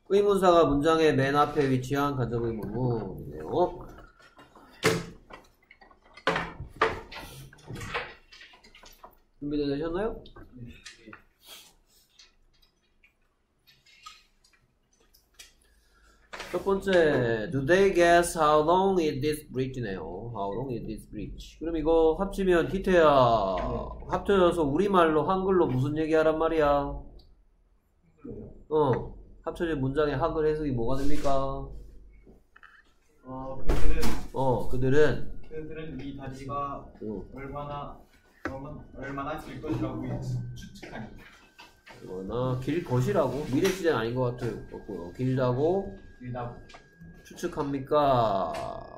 의문사가 문장의 맨 앞에 위치한 간접 의문문이네요. 준비도 되셨나요? 첫 번째, do they guess how long is this bridge네요. How long is this bridge? 그럼 이거 합치면 기태야. 합쳐져서 우리말로 한글로 무슨 얘기하란 말이야? 합쳐진 문장의 한글 해석이 뭐가 됩니까? 그들은 이 다리가 얼마나 길 것이라고 추측하니. 길 것이라고? 미래 시제는 아닌 것 같고요. 길다고 추측합니까?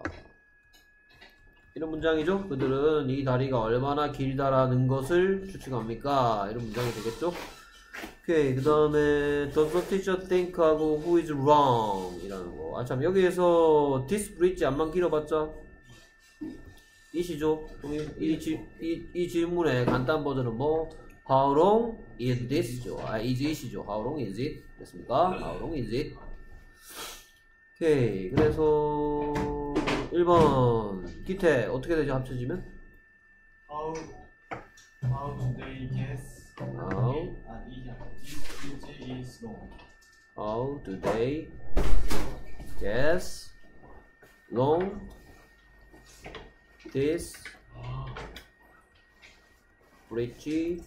이런 문장이죠? 그들은 이 다리가 얼마나 길다라는 것을 추측합니까? 이런 문장이 되겠죠? 오케이. 그 다음에 does the teacher think 하고 who is wrong 이라는 거. 참 여기에서 this bridge 안만 길어봤자 이시죠? 이 질문의 간단 버전은 뭐? How long is this죠? is it이죠. How long is it? 됐습니까? How long is it? 오케이. 그래서 1번 기태 어떻게 되죠? 합쳐지면? How do they guess? How do they guess long this bridge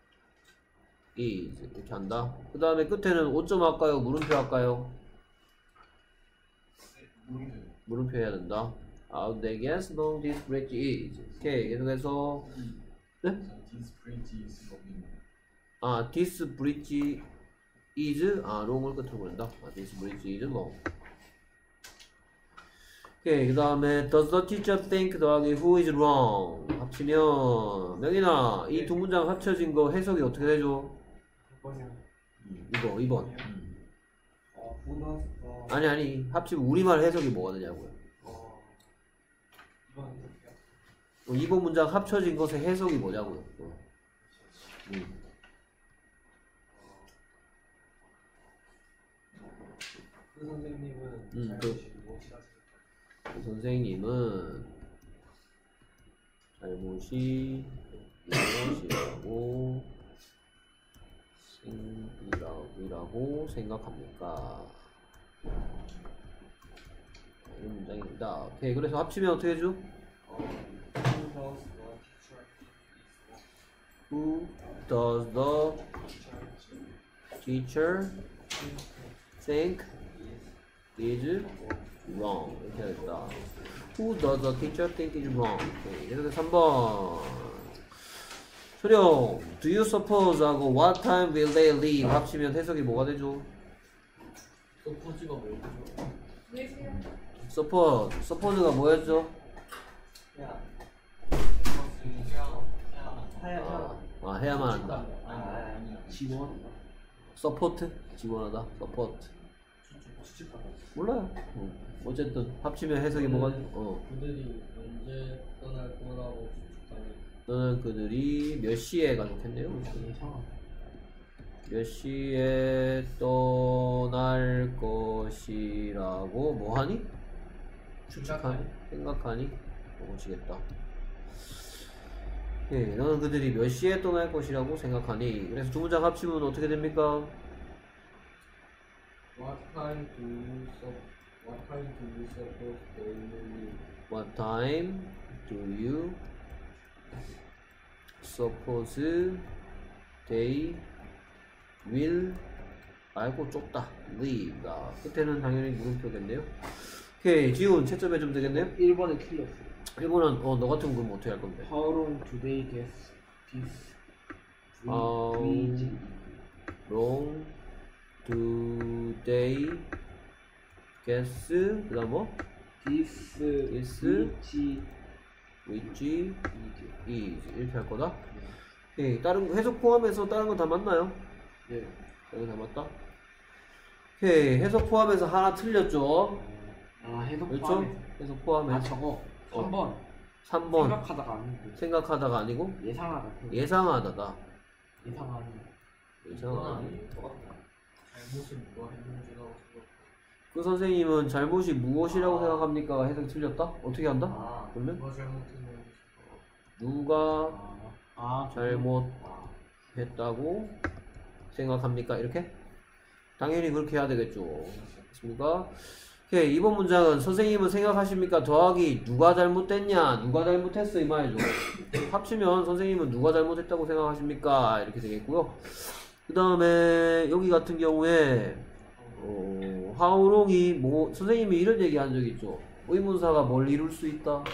is 이렇게 한다. 그 다음에 끝에는 5점 할까요? 물음표 할까요? 물음표 해야 된다. How do they guess long this bridge is. 오케이. 계속해서 네? This bridge is long을 끝으로 보낸다. This bridge is long. 오케이. 그 다음에 does the teacher think 더하기 who is wrong 합치면 명인아 이 두 문장 합쳐진 거 해석이 어떻게 되죠? 이거 2번. 아니 합치면 우리말 해석이 뭐가 되냐고요? 2번 문장 합쳐진 것의 해석이 뭐냐고요? 그 선생님은 그 선생님은 잘못이 무엇이라고 생각합니까? 이런 문장입니다. 오케이. 그래서 합치면 어떻게 해줘? Who does the teacher think is wrong? 이렇게 하겠다. Who does the teacher think is wrong? 오케이. 그래서 3번. 소령, do you suppose 하고 what time will they leave 합치면 해석이 뭐가 되죠? 서포즈가 뭐였죠? suppose가 뭐였죠? 해야만 한다. 지원? 서포트? 지원하다. 서포트. 추측하다. 몰라요. 어쨌든 합치면 해석이 뭐가 그들이 언제 떠날 거라고 추측하니. 너는 그들이 몇 시에가 좋겠네요. 몇 시에 떠날 것이라고 뭐하니? 추측하니? 생각하니? 보시겠다. 예, 너는 그들이 몇 시에 떠날 것이라고 생각하니? 그래서 두 문장 합치면 어떻게 됩니까? What time do you suppose they will leave? What time do you suppose they will 알고 좁다 leave. 끝에는 당연히 물음표겠네요. 오케이. 지훈 채점해 주면 되겠네요. 1번에 틀렸어. 1번은 너 같으면 그럼 어떻게 할 건데? How long do they guess this How bridge? long do they guess 그 다음 뭐? This which is 이렇게 할 거다? 오케이. 다른 거 해석 포함해서 다른 거 다 맞나요? 네. 다른 거 다 맞다? 오케이. 해석 포함해서 하나 틀렸죠? 해석 그렇죠? 포함해. 해석 포함해. 저거 3번. 3번 생각하다가 아니고 생각하다가 아니고 예상하다. 예상하다다. 예상하는. 예상하니. 잘못은 누가 했는지라고 생각. 그 선생님은 잘못이 무엇이라고 생각합니까? 해석이 틀렸다? 어떻게 한다? 아, 그러면 누가 잘못했는지. 누가 아, 잘못했다고 생각합니까? 이렇게? 당연히 그렇게 해야 되겠죠. 됐습니까? 오케이, 이번 문장은 선생님은 생각하십니까? 더하기 누가 잘못됐냐? 누가 잘못했어? 이 말이죠. 합치면 선생님은 누가 잘못했다고 생각하십니까? 이렇게 되겠고요. 그 다음에 여기 같은 경우에 하우롱이 선생님이 이런 얘기 한 적 있죠. 의문사가 뭘 이룰 수 있다?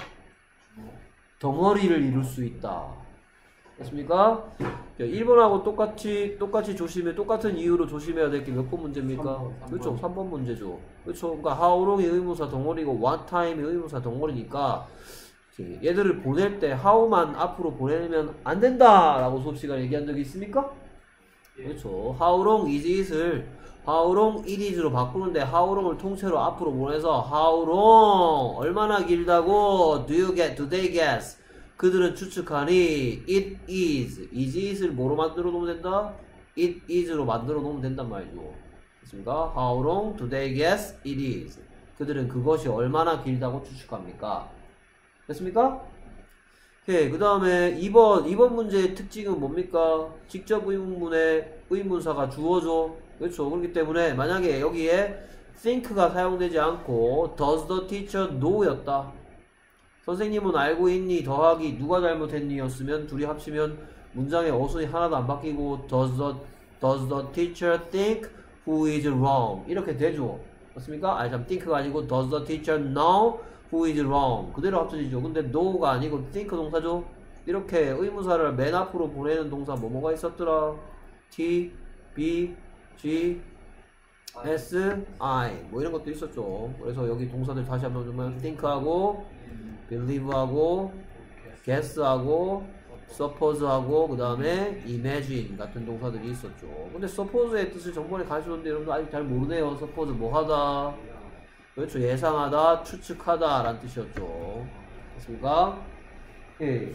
덩어리를 이룰 수 있다. 됐습니까? 1번하고 똑같이 똑같은 이유로 조심해야 될 게 몇 번 문제입니까? 3번. 그렇죠. 3번 문제죠. 그렇죠. 그러니까 howlong이 의문사 덩어리고 what time이 의문사 덩어리니까 얘들을 보낼 때 how만 앞으로 보내면 안 된다라고 수업 시간에 얘기한 적이 있습니까? 그렇죠. how long is it을 how long it is로 바꾸는데 how long을 통째로 앞으로 보내서 how long 얼마나 길다고 do they guess 그들은 추측하니 it is it을 뭐로 만들어 놓으면 된다? it is로 만들어 놓으면 된단 말이죠. 됐습니까? how long do they guess it is 그들은 그것이 얼마나 길다고 추측합니까? 됐습니까? 오케이, 그 다음에 2번 문제의 특징은 뭡니까? 직접 의문문에 의문사가 주어져. 그렇죠. 그렇기 때문에 만약에 여기에 think가 사용되지 않고 does the teacher know 였다. 선생님은 알고 있니? 더하기 누가 잘못했니? 였으면 둘이 합치면 문장의 어순이 하나도 안 바뀌고 does the teacher think who is wrong 이렇게 되죠. 맞습니까? 아니 참 think가 아니고 does the teacher know who is wrong 그대로 합쳐지죠. 근데 know가 아니고 think 동사죠. 이렇게 의문사를 맨 앞으로 보내는 동사 뭐가 있었더라? T, B, G, S, I 뭐 이런 것도 있었죠. 그래서 여기 동사들 다시 한번 보면 think하고 believe하고 guess하고 suppose하고 그 다음에 imagine 같은 동사들이 있었죠. 근데 suppose의 뜻을 전번에 가르쳐줬는데 여러분들 아직 잘 모르네요. suppose 뭐 하다 그렇죠. 예상하다 추측하다 라는 뜻이었죠. 됐습니까? 예.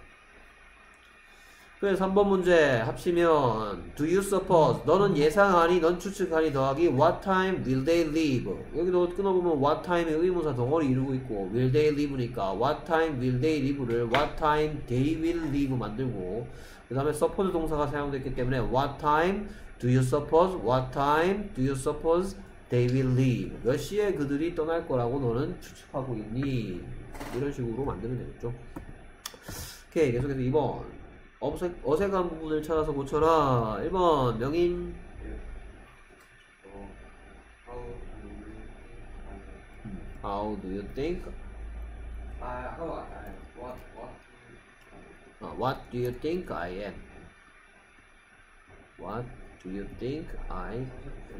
그래서 3번 문제 합치면 do you suppose 너는 예상하니 넌 추측하니 더하기 what time will they leave 여기도 끊어보면 what time의 의문사 덩어리 이루고 있고 will they leave니까 what time will they leave를 what time they will leave 만들고 그 다음에 suppose 동사가 사용됐기 때문에 what time do you suppose what time do you suppose they will leave 몇 시에 그들이 떠날 거라고 너는 추측하고 있니 이런 식으로 만들면 되겠죠. 오케이 계속해서 2번 어색한 부분을 찾아서 고쳐라. 1번 명인 How do you think? What do you think I am? What do you think I am?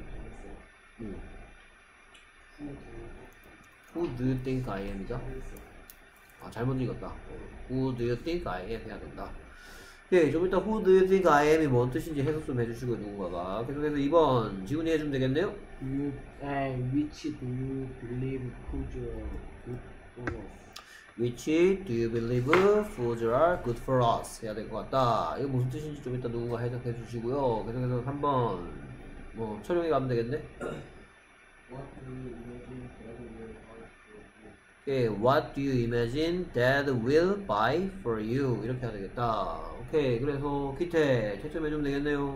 Who do you think I am이죠? 잘못 읽었다. Who do you think I am 해야 된다. 예, 좀 이따 who do you think I am이 뭔 뜻인지 해석 좀 해주시고 누군가가 계속해서 2번 지훈이 해주면 되겠네요. which do you believe who's good for us? Which do you believe foods are good for us? 해야 될 것 같다. 이거 무슨 뜻인지 좀 이따 누군가 해석해 주시고요. 계속해서 3번 철용이 가면 되겠네. What do you imagine Dad will buy for you? 이렇게 해야 되겠다. 오케이, 그래서 기태 채점 해주면 되겠네요.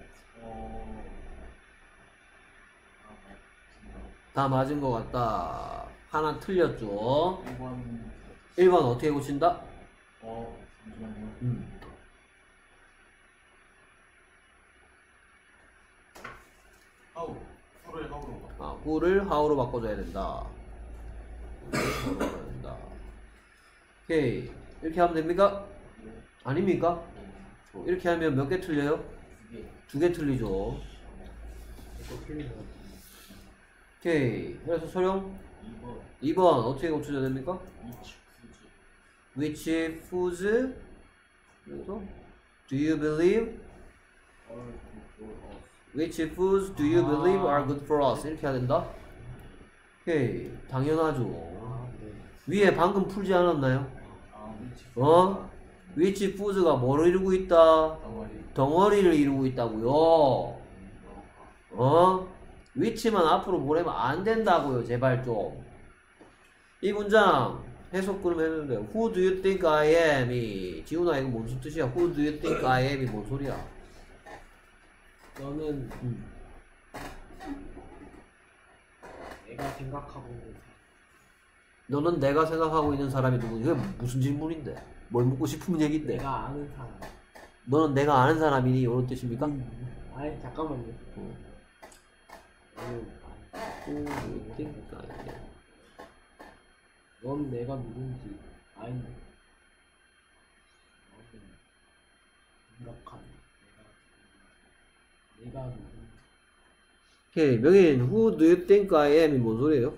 다 맞은 것 같다. 하나 틀렸죠. 1번 어떻게 고친다? 잠시만요. 후를 하우로 who를 how로 바꿔줘야 된다. 오케이, 이렇게 하면 됩니까? 아닙니까? 이렇게 하면 몇 개 틀려요? 2개 틀리죠. 오케이, 그래서 소령 2번 어떻게 고쳐줘야 됩니까? Which foods 그래서 do you believe Which foods do you believe are good for us? 이렇게 해야 된다. 오케이, 당연하죠. 위에 방금 풀지 않았나요? Which foods가 뭐를 이루고 있다? 덩어리를 이루고 있다고요. which만 앞으로 보내면 안 된다고요. 제발 좀. 이 문장 해석 그럼 했는데 Who do you think I am?이 지훈아 이거 무슨 뜻이야? Who do you think I am?이 뭔 소리야? 너는 내가 생각하고 있는 너는 내가 생각하고 있는 사람이 누구니? 이게 무슨 질문인데? 뭘 묻고 싶은 얘긴데? 내가 아는 사람. 너는 내가 아는 사람이니? 이런 뜻입니까? 아니 잠깐만요. Who do you think I am? 넌 내가 누군지 아는데. 생각하는 내가 누군지. 오케이, 명인 Who do you think I am?이 뭔 소리예요?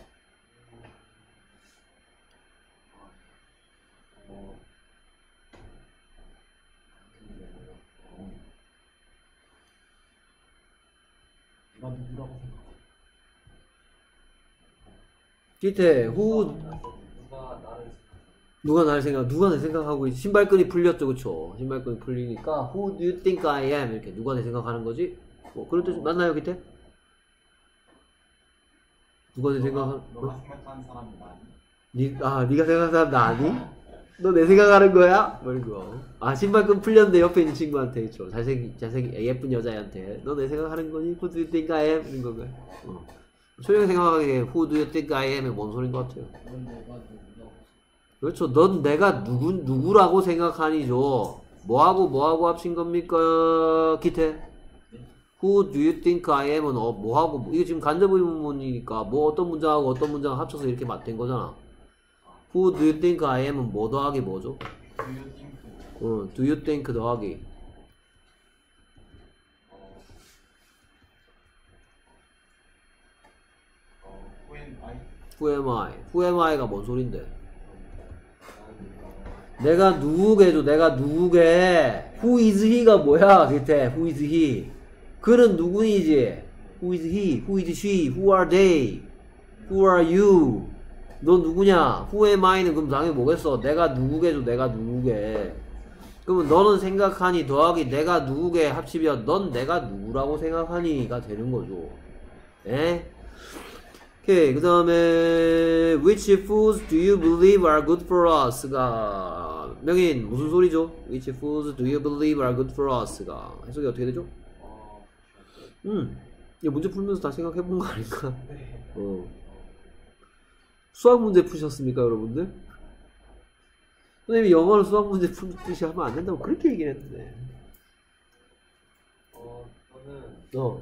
내가 누구라고 생각해? 기태 Who 누가 내 생각하고 있지? 신발끈이 풀렸죠, 그쵸? 신발끈이 풀리니까 Who do you think I am? 이렇게 누가 내 생각하는 거지? 뭐 그런 뜻 맞나요, 기태? 누가 내 생각하는? 너가 생각하는 사람이 나니? 네가 생각하는 사람 나 아니? 너 내 생각하는 거야? 뭘 그거? 신발끈 풀렸는데 옆에 있는 친구한테 그쵸? 잘생긴 예쁜 여자애한테 너 내 생각하는 거니? Who do you think I am? 이런 거고요. 소영이 생각하기에 Who do you think I am? 이 뭔 소린 것 같아요? 넌 내가 누구라고 그렇죠. 넌 내가 누구라고 생각하니죠. 뭐하고 합친 겁니까? 기태? Who do you think I am은 뭐하고 이게 지금 간접 의문문이니까 뭐 어떤 문장하고 어떤 문장 합쳐서 이렇게 맞댄 거잖아. Who do you think I am은 뭐 더하기 뭐죠? Do you think? do you think 더하기 Who am I? Who am I? Who am I가 뭔 소린데? 내가 누구게죠? 내가 누구게? Who is he가 뭐야? 그때 Who is he? 그는 누구이지? Who is he? Who is she? Who are they? Who are you? 너 누구냐? Who am I는 그럼 당연히 뭐겠어? 내가 누구게죠? 내가 누구게? 그러면 너는 생각하니 더하기 내가 누구게 합치면 넌 내가 누구라고 생각하니가 되는 거죠. 에? 오케이, 그 다음에 Which foods do you believe are good for us?가 명인 무슨 소리죠? Which foods do you believe are good for us?가 해석이 어떻게 되죠? 이 문제 풀면서 다 생각해본 거 아닐까? 수학 문제 푸셨습니까, 여러분들? 선생님이 영어로 수학 문제 푸듯이 하면 안 된다고 그렇게 얘기를 했는데. 저는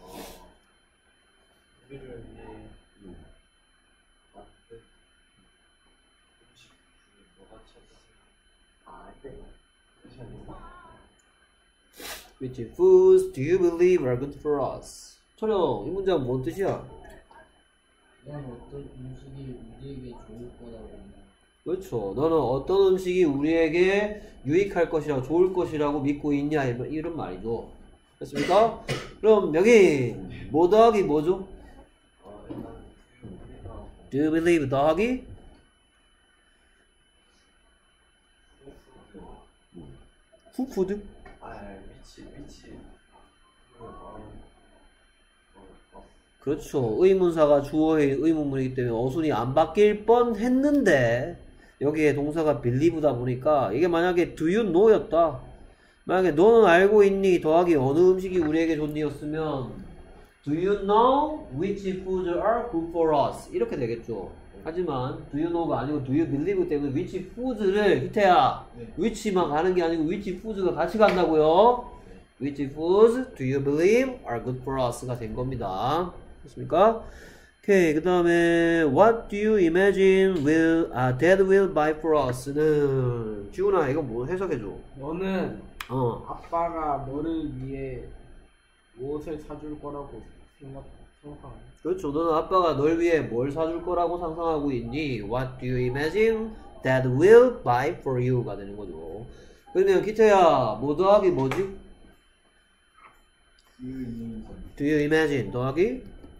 우리를 위해 만든 음식 중에 뭐가 최고인가? Which foods do you believe are good for us? 철영, 이 문장 뭔 뜻이야? 넌 어떤 음식이 우리에게 좋을 거라고 그렇죠. 너는 어떤 음식이 우리에게 유익할 것이라고 좋을 것이라고 믿고 있냐 이런 말이죠. 됐습니까? 그럼 여기 뭐 더하기 뭐죠? Do you believe 더하기? 후푸드? 위치. 그렇죠. 의문사가 주어의 의문문이기 때문에 어순이 안 바뀔 뻔 했는데 여기에 동사가 believe다 보니까 이게 만약에 do you know였다. 만약에 너는 알고 있니 더하기 어느 음식이 우리에게 좋니였으면 do you know which foods are good for us? 이렇게 되겠죠. 하지만 do you know가 아니고 do you believe 때문에 which foods를 희태야 which만 가는 게 아니고 which foods가 같이 간다고요. Which foods do you believe are good for us가 된 겁니다. 됐습니까? 오케이, 그 다음에 What do you imagine that will buy for us는 지훈아 이거 뭐 해석해줘. 너는 아빠가 너를 위해 무엇을 사줄 거라고 생각하는? 그렇죠. 너는 아빠가 널 위해 뭘 사줄 거라고 상상하고 있니? What do you imagine that will buy for you가 되는 거죠. 그러면 기태야 뭐 더하기 뭐지? Do you imagine 더하기?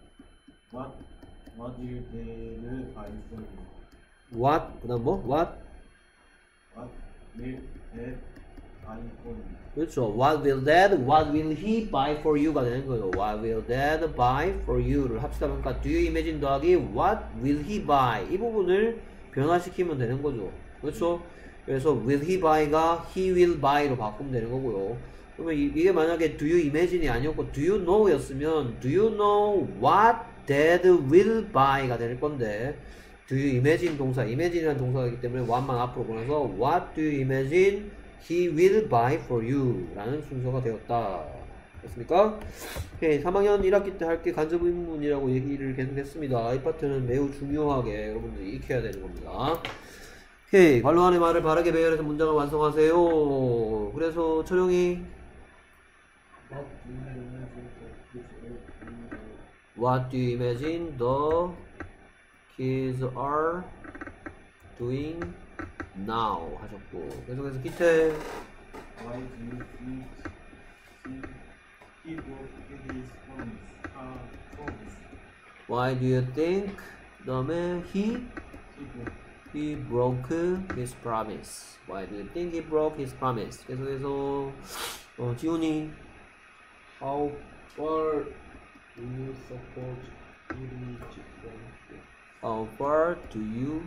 What will they buy for you? What 그 다음 뭐? What will they buy for you? 그렇죠. What will he buy for you가 되는 거예요. What will dad buy for you를 합치다 보니까 do you imagine 더하기 what will he buy 이 부분을 변화시키면 되는 거죠. 그렇죠. 그래서 will he buy가 he will buy로 바꾸면 되는 거고요. 그러면 이게 만약에 do you imagine이 아니었고 do you know 였으면 do you know what dad will buy가 될 건데 do you imagine 동사, imagine이라는 동사가 있기 때문에 what만 앞으로 보내서 what do you imagine he will buy for you 라는 순서가 되었다. 됐습니까? 오케이, 3학년 1학기 때 할 게 간접 의문이라고 얘기를 계속 했습니다. 이 파트는 매우 중요하게 여러분들이 익혀야 되는 겁니다. 오케이, 관로 안의 말을 바르게 배열해서 문장을 완성하세요. 그래서 철용이 What do you imagine the kids are doing now 하셨고, 계속해서 기태 Why do you think he broke his promise? Why do you think 그 다음에 he broke his promise. Why do you think he broke his promise? 계속해서 지훈이 How far do you suppose it is from here? How far do you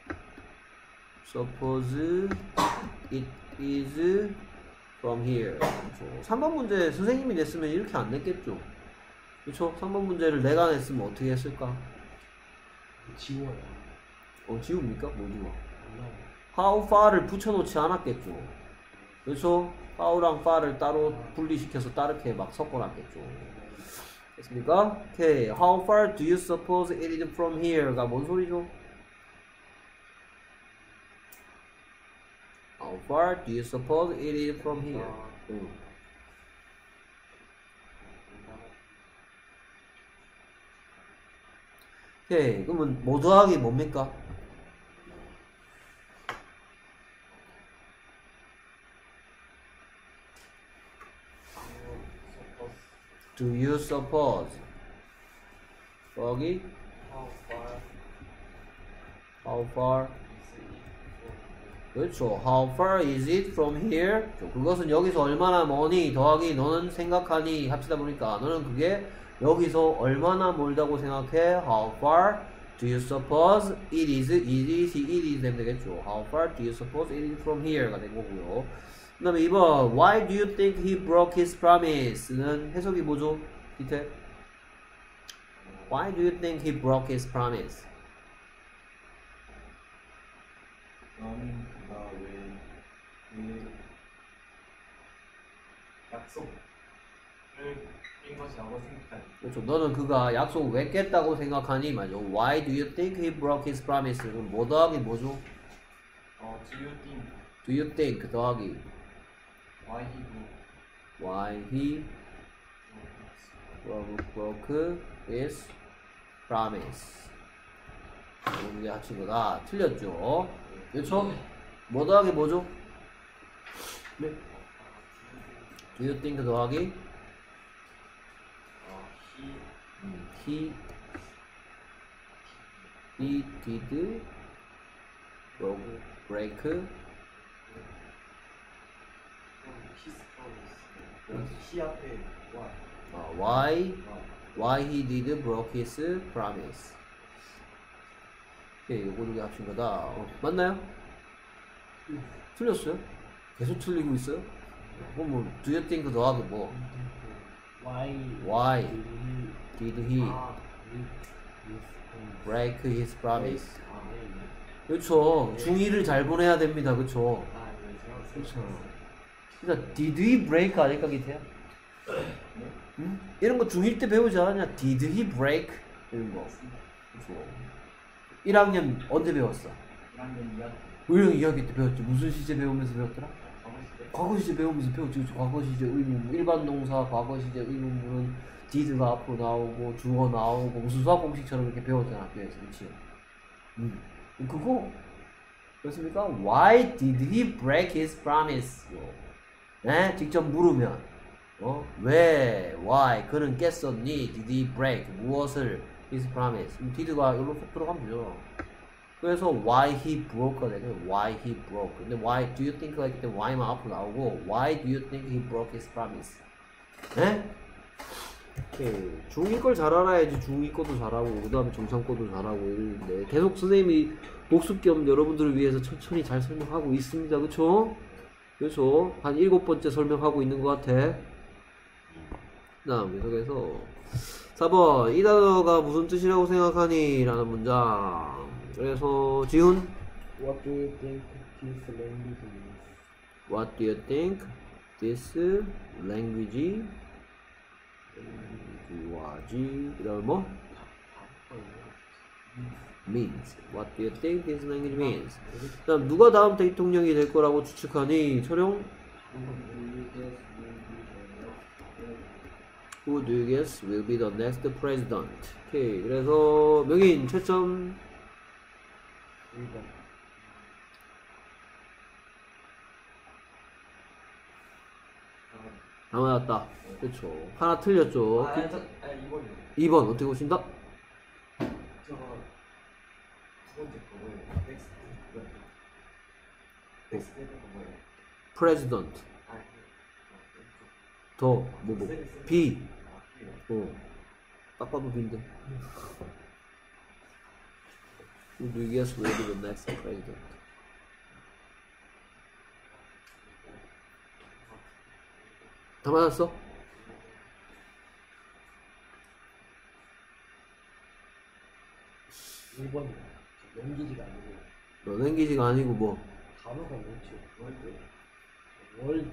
suppose it is from here? 그렇죠. 3번 문제 선생님이 냈으면 이렇게 안 냈겠죠. 그렇죠? 3번 문제를 내가 냈으면 어떻게 했을까? 지워요. 지웁니까? 뭐 지워? 안 나와요. How far를 붙여놓지 않았겠죠. 그렇죠? how랑 far를 따로 분리시켜서 다르게 막 섞어놨겠죠. 됐습니까? 오케이. How far do you suppose it is from here가 뭔 소리죠? How far do you suppose it is from here? 오케이. 그러면 뭐 더하기 뭡니까? Do you suppose 더하기 How far 그렇죠. How far is it from here? 그것은 여기서 얼마나 머니 더하기 너는 생각하니 합치다 보니까 너는 그게 여기서 얼마나 멀다고 생각해? How far do you suppose it is? it is 되면 되겠죠. How far do you suppose it is from here가 된 거고요. 그 다음에 2번 Why do you think he broke his promise는 해석이 뭐죠? 밑에 Why do you think he broke his promise? 너는 그가 왜 그 약속을 깬 것이라고 생각하니? 그렇죠. 너는 그가 약속 왜 깼다고 생각하니? 맞죠. Why do you think he broke his promise? 그럼 뭐 더하기 뭐죠? Do you think Do you think 더하기 why he broke his promise? 이거 문제 합친 거다. 틀렸죠? 그렇죠? 뭐 더하기 뭐죠? 네. Do you think 더하기 he did break he 앞에 why why he did broke his promise. 오케이, 요거 두개 합친 거다. 맞나요? 틀렸어요? 계속 틀리고 있어요? 그럼 뭐 do you think 더하기 뭐 Why did he break his promise? 그렇죠. 중2를 잘 보내야 됩니다. 그렇죠. 그렇죠. 그러니까 did he break 아닐까 기태야? 응? 이런 거 중1 때 배우지 않았냐? Did he break? 이런 거. 그렇죠. 1학년 언제 배웠어? 1학년 2학기 때 배웠지. 무슨 시제 배우면서 배웠더라? 과거 시제 배우면서 배웠지. 그렇죠. 과거 시제 의문문, 일반 동사 과거 시제 의문문은 did가 앞으로 나오고 주어 나오고 무슨 수학 공식처럼 이렇게 배웠잖아 학교에서. 그렇지? 그거 그렇습니까? Why did he break his promise? 네? 직접 물으면 왜? Why? 그는 깼었니? Did he break? 무엇을? His promise. did가 여기로 쏙 들어가면 되죠. 그래서 why he broke가 되면 why he broke. 근데 why do you think like 때 why만 앞으로 나오고 why do you think he broke his promise? 네? 오케이. 중2 걸 잘 알아야지 중2 것도 잘하고 그 다음에 중3 것도 잘하고 이러는데 계속 선생님이 복습 겸 여러분들을 위해서 천천히 잘 설명하고 있습니다. 그쵸? 그래서 한 7번째 설명하고 있는 것 같아. 그 다음 계속해서 4번 이 단어가 무슨 뜻이라고 생각하니? 라는 문장. 그래서 지훈 What do you think this language means? What do you think this language 그 다음에 뭐? means. What do you think this language means? 그 다음 누가 다음 대통령이 될 거라고 추측하니? 철용? Who do you guess will be the next president? 오케이. 그래서 명인 채점 1번. 다 맞았다. 그렇죠. 하나 틀렸죠. 아니 2번이요. 2번 어떻게 보신다? 저거 두 번째 거고요. 넥스트 되는 거 뭐예요? president. 아니 더 뭐 B. B요. 딱 봐도 B인데. Who do you guess will be the next president? 다 맞았어? 일번 연기지가 아니고 랭귀지가 아니고 뭐 단어가 뭐지? 월드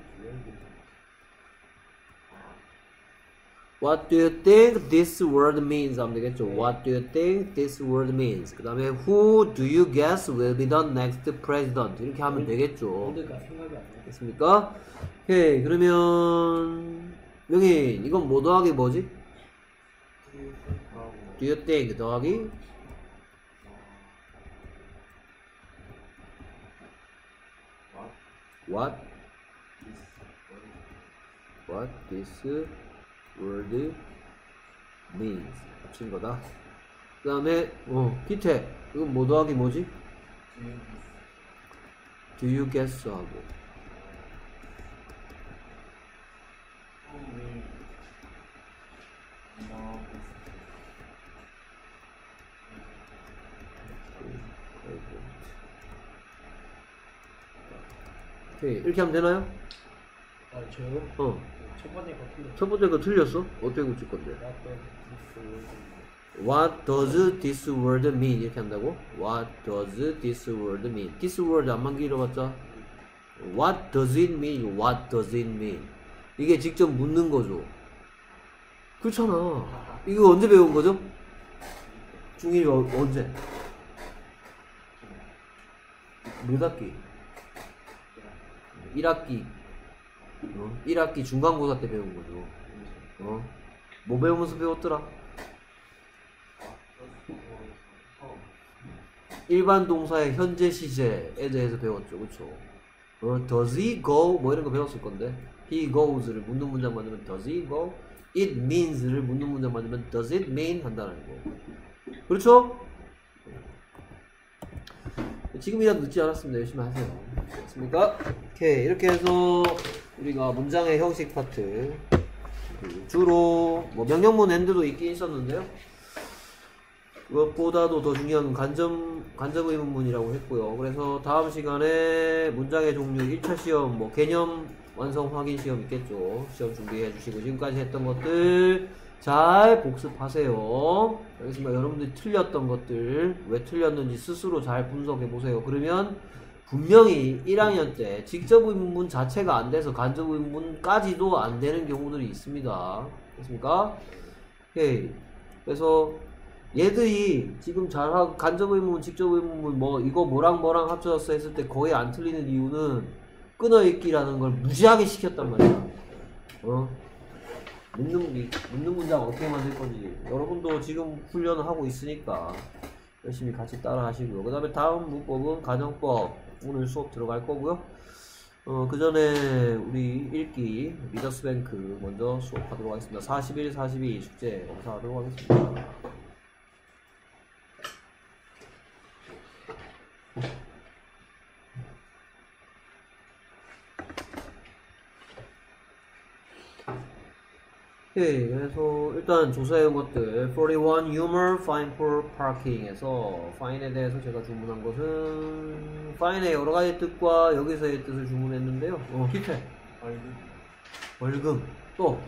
What do you think this word means? 하면 되겠죠. What do you think this word means? 그 다음에 Who do you guess will be the next president? 이렇게 하면 되겠죠. 월드가 생각이 안 나겠어. 됐습니까? 오케이. 그러면 명인 이건 뭐 더하기 뭐지? Do you think 더하기 What this word means 합친 거다. 그 다음에 기태 이건 뭐 더하기 뭐지? Do you guess 하고 오케이. 이렇게 하면 되나요? 아 저요? 첫 번째 거 틀렸어. 첫 번째 거 틀렸어? 어떻게 고칠 건데? What does What does this word mean? this word mean? 이렇게 한다고? What does this word mean? This word 안만 길어봤자 What does it mean? What does it mean? 이게 직접 묻는 거죠. 그렇잖아. 이거 언제 배운 거죠? 중1 언제? 몇 학기? 1학기. 1학기 중간고사 때 배운 거죠. 뭐 배우면서 배웠더라? 일반 동사의 현재 시제에 대해서 배웠죠. 그쵸? does he go? 뭐 이런 거 배웠을 건데. he goes를 묻는 문장 만들면 does he go? it means를 묻는 문장 만들면 does it mean? 한다는 거. 그렇죠? 지금이라도 늦지 않았습니다. 열심히 하세요. 됐습니까? 오케이. 이렇게 해서 우리가 문장의 형식 파트 주로 뭐 명령문 엔드도 있긴 있었는데요. 그것보다도 더 중요한 건 간접 의문문이라고 했고요. 그래서 다음 시간에 문장의 종류 1차 시험 뭐 개념 완성 확인 시험 있겠죠. 시험 준비해 주시고 지금까지 했던 것들 잘 복습하세요. 알겠습니다. 여러분들이 틀렸던 것들 왜 틀렸는지 스스로 잘 분석해 보세요. 그러면 분명히 1학년 때 직접 의문문 자체가 안 돼서 간접 의문문까지도 안 되는 경우들이 있습니다. 됐습니까? 오케이. 그래서 얘들이 지금 잘하고 간접 의문문, 직접 의문문 뭐 이거 뭐랑 뭐랑 합쳐졌어 했을 때 거의 안 틀리는 이유는 끊어읽기라는 걸 무지하게 시켰단 말이야. 묻는 문장 어떻게 만들 건지 여러분도 지금 훈련을 하고 있으니까 열심히 같이 따라 하시고요. 그 다음에 다음 문법은 가정법 오늘 수업 들어갈 거고요. 그 전에 우리 읽기 리더스뱅크 먼저 수업하도록 하겠습니다. 41, 42 숙제 검사하도록 하겠습니다. 오케이. 그래서 일단 조사해온 것들 41 humor fine for parking에서 fine에 대해서 제가 주문한 것은 fine의 여러 가지 뜻과 여기서의 뜻을 주문했는데요. 기태 벌금 또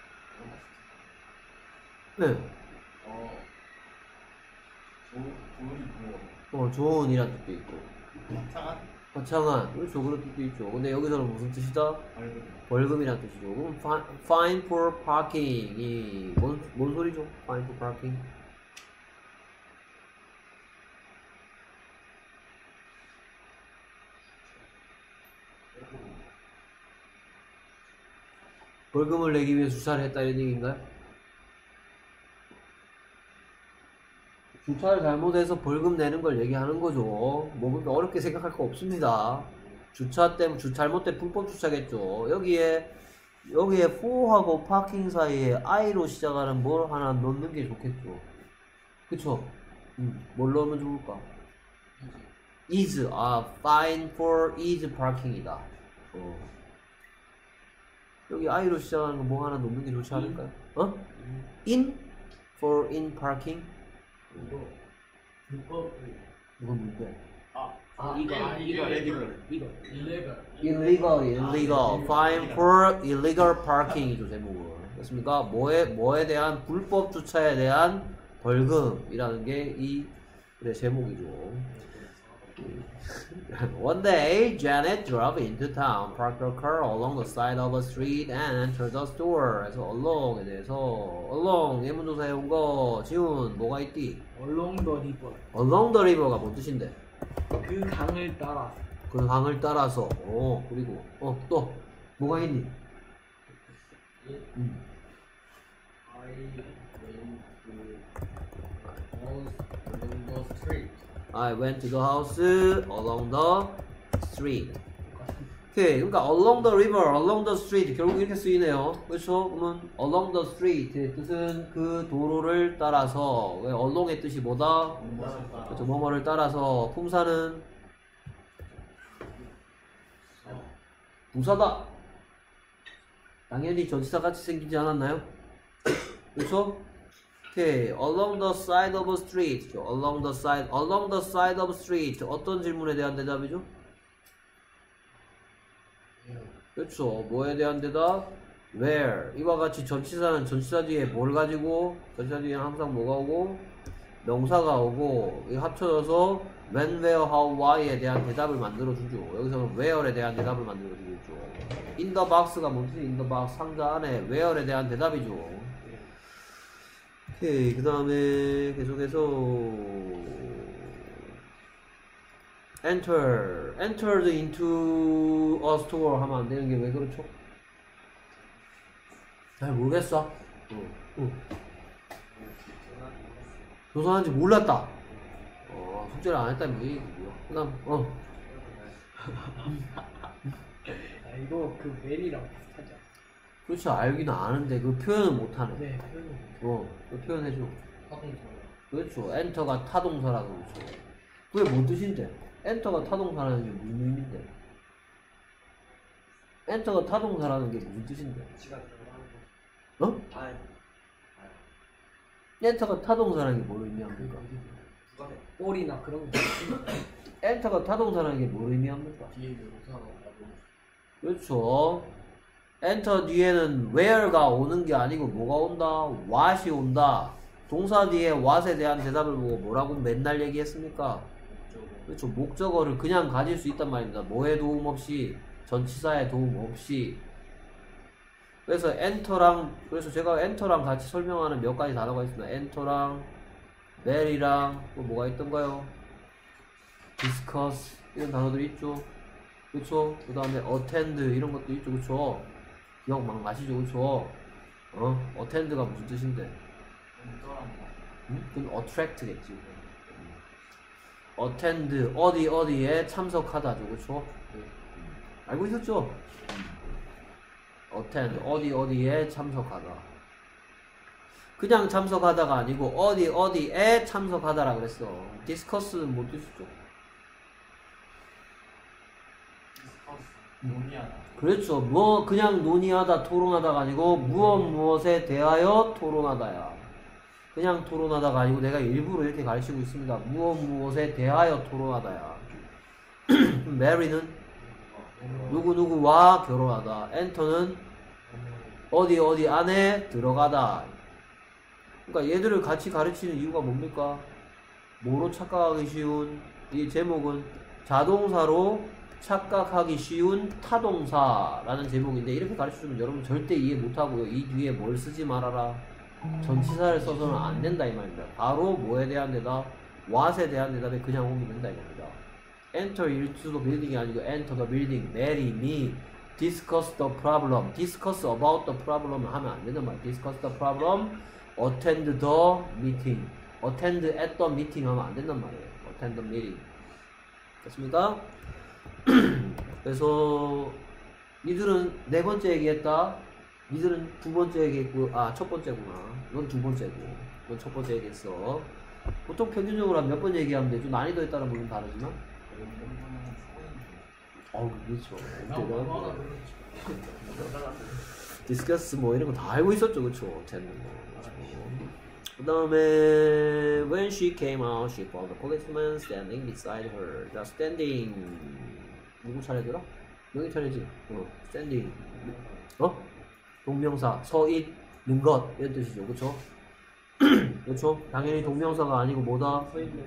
네. 좋은이란 뜻도 있고 거창한 그렇죠. 그런 뜻도 있죠. 근데 여기서는 무슨 뜻이다? 벌금이란 뜻이죠. 그럼 fine for parking이 뭔 소리죠? fine for parking 벌금을 내기 위해 주차를 했다 이런 얘기인가요? 주차를 잘못해서 벌금 내는 걸 얘기하는 거죠. 뭐 그렇게 어렵게 생각할 거 없습니다. 주차 때문에 잘못된 불법 주차겠죠. 여기에 for하고 parking 사이에 i로 시작하는 뭘 하나 넣는 게 좋겠죠. 그쵸? 뭘 넣으면 좋을까? is fine for is parking이다. 여기 i로 시작하는 거 뭐 하나 넣는 게 좋지 않을까요? in for in parking. 불법 이건 뭔데? illegal fine for illegal parking이죠. 제목은 그렇습니까? 뭐에 대한 불법 주차에 대한 벌금이라는 게 이 제목이죠. One day, Janet drove into town, parked her car along the side of a street, and entered the store. 그래서 along에 대해서 예문조사에 온 거 지훈 뭐가 있디? Along the river. Along the river가 뭔 뜻인데? 그 강을 따라. 그 강을 따라서. 그리고 또 뭐가 있니? I went to the house along the street. I went to the house along the street. 오케이, 그러니까 along the river, along the street 결국 이렇게 쓰이네요. 그렇죠? 그러면 along the street의 뜻은 그 도로를 따라서. 왜 along의 뜻이 뭐다? 그렇죠, 뭐뭐를 따라서. 품사는 부사다. 당연히 전치사 같이 생기지 않았나요? 그렇죠? 오케이, along the side of a street. along the side of a street. 어떤 질문에 대한 대답이죠? 그렇죠. 뭐에 대한 대답? where. 이와 같이 전치사는 전치사 뒤에 뭘 가지고? 전치사 뒤에 항상 뭐가 오고? 명사가 오고, 이 합쳐져서 when, where, how, why에 대한 대답을 만들어주죠. 여기서는 where에 대한 대답을 만들어주겠죠. in the box가 뭔 뜻이? in the box 상자 안에 where에 대한 대답이죠. 오케이, 그 다음에 계속해서 entered into a store 하면 안 되는 게 왜 그렇죠? 잘 모르겠어. 조사하는지 몰랐다. 숙제를 안 했다는 게 얘기고요. 그 다음 이거 그 멜이랑 비슷하죠. 그렇지, 알기는 아는데 그 표현은 못하네. 네, 표현은. 그 표현해줘. 타동사. 그렇죠. 엔터가 타동사라서 그렇죠. 그게 뭔 뜻인데? 엔터가 타동사라는 게 무슨 의미인데? 엔터가 타동사라는 게 무슨 뜻인데? 시간 들어가는 거. 엔터가 타동사라는 게 뭘 의미합니까? 부가세. 볼이나 그런 거. 엔터가 타동사라는 게 뭘 의미합니까? 뒤에 명사가 나고. 그렇죠. 엔터 뒤에는 where가 오는 게 아니고 뭐가 온다? what이 온다. 동사 뒤에 what에 대한 대답을 보고 뭐라고 맨날 얘기했습니까? 그렇죠. 목적어를 그냥 가질 수 있단 말입니다. 뭐의 도움 없이, 전치사의 도움 없이. 그래서 그래서 제가 엔터랑 같이 설명하는 몇 가지 단어가 있습니다. 엔터랑 멜이랑 또 뭐가 있던가요? discuss 이런 단어들이 있죠. 그렇죠. 그 다음에 attend 이런 것도 있죠. 그렇죠. 기억 막 나시죠. 그렇죠. attend가 무슨 뜻인데? 그건 attract겠지. attend 어디에 참석하다죠. 그렇죠. 알고 있었죠? attend 어디에 참석하다. 그냥 참석하다가 아니고 어디에 참석하다라 그랬어. discuss는 뭐 뜻이죠? 논의하다. 그렇죠. 뭐 그냥 논의하다 토론하다가 아니고 무엇에 대하여 토론하다야. 그냥 토론하다가 아니고 내가 일부러 이렇게 가르치고 있습니다. 무엇에 대하여 토론하다야. marry는 누구누구와 결혼하다. enter는 어디 안에 들어가다. 그러니까 얘들을 같이 가르치는 이유가 뭡니까? 뭐로 착각하기 쉬운 이 제목은 자동사로 착각하기 쉬운 타동사라는 제목인데 이렇게 가르쳐주면 여러분 절대 이해 못하고요. 이 뒤에 뭘 쓰지 말아라. 전치사를 써서는 안 된다 이 말입니다. 바로 뭐에 대한 대답? what에 대한 대답에 그냥 오면 된다 이겁니다. enter into the building이 아니고 enter the building, marry me, discuss the problem, discuss about the problem 하면 안 된단 말이야. discuss the problem, attend the meeting, attend at the meeting 하면 안 된단 말이에요. attend the meeting. 됐습니까? 그래서 니들은 네 번째 얘기했다. 니들은 두 번째 얘기했고, 첫 번째구나. 넌 두 번째고, 넌 첫 번째 얘기했어. 보통 평균적으로 한 몇 번 얘기하면 돼. 좀 난이도에 따라 물론 다르지만. 그렇죠. 디스커스 뭐 이런 거 다 알고 있었죠, 그렇죠. 그 다음에 when she came out, she found the policeman standing beside her. 자, standing 누구 차례더라? 명의 차례지. standing. 동명사 서 있는 것 이런 뜻이죠, 그렇죠? 그렇죠? 당연히 동명사가 아니고 뭐다? 서 있는.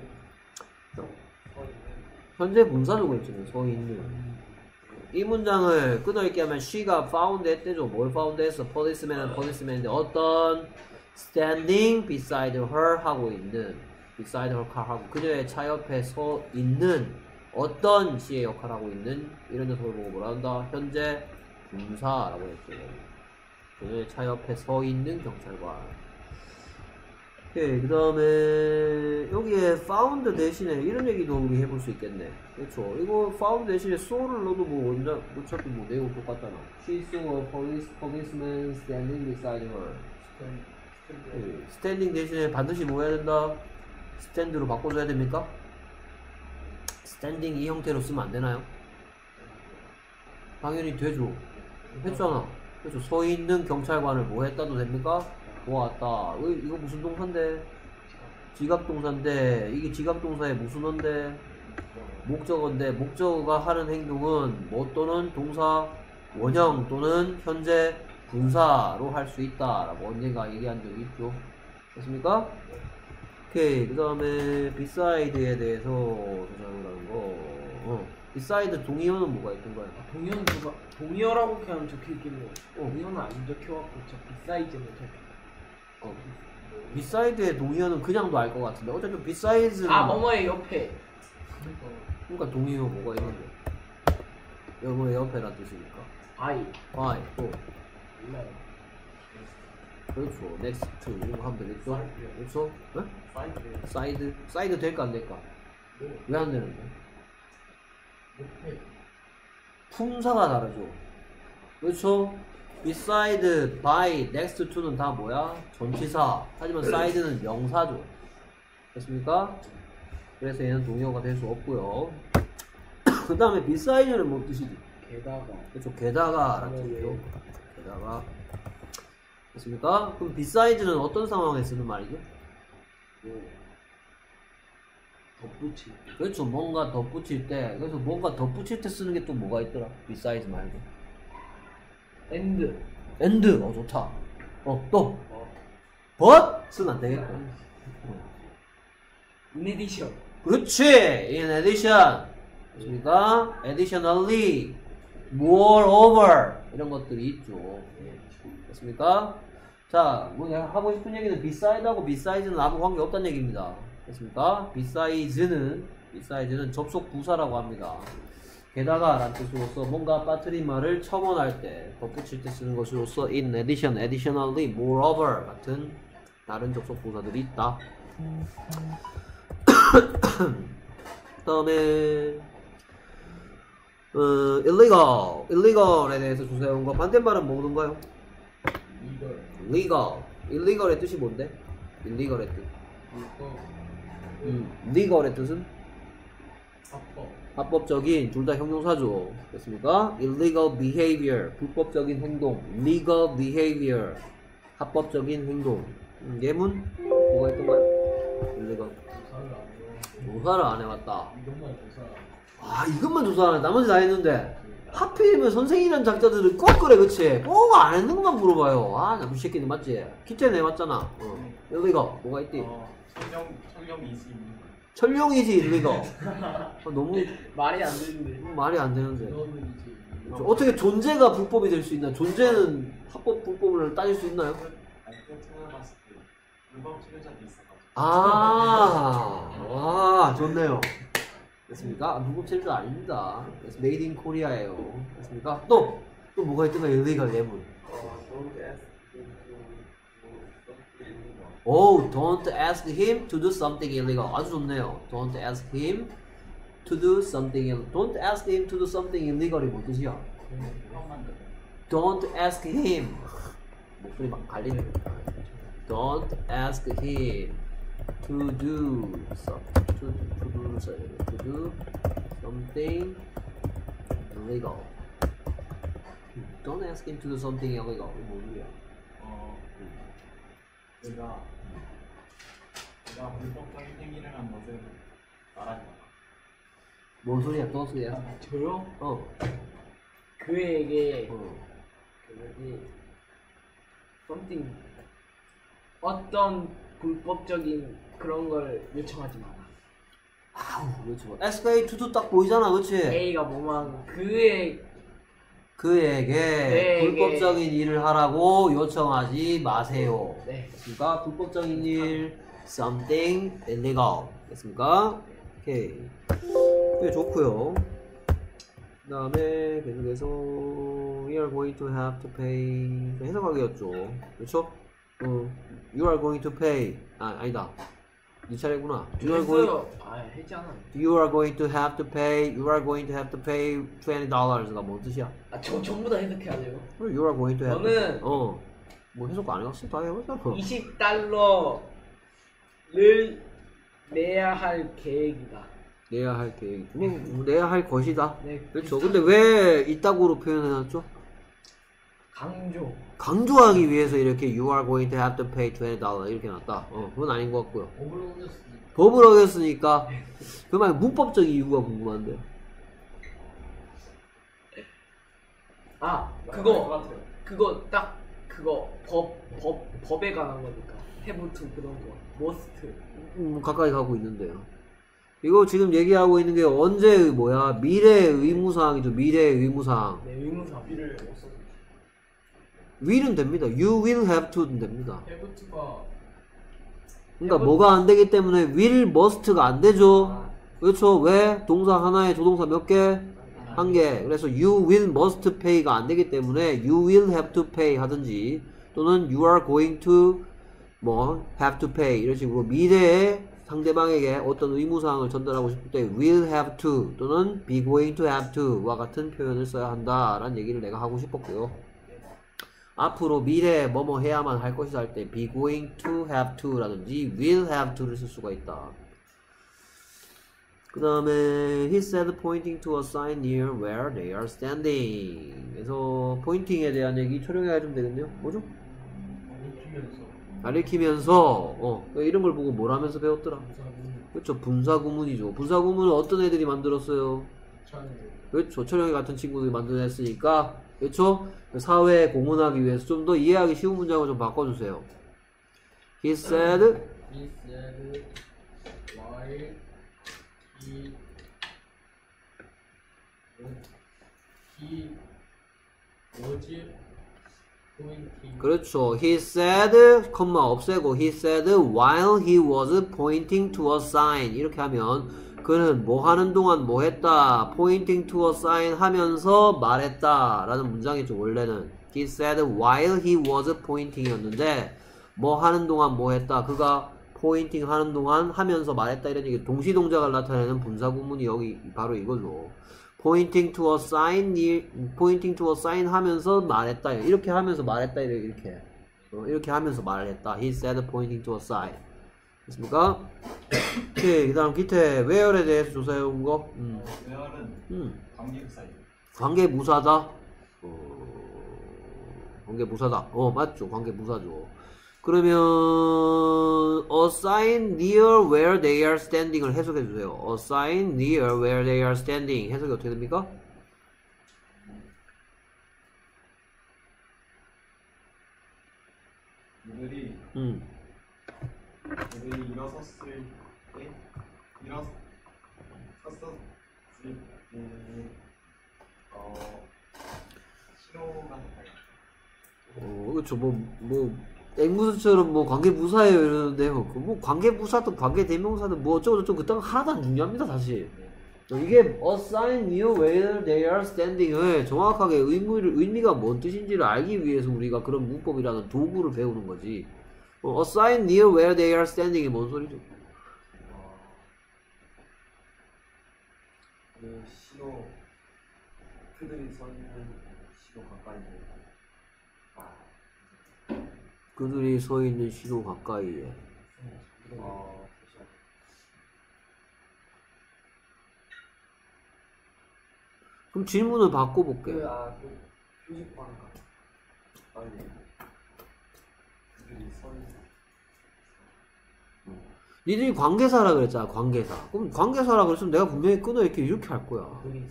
현재 분사라고 했잖아요. 서 있는. 이 문장을 끄어있게 하면 she가 found 했대죠. 뭘 found 했어? policeman은 policeman인데 어떤 standing beside her 하고 있는 beside her car 하고 그녀의 차 옆에 서 있는 어떤 시의 역할을 하고 있는 이런 녀석을 보고 뭐라 한다? 현재 분사라고 했죠. 그녀의 차 옆에 서 있는 경찰관. 오케이, 그 다음에 여기에 found 대신에 이런 얘기도 우리 해볼 수 있겠네. 그렇죠. 이거 found 대신에 so를 넣어도 뭐 원작 어차피 뭐 내용 똑같잖아. She saw a policeman standing beside her. 스탠딩 대신에 반드시 뭐 해야 된다? 스탠드로 바꿔줘야 됩니까? 스탠딩 이 형태로 쓰면 안 되나요? 당연히 되죠. 했잖아. 그렇죠. 서 있는 경찰관을 뭐 했다도 됩니까? 보았다. 이거 무슨 동사인데? 지각동사인데 이게 지각동사의 무슨 어인데? 목적어인데 목적어가 하는 행동은 뭐 또는 동사 원형 또는 현재 분사로 할 수 있다라고 언젠가 얘기한 적이 있죠. 됐습니까? 오케이. 그 다음에 beside에 대해서 조사를 하는 거. beside 동의어는 뭐가 있던가요? 동의어는 동의어라고 그냥 적혀있길래 동의어는 안 적혀갖고 저 비사이즈는 적혀. beside의 동의어는 그냥도 알 것 같은데 어쨌든 beside는 뭐뭐의 옆에. 그러니까 동의어 뭐가 있는데 뭐의 옆에란 뜻이니까 by 또 몰라요. 그렇죠. next to 이런 거 하면 되겠죠. 그렇죠? 사이드. side 될까 안 될까? 왜 안 되는데? 옆에. 품사가 다르죠. 그렇죠? beside, by, next to는 다 뭐야? 전치사. 하지만 side는 명사죠. 됐습니까? 그래서 얘는 동의어가 될 수 없고요. 그 다음에 beside는 뭐 뜻이지? 게다가. 그렇죠. 게다가 라는 뜻이죠. 게다가. 됐습니까? 그럼 beside는 어떤 상황에 쓰는 말이죠? 덧붙일. 그렇죠. 뭔가 덧붙일 때. 그래서 뭔가 덧붙일 때 쓰는 게 또 뭐가 있더라? besides 말고. and. 좋다. 또. but은 안 되겠고. in addition. 그렇지. in addition. 그러니까 additionally, moreover 이런 것들이 있죠. 됐습니까? 자, 뭐 내가 하고 싶은 얘기는 beside하고 beside는 아무 관계 없다는 얘기입니다. 됐습니까? beside는 접속 부사라고 합니다. 게다가 라는 뜻으로서 뭔가 빠뜨린 말을 첨언할 때, 덧붙일 때 쓰는 것으로서 in addition, additionally, moreover 같은 다른 접속 부사들이 있다. 그 다음에 illegal에 대해서 조사해온 거 반대말은 뭐던가요? illegal의 뜻이 뭔데? illegal의 뜻. legal의 뜻은? 합법적인 둘 다 형용사죠. 됐습니까? illegal behavior 불법적인 행동. legal behavior 합법적인 행동. 예문 뭐가 있던가요? illegal 조사를 안 해왔다. 아 이것만 조사 안 해. 나머지 다 했는데 하필이면 선생이란 작자들은 꼭 그래 그치? 꼭 안 했는 것만 물어봐요. 아 나무 새끼들 맞지? 키트에 내봤잖아. illegal 뭐가 있디? 천령이지. 천룡이지 illegal. 너무 말이 안 되는데. 말이 안 되는데. 너는 이제 어떻게 존재가 불법이 될 수 있나? 존재는 합법 불법을 따질 수 있나요? 아니 그 찾아봤을 때 불법 체류자도 있어가지고. 와 좋네요. 됐습니까? 불법 체류자 아닙니다. 그래서 made in Korea예요. 됐습니까? 또 뭐가 있던가 illegal 예문. Oh, don't ask him to do something illegal. 아주 좋네요. Don't ask him to do something illegal. Don't ask him to do something illegal이 뭔 뜻이야? Don't ask him. 목소리 막 갈리네. Don't ask him to do something illegal. Don't ask him to do something illegal. 이거 뭔 소리야? 내가 불법적인 행위를 한 것을 말하지 마. 뭔 소리야? 또 소리야? 저요? 어. 그에게 그 뭐지 something 어떤 불법적인 그런 걸 요청하지 마라. 아우 그렇죠. SK 투도 딱 보이잖아, 그렇지? A가 뭐만 그에게 그에게 불법적인 일을 하라고 요청하지 마세요. 네. 됐습니까? 불법적인 일, something illegal. 됐습니까? 오케이. 꽤 좋고요. 그 다음에 계속해서 we are going to have to pay 해석하기였죠. 그렇죠? you are going to pay 아니다. 네 차례구나. You are 했잖아. going to have to pay $20가 뭔 뜻이야? 저 전부 다 해석해야 돼요. You are going to have to 저는 뭐 해석 안 해봤어? 다 해봤잖아. $20를 내야 할 계획이다. 내야 할 계획. 내야 할 것이다. 네. 그렇죠. 근데 왜 이따구로 표현해놨죠? 강조하기 위해서 이렇게 you are going to have to pay $20 이렇게 놨다. 그건 아닌 것 같고요. 법을 어겼으니까 그 말 문법적 이유가 궁금한데. 법에 관한 거니까. have to 그런 거. must. 가까이 가고 있는데요. 이거 지금 얘기하고 있는 게 언제 미래의 의무사항이죠. 미래의 의무사항. 네, 의무사항. will은 됩니다. You will have to는 됩니다. have to가 그러니까 뭐가 안 되기 때문에 will, must가 안 되죠. 그렇죠. 왜? 동사 하나에 조동사 몇 개? 한 개. 그래서 you will, must pay가 안 되기 때문에 you will have to pay 하든지 또는 you are going to have to pay 이런 식으로 미래에 상대방에게 어떤 의무사항을 전달하고 싶을 때 will have to 또는 be going to have to와 같은 표현을 써야 한다라는 얘기를 내가 하고 싶었고요. 앞으로 미래에 뭐뭐 해야만 할 것이다 할 때 be going to have to 라든지 will have to를 쓸 수가 있다. 그 다음에 he said pointing to a sign near where they are standing. 그래서 포인팅에 대한 얘기 초령해야 좀 되겠네요. 뭐죠? 가리키면서 이런 걸 보고 뭘 하면서 배웠더라? 그렇죠. 분사구문이죠. 분사구문은 어떤 애들이 만들었어요? 그렇죠. 초령이 같은 친구들이 만들어냈으니까 그렇죠? 사회에 공헌하기 위해서 좀 더 이해하기 쉬운 문장을 좀 바꿔주세요. He said while he was pointing. 그렇죠. He said, 컴마 없애고 He said while he was pointing to a sign 이렇게 하면 그는 뭐 하는 동안 뭐 했다 pointing to a sign 하면서 말했다 라는 문장이죠. 원래는 He said while he was pointing 이었는데 뭐 하는 동안 뭐 했다 그가 포인팅 하는 동안 하면서 말했다 이런 얘기 동시동작을 나타내는 분사구문이 여기 바로 이거죠. pointing to a sign 하면서 말했다 이렇게 하면서 말했다 이렇게 하면서 말을 했다. He said pointing to a sign 됐습니까? 오케이. 그 다음 기태. where에 대해서 조사해온 거. where는 관계부사예요. 관계부사다. 관계부사다. 맞죠. 관계부사죠. 그러면 assign near where they are standing을 해석해주세요. assign near where they are standing. 해석이 어떻게 됩니까? 그들이 일어섰을 때 신호가 될까요? 그렇죠. 앵무새처럼 관계부사예요 이러는데요. 관계부사든 관계대명사든 어쩌고저쩌고 그딴 거 하나도 안 중요합니다, 사실. 이게 assign near where they are standing을 정확하게 의미가 뭔 뜻인지를 알기 위해서 우리가 그런 문법이라는 도구를 배우는 거지. assign near where they are standing이 뭔 소리죠? 그 신호 그들이 서 있는 신호 가까이 그들이 서 있는 신호 가까이에. 그럼 질문을 바꿔볼게. 표지판 가까이 그들이 서 있는 니들이 관계사라 그랬잖아, 관계사. 그럼 관계사라 그랬으면 내가 분명히 끊어 이렇게 할 거야.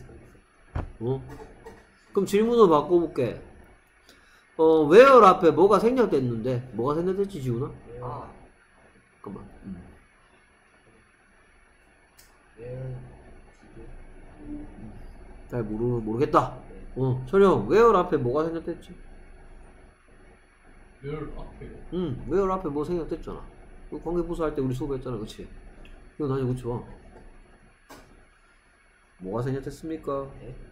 그럼 질문을 바꿔볼게. where 앞에 뭐가 생략됐는데? 뭐가 생략됐지, 지훈아? 잠깐만. 잘 모르겠다. 철영, where 앞에 뭐가 생략됐지? where 앞에? where 앞에 뭐 생략됐잖아. 관계부사 할 때 우리 수업했잖아, 그치? 이거 나중에 그쵸? 뭐가 생략됐습니까?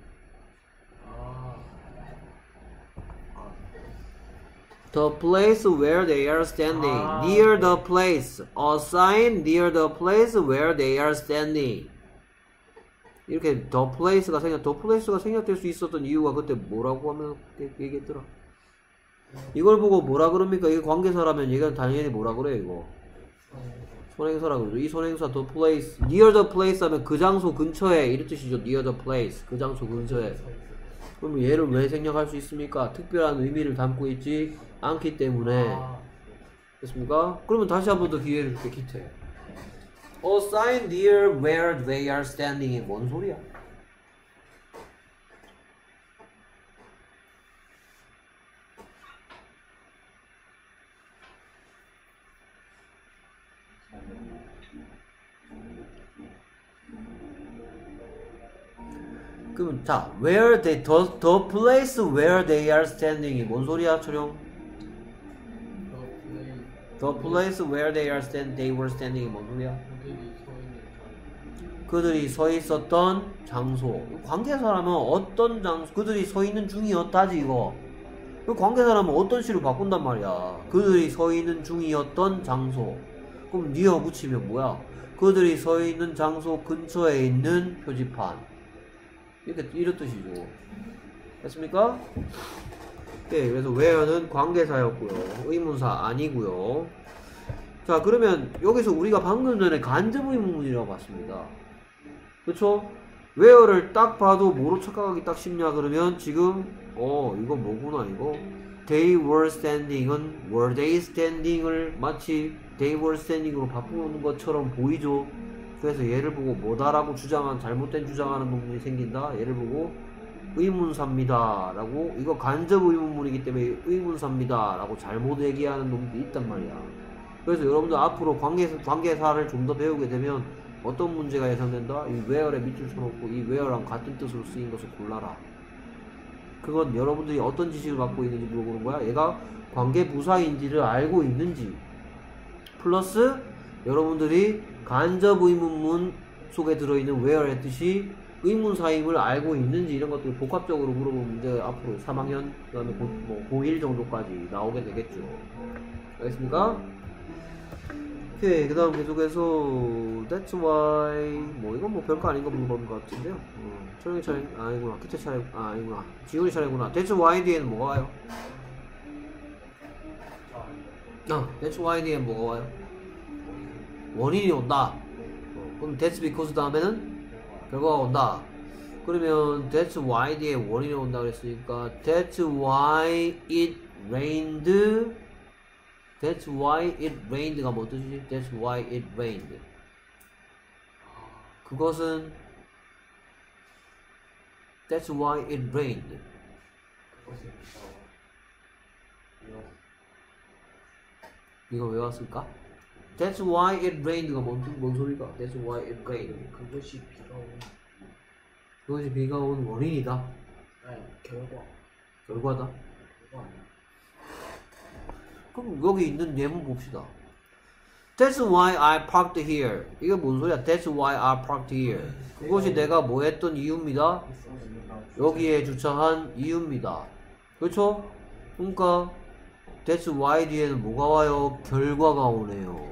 The place where they are standing. Near the place. Assign near the place where they are standing. 이렇게 the place가 생략될 수 있었던 이유가 그때 뭐라고 하면 얘기했더라? 이걸 보고 뭐라 그럽니까? 이게 관계사라면 얘가 당연히 뭐라 그래, 이거? 손행사라 그러죠. 이 손행사 the place, near the place 하면 그 장소 근처에 이런 뜻이죠. near the place, 그 장소 근처에. 그럼 얘를 왜 생략할 수 있습니까? 특별한 의미를 담고 있지 않기 때문에. 됐습니까? 그러면 다시 한 번 더 기회를 줄게, 기태. assign near where they are standing이 뭔 소리야? 그럼 자, where they the place where they are standing이 뭔 소리야, 초령? The place where they were standing이 뭔 소리야? 그들이 서 있었던 장소. 관계사라면 어떤 장소? 그들이 서 있는 중이었다지 이거. 그 관계사라면 어떤 시로 바꾼단 말이야. 그들이 서 있는 중이었던 장소. 그럼 니어 붙이면 뭐야? 그들이 서 있는 장소 근처에 있는 표지판. 이런 뜻이죠. 됐습니까? 네, 그래서 where는 관계사였고요. 의문사 아니고요. 자, 그러면 여기서 우리가 방금 전에 간접 의문문이라고 봤습니다. 그쵸? where를 딱 봐도 뭐로 착각하기 딱 쉽냐 그러면 지금 이거 뭐구나 이거 they were standing은 were they standing을 마치 they were standing으로 바꾸는 것처럼 보이죠. 그래서 얘를 보고 뭐다라고 잘못된 주장하는 부분이 생긴다. 얘를 보고 의문사입니다 라고, 이거 간접 의문문이기 때문에 의문사입니다 라고 잘못 얘기하는 놈도 있단 말이야. 그래서 여러분들 앞으로 관계사를 좀 더 배우게 되면 어떤 문제가 예상된다? 이 where에 밑줄 쳐놓고 이 where랑 같은 뜻으로 쓰인 것을 골라라. 그건 여러분들이 어떤 지식을 갖고 있는지 물어보는 거야. 얘가 관계부사인지를 알고 있는지, 플러스 여러분들이 간접 의문문 속에 들어있는 where의 뜻이 의문사임을 알고 있는지, 이런 것들을 복합적으로 물어보는 문제가 앞으로 3학년 그 다음에 고1 정도까지 나오게 되겠죠. 알겠습니까? 오케이, 그 다음 계속해서 that's why 이건 별거 아닌 거 물어보는 것 같은데요. 초령이 차례 아니구나, 기태 차례 아니구나, 지훈이 차례구나. that's why 뒤에는 뭐가 와요? that's why 뒤에는 뭐가 와요? 원인이 온다. 그럼 that's because 다음에는 결과가 온다. 그러면 that's why 뒤에 원인이 온다 그랬으니까 that's why it rained. That's why it rained가 뭐 뜻이지? That's why it rained. 그것은 That's why it rained. 그것이 이거 왜 왔을까? That's why it rained가 뭔 소리가? That's why it rained. 그것이 비가 오는 그것이 비가 온 원인이다. 아니 결과다. 결과다. 결과 아니야. 그럼 여기 있는 예문 봅시다. That's why I parked here. 이게 뭔 소리야? That's why I parked here. 그것이 내가 뭐 했던 이유입니다. 여기에 주차한 이유입니다. 그렇죠? 그러니까 That's why 뒤에는 뭐가 와요? 결과가 오네요.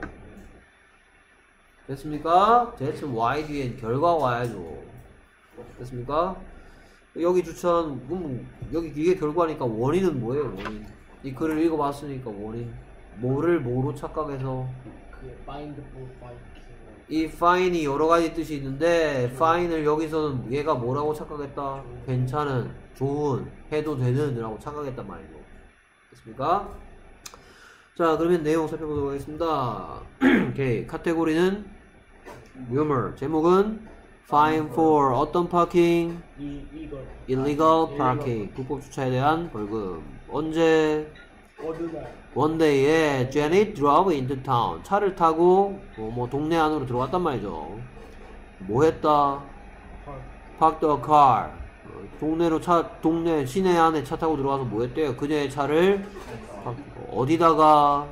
됐습니까? That's why 뒤엔 결과가 와야죠. 됐습니까? 여기 주차한 여기 이게 결과니까 원인은 뭐예요? 원인. 이 글을 읽어봤으니까 원인. 뭐를 뭐로 착각해서 그 find for finding. 이 fine이 여러 가지 뜻이 있는데 fine을 여기서는 얘가 뭐라고 착각했다? 괜찮은, 좋은, 해도 되는 이라고 착각했단 말이죠. 됐습니까? 자, 그러면 내용 살펴보도록 하겠습니다. 오케이. 카테고리는 rumor. 제목은 fine for 어떤 파킹? 이걸 illegal parking. 불법 주차에 대한 벌금. 언제? 어느 날 One day에 Janet drove into town. 차를 타고 뭐 동네 안으로 들어갔단 말이죠. 뭐 했다? Park the car. 동네 시내 안에 차 타고 들어가서 뭐 했대요? 그녀의 차를 어디다가?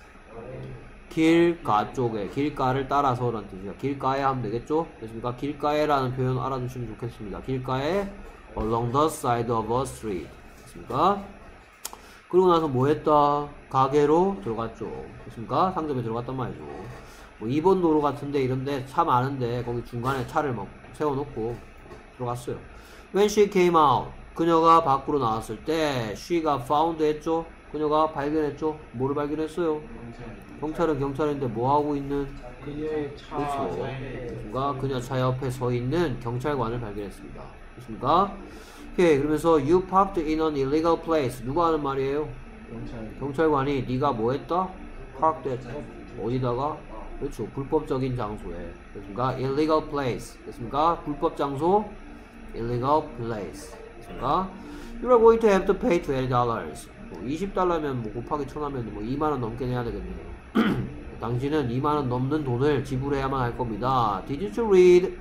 길가 쪽에. 길가를 따라서라는 뜻이야. 길가에 하면 되겠죠? 됐습니까? 길가에라는 표현 알아두시면 좋겠습니다. 길가에 along the side of a street. 됐습니까? 그러고 나서 뭐 했다? 가게로 들어갔죠. 됐습니까? 상점에 들어갔단 말이죠. 뭐 2번 도로 같은데 이런데 차 많은데 거기 중간에 차를 막 세워놓고 들어갔어요. When she came out, 그녀가 밖으로 나왔을 때 she가 found 했죠. 그녀가 발견했죠. 뭐를 발견했어요? 경찰인데 뭐하고 있는? 그녀의 차 그렇죠. 옆에 됐습니까? 그녀 차 옆에 서 있는 경찰관을 발견했습니다. 됐습니까? 오케이. 그러면서 you parked in an illegal place. 누가 하는 말이에요? 경찰관이 네가 뭐 했다? parked at 어디다가? 그렇죠. 불법적인 장소에. 됐습니까? illegal place. 됐습니까? 불법 장소 illegal place. 됐습니까? You are going to have to pay $20. 뭐 $20면 뭐 곱하기 1000하면 뭐 2만원 넘게 내야 되겠네요. 당신은 2만원 넘는 돈을 지불해야만 할 겁니다. Did you read?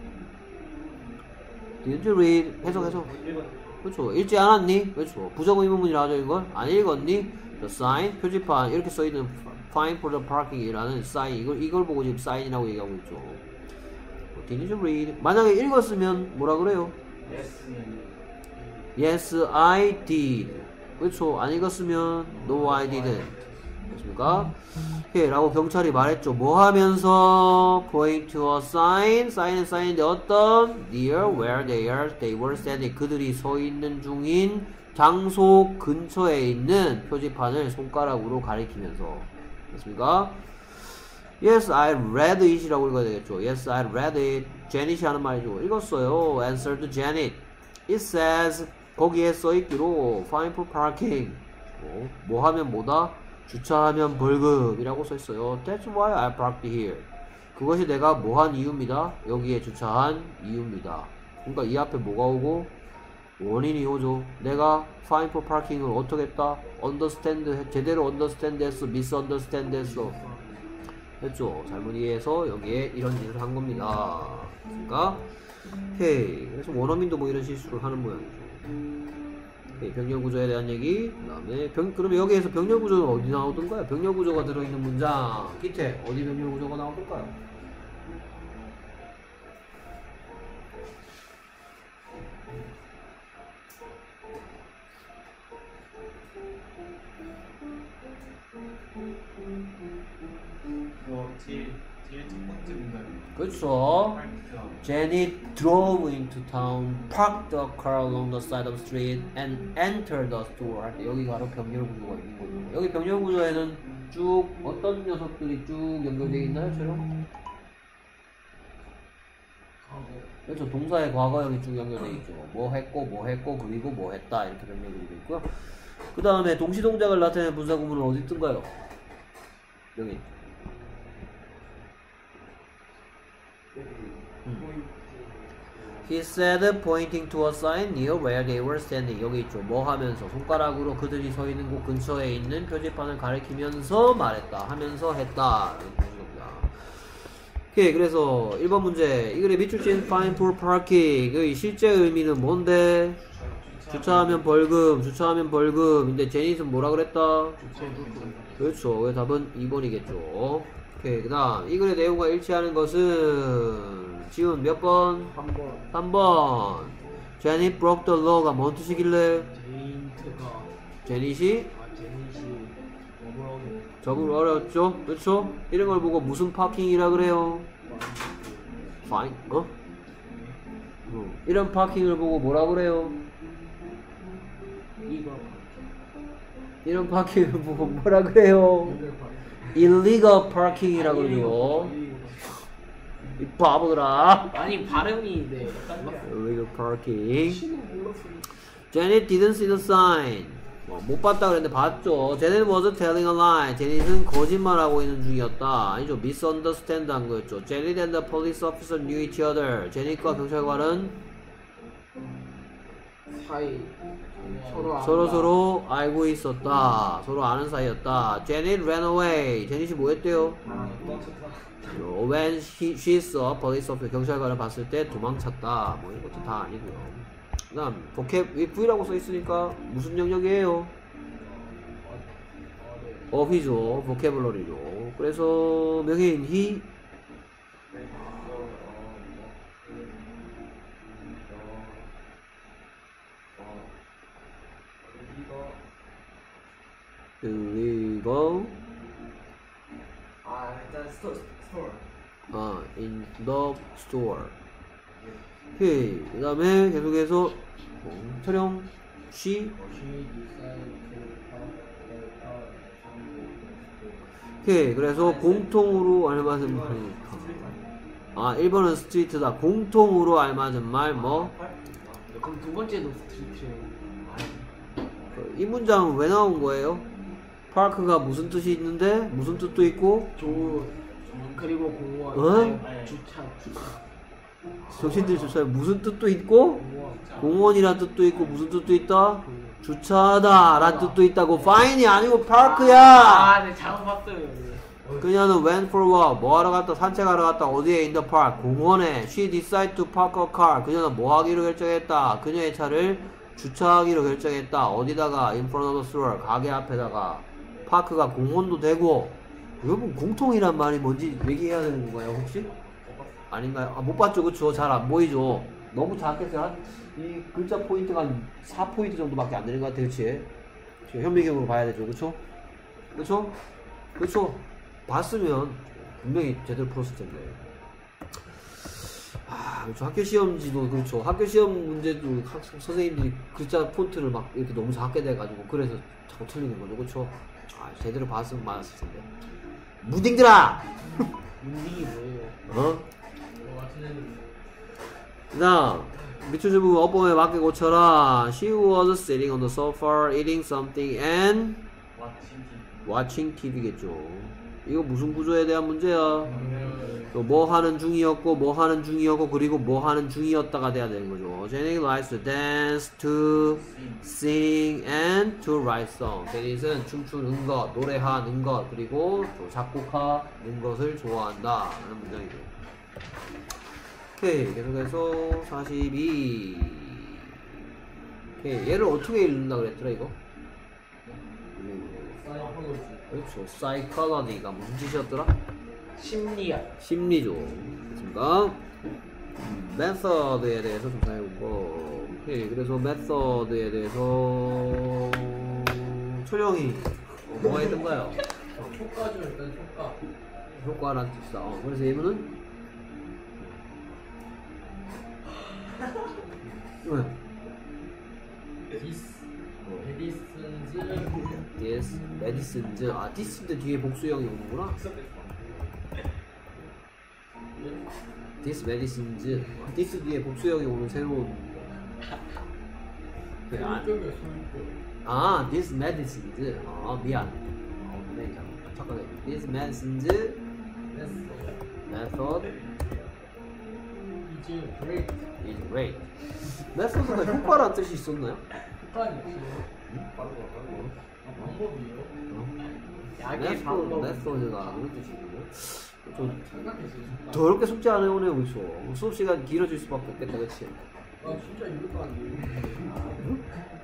Did you read? 해석. 그렇죠. 읽지 않았니? 그렇죠. 부정의문문이라 하죠, 이걸. 안 읽었니? The sign, 표지판, 이렇게 써있는 fine for the parking이라는 sign, 이걸 보고 지금 sign이라고 얘기하고 있죠. Did you read? 만약에 읽었으면 뭐라 그래요? Yes, I did. 그렇죠. 안 읽었으면 No, I didn't. 됐습니까? 오케이, 라고 경찰이 말했죠. 뭐 하면서? Point to a sign. sign은 sign인데 어떤? Near where they were standing. 그들이 서 있는 중인 장소 근처에 있는 표지판을 손가락으로 가리키면서. 됐습니까? Yes, I read it 이라고 읽어야 되겠죠. Yes, I read it. Janet이 하는 말이죠. 읽었어요. Answered Janet. It says 거기에 써있기로 fine for parking. 뭐 하면 뭐다? 주차하면 벌금이라고 써있어요. That's why I parked here. 그것이 내가 뭐 한 이유입니다. 여기에 주차한 이유입니다. 그러니까 이 앞에 뭐가 오고? 원인이 오죠. 내가 fine for parking을 어떻게 했다? understand, 제대로 understand 했어? misunderstand 했어? 됐죠? 잘못 이해해서 여기에 이런 짓을 한 겁니다. 그러니까 오케이. 그래서 원어민도 뭐 이런 실수를 하는 모양이죠. 오케이. 병렬구조에 대한 얘기. 그 다음에 그러면 여기에서 병렬구조는 어디 나오던가요? 병렬구조가 들어있는 문장 기태 어디 병렬구조가 나오던가요? 제일 첫 번째 문장이 그렇죠. Janet drove into town, parked the car along the side of the street, and entered the store. 할 때 여기 바로 병렬구조가 있는 거죠. 여기 병렬구조에는 쭉 어떤 녀석들이 쭉 연결되어 있나요, 처럼? 그렇죠. 동사의 과거형이 쭉 연결되어 있죠. 뭐 했고 그리고 뭐 했다 이렇게 변경이 되어 있고요. 그 다음에 동시동작을 나타내는 분사구문은 어디 뜬가요? 여기. He said, pointing to a sign near where they were standing. 여기 있죠. 뭐 하면서 손가락으로 그들이 서 있는 곳 근처에 있는 표지판을 가리키면서 말했다. 하면서 했다. 이렇게 되는 겁니다. 오케이. 그래서 1번 문제. 이 글의 밑줄 친 fine for parking. 의 실제 의미는 뭔데? 주차하면 벌금. 주차하면 벌금인데 제닛은 뭐라 그랬다? 그렇죠. 그래서 답은 2번이겠죠. 오케이. 그 다음 이 글의 내용과 일치하는 것은 지금 몇 번? 3번. 3번. Janet broke the law가 뭔 뜻이길래? 제닛이 적응 어렵죠? 그렇죠? 이런 걸 보고 무슨 파킹이라 그래요? Fine. 이런 파킹을 보고 뭐라 그래요? 이런 파킹을 보고 뭐라 그래요? Illegal parking이라 그러죠. 이 바보들아. 아니 발음이 네. Illegal parking. Janet didn't see the sign. 못 봤다 그랬는데 봤죠. Janet was telling a lie. 제닛은 거짓말하고 있는 중이었다. 아니죠. misunderstand 한 거였죠. Janet and the police officer knew each other. 제닛과 경찰관은 사이 서로 알고 있었다. 서로 아는 사이였다. Janet ran away. 제닛이 뭐 했대요? When she saw police officer, 경찰관을 봤을 때 도망쳤다. 뭐 이런 것도 다 아니고요. 그 다음 vocab V라고 써있으니까 무슨 영역이에요? 어휘죠. vocabulary죠. 그래서 명예인 he 그리고 일단 스토어. in the store. 오케이. 그 다음에 계속해서 촬영 she 오케이. 그래서 공통으로 알맞은 말이니까 1번은 스트리트다. 공통으로 알맞은 말 뭐? 그럼 두 번째도 스트리트예요. 이 문장은 왜 나온 거예요? 파크가 무슨 뜻이 있는데 무슨 뜻도 있고 그리고 공원 주차 정신들 주차에 무슨 뜻도 있고 공원이란 뜻도 있고 무슨 뜻도 있다? 주차하다 란 뜻도 있다고. fine이 아니고 park야. 네 잘못 봤어요. 그녀는 went for a walk 뭐 하러 갔다? 산책하러 갔다. 어디에? in the park 공원에. she decided to park a car 그녀는 뭐 하기로 결정했다? 그녀의 차를 주차하기로 결정했다. 어디다가? in front of the store 가게 앞에다가. 파크가 공원도 되고. 여러분 공통이란 말이 뭔지 얘기해야 되는 건가요 혹시? 아닌가요? 못 봤죠. 그쵸? 잘 안 보이죠? 너무 작게 해서 이 글자 포인트가 한 4포인트 정도밖에 안 되는 것 같아요. 그치? 현미경으로 봐야 되죠. 그쵸? 그쵸? 그쵸? 봤으면 분명히 제대로 풀었을 텐데. 그렇죠. 학교 시험지도 그렇죠. 학교 시험 문제도 선생님들이 글자 폰트를 막 이렇게 너무 작게 돼가지고 그래서 자꾸 틀리는 거죠. 그렇죠? 제대로 봤으면 많았을 텐데. 무딩들아! 문딩이 뭐예요? 그 다음 밑줄 부분 어법에 맞게 고쳐라. She was sitting on the sofa eating something and watching TV겠죠. 이거 무슨 구조에 대한 문제야? 또 뭐 하는 중이었고 뭐 하는 중이었고 그리고 뭐 하는 중이었다가 돼야 되는 거죠. Janet likes to dance, to sing, and to write songs. 제닛은 춤추는 것, 노래하는 것, 그리고 또 작곡하는 것을 좋아한다 라는 문장이죠. 오케이. 계속해서 42. 오케이. 얘를 어떻게 읽는다 그랬더라 이거? 그렇죠. psychology가 무슨 뜻이었더라? 심리학. 심리죠. 그렇습니까? method에 대해서 조사해본거. 오케이. 그래서 method에 대해서 초령이 뭐가 있던가요? 효과죠. 일단 효과. 효과란 뜻이다. 그래서 예문은? 왜? Yes, medicines. this인데 뒤에 복수형이 오는구나. This medicines. This 뒤에 복수형이 오는 새로운. This medicines. 미안. 네, 잠깐만. This medicines method is great. method가 효과라는 뜻이 있었나요? 약의 방법. method가 그런 뜻이군요. 좀 더럽게 숙제 안 해오네 여기서. 수업 시간 길어질 수밖에 없겠다, 그렇지? 진짜 이것도 아니에요.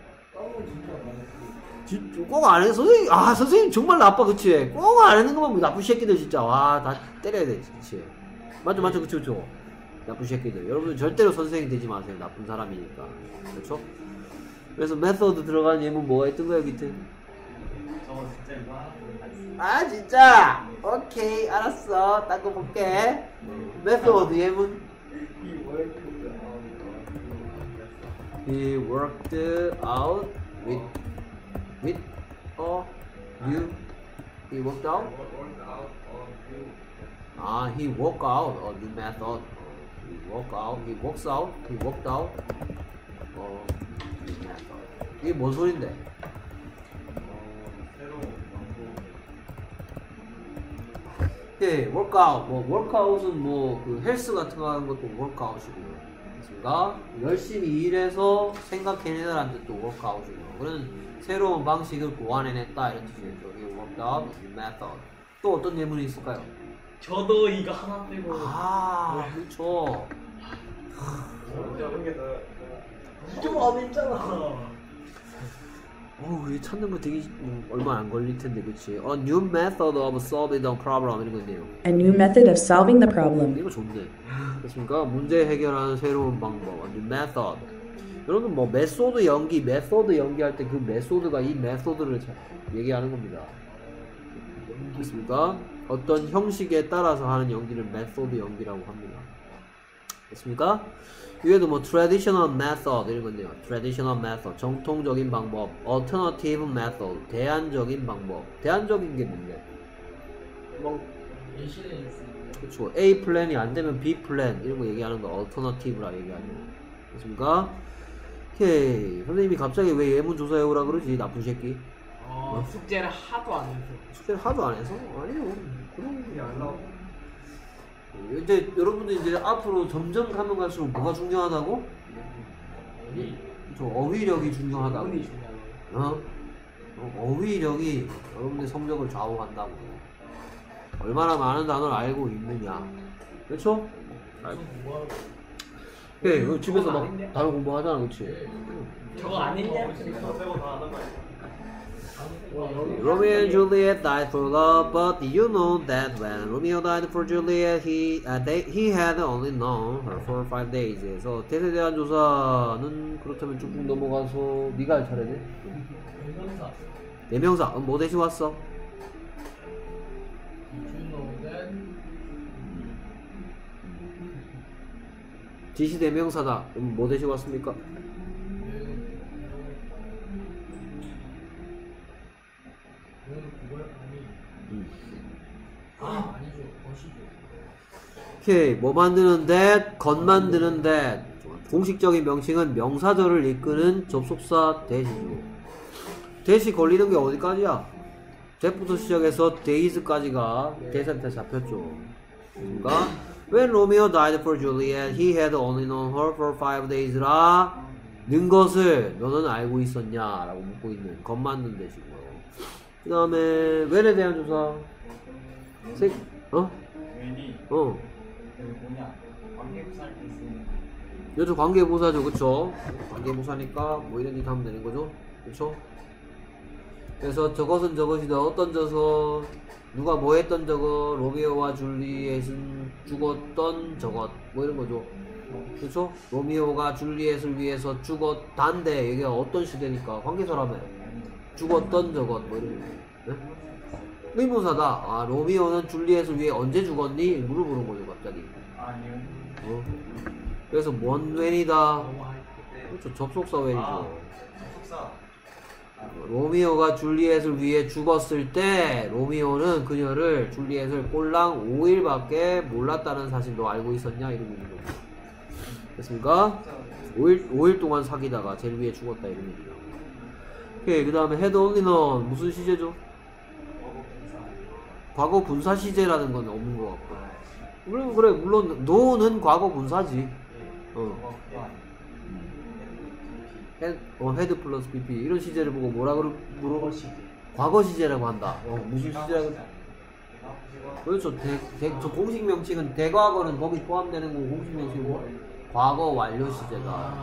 꼭 안 해. 선생님, 선생님 정말 나빠, 그치? 꼭 안 하는 것만 나쁜 새끼들, 진짜. 와, 다 때려야 돼, 그치? 맞죠, 그치. 나쁜 새끼들. 여러분들 절대로 선생님이 되지 마세요. 나쁜 사람이니까. 그렇죠? 그래서 메소드 들어간 예문 뭐가 있던 거야, 밑에? 저 진짜 이거 하나 진짜? 오케이, 알았어. 딴 거 볼게. 메소드 예문. He worked out with a new. He worked out. He worked out a new method. He worked out. He works out. He worked out. New method. 이게 뭔 소린데? 새로운 방법. 예, workout. workout은 그 헬스 같은 거 하는 것도 workout이고요. 그러니까 열심히 일해서 생각해내라는 뜻도 workout이고요. 그런 새로운 방식을 고안해냈다 이런 뜻이겠죠. 이 worked out, new method. 또 어떤 예문이 있을까요? 저도 이거 하나 빼고. 그렇죠. 저런 게 좀 어렵잖아. 이거 찾는 거 되게 얼마 안 걸릴 텐데, 그치? A new method of solving the problem 이런 건데요. A new method of solving the problem. 이거 좋네. 그렇습니까? 문제 해결하는 새로운 방법, a new method. 여러분 메소드 연기 할 때 그 메소드가 이 메소드를 얘기하는 겁니다. 그렇습니까? 어떤 형식에 따라서 하는 연기를 메소드 연기라고 합니다. 됐습니까? 위에도 traditional method 이런 건데요. traditional method 정통적인 방법, alternative method 대안적인 방법. 대안적인 게 뭔데? 예시를 있습니다. 그렇죠. A 플랜이 안 되면 B 플랜 이런 거 얘기하는 거 alternative라 얘기하죠. 됐습니까? 오케이. 선생님이 갑자기 왜 예문 조사해오라 그러지? 나쁜 새끼. 숙제를 하도 안 해서. 숙제를 하도 안 해서? 아니요. 그런 게 안 나와. 이제 여러분들 이제 앞으로 점점 가면 갈수록 뭐가 중요하다고? 어휘력이 중요하다고. 운이 중요하고. 어휘력이 여러분들 성적을 좌우한다고. 얼마나 많은 단어를 알고 있느냐. 그렇죠? 예, 집에서 막 단어 공부하잖아, 그렇지? 저거 안 했냐? 저 빼고 다 하는 거야. Romeo and Juliet died for love, but do you know that when Romeo died for Juliet, he had only known her for 5 days. 그래서 대세 대한 조사는 그렇다면 쭉쭉 넘어가서 네가 할 차례네. 대명사. 뭐 대신 왔어? 지시 대명사다. 뭐 대신 왔습니까? 아니죠. 것이죠. 오케이. 뭐 만드는 that, 것 만드는 that. 공식적인 명칭은 명사절을 이끄는 접속사 that이죠. that이 걸리는 게 어디까지야? that부터 시작해서 days까지가 that한테 잡혔죠. 그러니까 When Romeo died for Juliet, he had only known her for 5 days라 는 것을 너는 알고 있었냐? 라고 묻고 있는 것 만드는 that이고요. 그 다음에 when에 대한 조사. 웬이 뭐냐 관계부사할 때 쓰는 여기서 관계부사죠, 그쵸? 관계부사니까 뭐 이런 짓 하면 되는 거죠, 그쵸? 그래서 저것은 저것이다. 어떤 저것, 누가 뭐 했던 저것, 로미오와 줄리엣은 죽었던 저것, 뭐 이런 거죠, 그쵸? 로미오가 줄리엣을 위해서 죽었단데 이게 어떤 시대니까 관계사라며. 죽었던 저것, 뭐 이런 거. 네? 의문사다. 로미오는 줄리엣을 위해 언제 죽었니? 물어보는 거죠, 갑자기. 아니요. 그래서 뭔 웬이다. 그렇죠, 접속사 웬이죠. 접속사 로미오가 줄리엣을 위해 죽었을 때 로미오는 그녀를 줄리엣을 꼴랑 5일밖에 몰랐다는 사실도 알고 있었냐 이런 얘기죠. 됐습니까? 5일 동안 사귀다가 쟤를 위해 죽었다 이런 얘기죠. 오케이, 그 다음에 헤드 올리는 무슨 시제죠? 과거 분사 시제라는 건 없는 것 같고. 그래 물론 노는 과거 분사지. 헤드 플러스 PP 이런 시제를 보고 뭐라 물어? 과거 시제라고 한다. 무슨 시제라고? 그렇죠. 저 공식 명칭은 대과거는 거기 포함되는 거고 공식 명칭은 뭐? 과거 완료 시제다.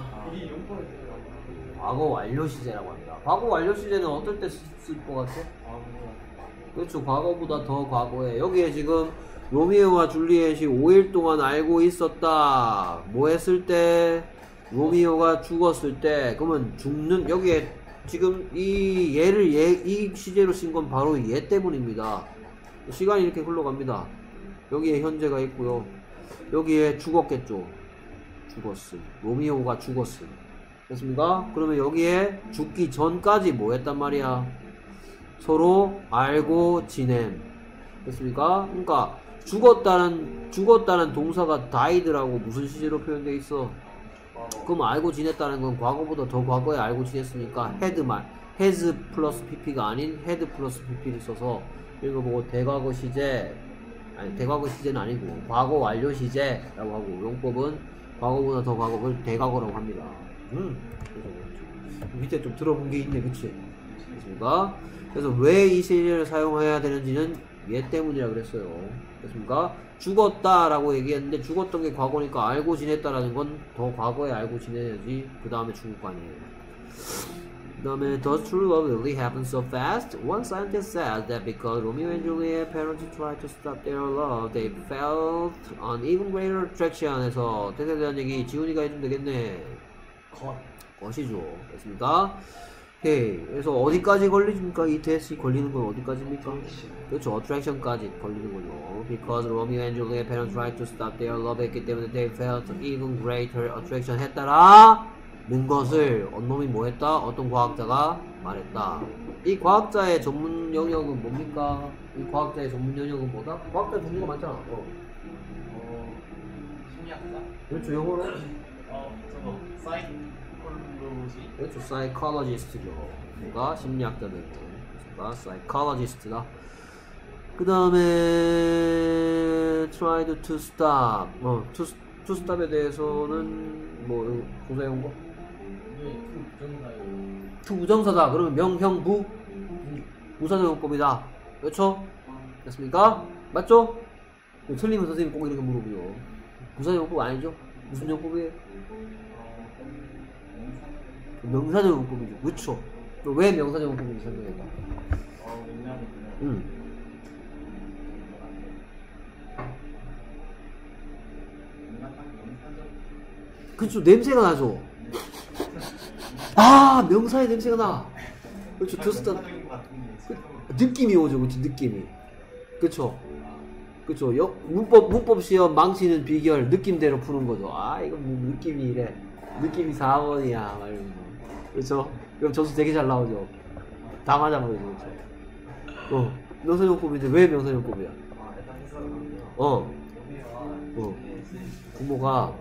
과거 완료 시제라고 합니다. 과거 완료 시제는 어떨 때 쓸 것 같아? 그렇죠. 과거보다 더 과거에. 여기에 지금 로미오와 줄리엣이 5일 동안 알고 있었다. 뭐 했을 때? 로미오가 죽었을 때. 그러면 죽는, 여기에 지금 이 얘를 이 시제로 쓴 건 바로 얘 때문입니다. 시간이 이렇게 흘러갑니다. 여기에 현재가 있고요. 여기에 죽었겠죠. 죽었음. 로미오가 죽었음. 됐습니까? 그러면 여기에 죽기 전까지 뭐 했단 말이야? 서로 알고 지냄. 됐습니까? 그러니까 죽었다는 동사가 died라고 무슨 시제로 표현되어 있어? 그럼 알고 지냈다는 건 과거보다 더 과거에 알고 지냈으니까 has 플러스 pp가 아닌 had 플러스 pp를 써서 이거 보고 대과거 시제, 아니 대과거 시제는 아니고 과거 완료 시제라고 하고, 용법은 과거보다 더 과거를 대과거라고 합니다. 밑에 좀 들어본 게 있네, 그치? 됐습니까? 그래서 왜 이 시제를 사용해야 되는지는 얘 때문이라 그랬어요. 됐습니까? 죽었다라고 얘기했는데 죽었던 게 과거니까 알고 지냈다라는 건 더 과거에 알고 지내야지 그 다음에 죽을 거 아니에요. 그 다음에 Does true love really happen so fast? One scientist said that because Romeo and Juliet parents tried to stop their love, they felt an even greater attraction. 해서 뜻에 대한 얘기 지훈이가 해주면 되겠네. 것이죠. 됐습니까? 오케이. 그래서 어디까지 걸리십니까? 이 대시 걸리는 건 어디까지입니까? 그렇죠. attraction까지 걸리는 거죠. Because Romeo and Juliet parents tried to stop their love 했기 때문에 they felt even greater attraction 했다라는 것을 언놈이 뭐 했다? 어떤 과학자가 말했다. 이 과학자의 전문 영역은 뭡니까? 이 과학자의 전문 영역은 뭐다? 과학자 종류가 많잖아. 심리학자? 그렇죠. 영어로? 저거 사이콜로지? 그렇죠. psychologist죠. 그러니까 심리학자들. 그러니까 psychologist다. 그 다음에 tried to stop. to stop에 대해서는 뭐 조사해온 거? to 부정사다. 그러면 명형부 부사적용법이다. 그렇죠? 됐습니까? 맞죠? 틀리면 선생님 꼭 이렇게 물어보죠. 부사적용법 아니죠? 무슨 용법이에요? 명사적용법이죠. 그렇죠? 왜 명사적용법인지 설명해봐. 그렇죠. 냄새가 나죠. 아, 명사의 냄새가 나. 그렇죠. 드스타 느낌이 오죠. 그렇죠. 느낌이. 그렇죠. 그렇죠. 문법 시험 망치는 비결 느낌대로 푸는 거죠. 아, 이거 뭐 느낌이 이래. 느낌이 4번이야. 그렇죠. 그럼 점수 되게 잘 나오죠. 다 맞아버리죠. 그렇죠. 명사용법인데 왜 명사용법이야? 부모가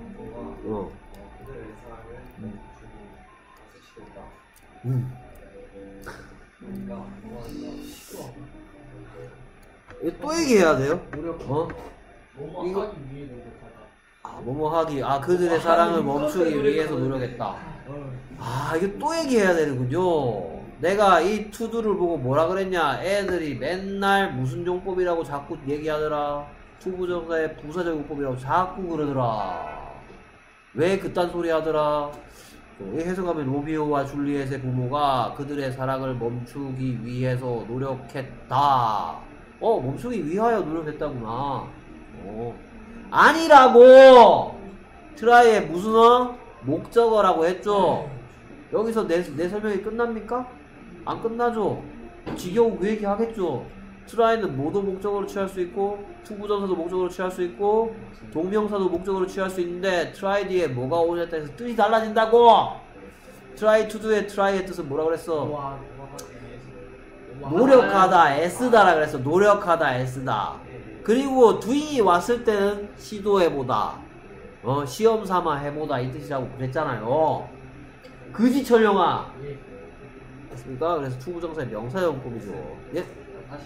이거 또 얘기해야 돼요? 이거 뭐뭐 하기, 그들의 사랑을 멈추기 위해서 노력했다. 이거 또 얘기해야 되는군요. 내가 이 투두를 보고 뭐라 그랬냐? 애들이 맨날 무슨 용법이라고 자꾸 얘기하더라. 투부정사의 부사적 용법이라고 자꾸 그러더라. 왜 그딴 소리 하더라? 해석하면 로미오와 줄리엣의 부모가 그들의 사랑을 멈추기 위해서 노력했다. 멈추기 위하여 노력했다구나. 아니라고! 트라이의 무슨 목적어라고 했죠? 여기서 내 설명이 끝납니까? 안 끝나죠? 지겨우 그 얘기 하겠죠? 트라이는 모두 목적어로 취할 수 있고, 투부정사도 목적어로 취할 수 있고, 동명사도 목적어로 취할 수 있는데, 트라이 뒤에 뭐가 오냐에 따라서 뜻이 달라진다고! try to do의 try의 뜻은 뭐라 그랬어? 와, 노력하다, 애쓰다라 그랬어. 노력하다, 애쓰다. 그리고 doing이 왔을 때는 시도해보다, 시험 삼아 해보다 이 뜻이라고 그랬잖아요. 그지 철령아. 됐습니까? 그래서 투부정사의 명사용법이죠. 예? 다시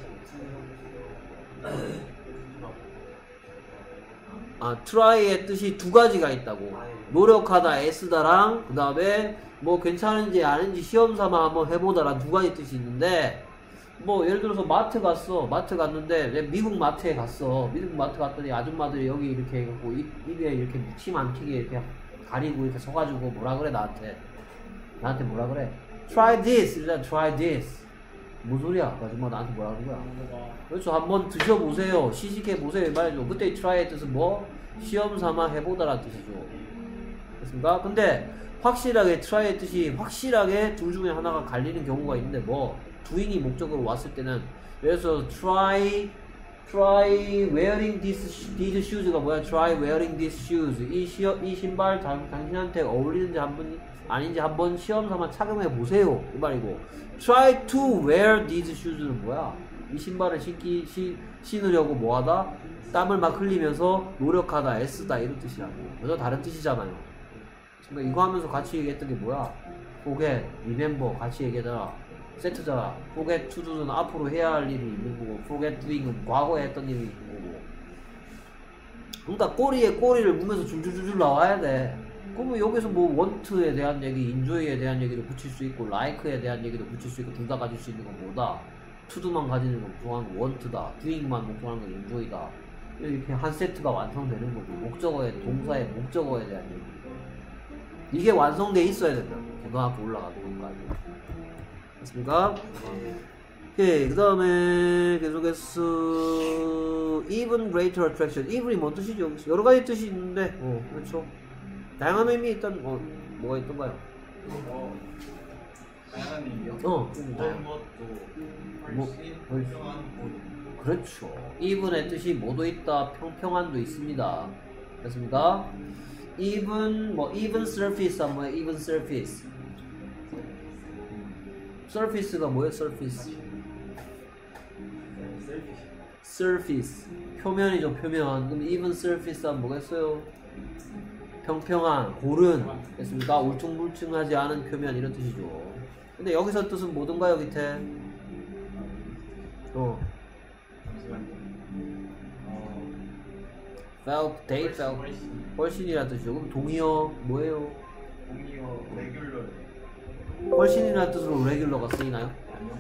try의 뜻이 두 가지가 있다고. 노력하다, 애쓰다랑 그 다음에 뭐 괜찮은지 아닌지 시험 삼아 한번 해보다란 두 가지 뜻이 있는데, 뭐 예를 들어서 마트 갔는데 내 미국 마트에 갔어. 미국 마트 갔더니 아줌마들이 여기 이렇게 해갖고 입에 이렇게 침 안 튀게 이렇게 가리고 이렇게 서가지고 뭐라 그래 나한테 뭐라 그래? Try this. 일단 try this. 뭔 소리야? 아줌마 나한테 뭐라 그런 거야? 그렇죠. 한번 드셔보세요. 시식해보세요. 이 말이죠. 그때 try의 뜻은 뭐? 시험 삼아 해보다라는 뜻이죠. 됐습니까? 근데 확실하게 try의 뜻이 확실하게 둘 중에 하나가 갈리는 경우가 있는데 뭐? doing이 목적으로 왔을 때는, 그래서 try wearing these shoes가 뭐야? try wearing these shoes. 이 신발 당신한테 어울리는지 아닌지 한번 시험 삼아 착용해 보세요. 이 말이고, try to wear these shoes는 뭐야? 이 신발을 신으려고 뭐하다? 땀을 막 흘리면서 노력하다, 애쓰다 이런 뜻이라고. 전혀 다른 뜻이잖아요. 그러니까 이거 하면서 같이 얘기했던 게 뭐야? forget, remember 같이 얘기하잖아. 세트잖아. forget to do는 앞으로 해야 할 일이 있는 거고, forget doing은 과거에 했던 일이 있는 거고. 그러니까 꼬리에 꼬리를 무면서 줄줄줄 나와야 돼. 그러면 여기서 뭐 want에 대한 얘기, enjoy에 대한 얘기도 붙일 수 있고, like에 대한 얘기도 붙일 수 있고, 둘 다 가질 수 있는 건 뭐다? to do만 가지는 건 목적하는 건 want다. doing만 목적하는 건 enjoy다. 이렇게 한 세트가 완성되는 거고, 동사의 목적어에 대한 얘기. 이게 완성돼 있어야 된다. 고등학교 올라가기 전까지. 됐습니까? 오케이. 그 다음에 계속해서 even greater attraction. even이 뭔 뜻이죠? 여러 가지 뜻이 있는데, 그렇죠. 다양한 의미 일단 뭐가 있던가요? 다양한 의미요? 다양한 것도 뭐, 훨씬 평안 모두. 그렇죠. even의 뜻이 모두 있다, 평평한도 있습니다. 됐습니까? even surface 하면 뭐예요? even surface. surface가 뭐예요? surface. 표면이죠, 표면. 그럼 even surface 하면 뭐겠어요? 평평한, 고른. 됐습니까? 울퉁불퉁하지 않은 표면 이런 뜻이죠. 근데 여기서 뜻은 뭐든가요, 밑에? felt. 훨씬이라는 뜻이죠. 그럼 동의어 뭐예요? 동의어 레귤러. 훨씬이라는 뜻으로 레귤러가 쓰이나요?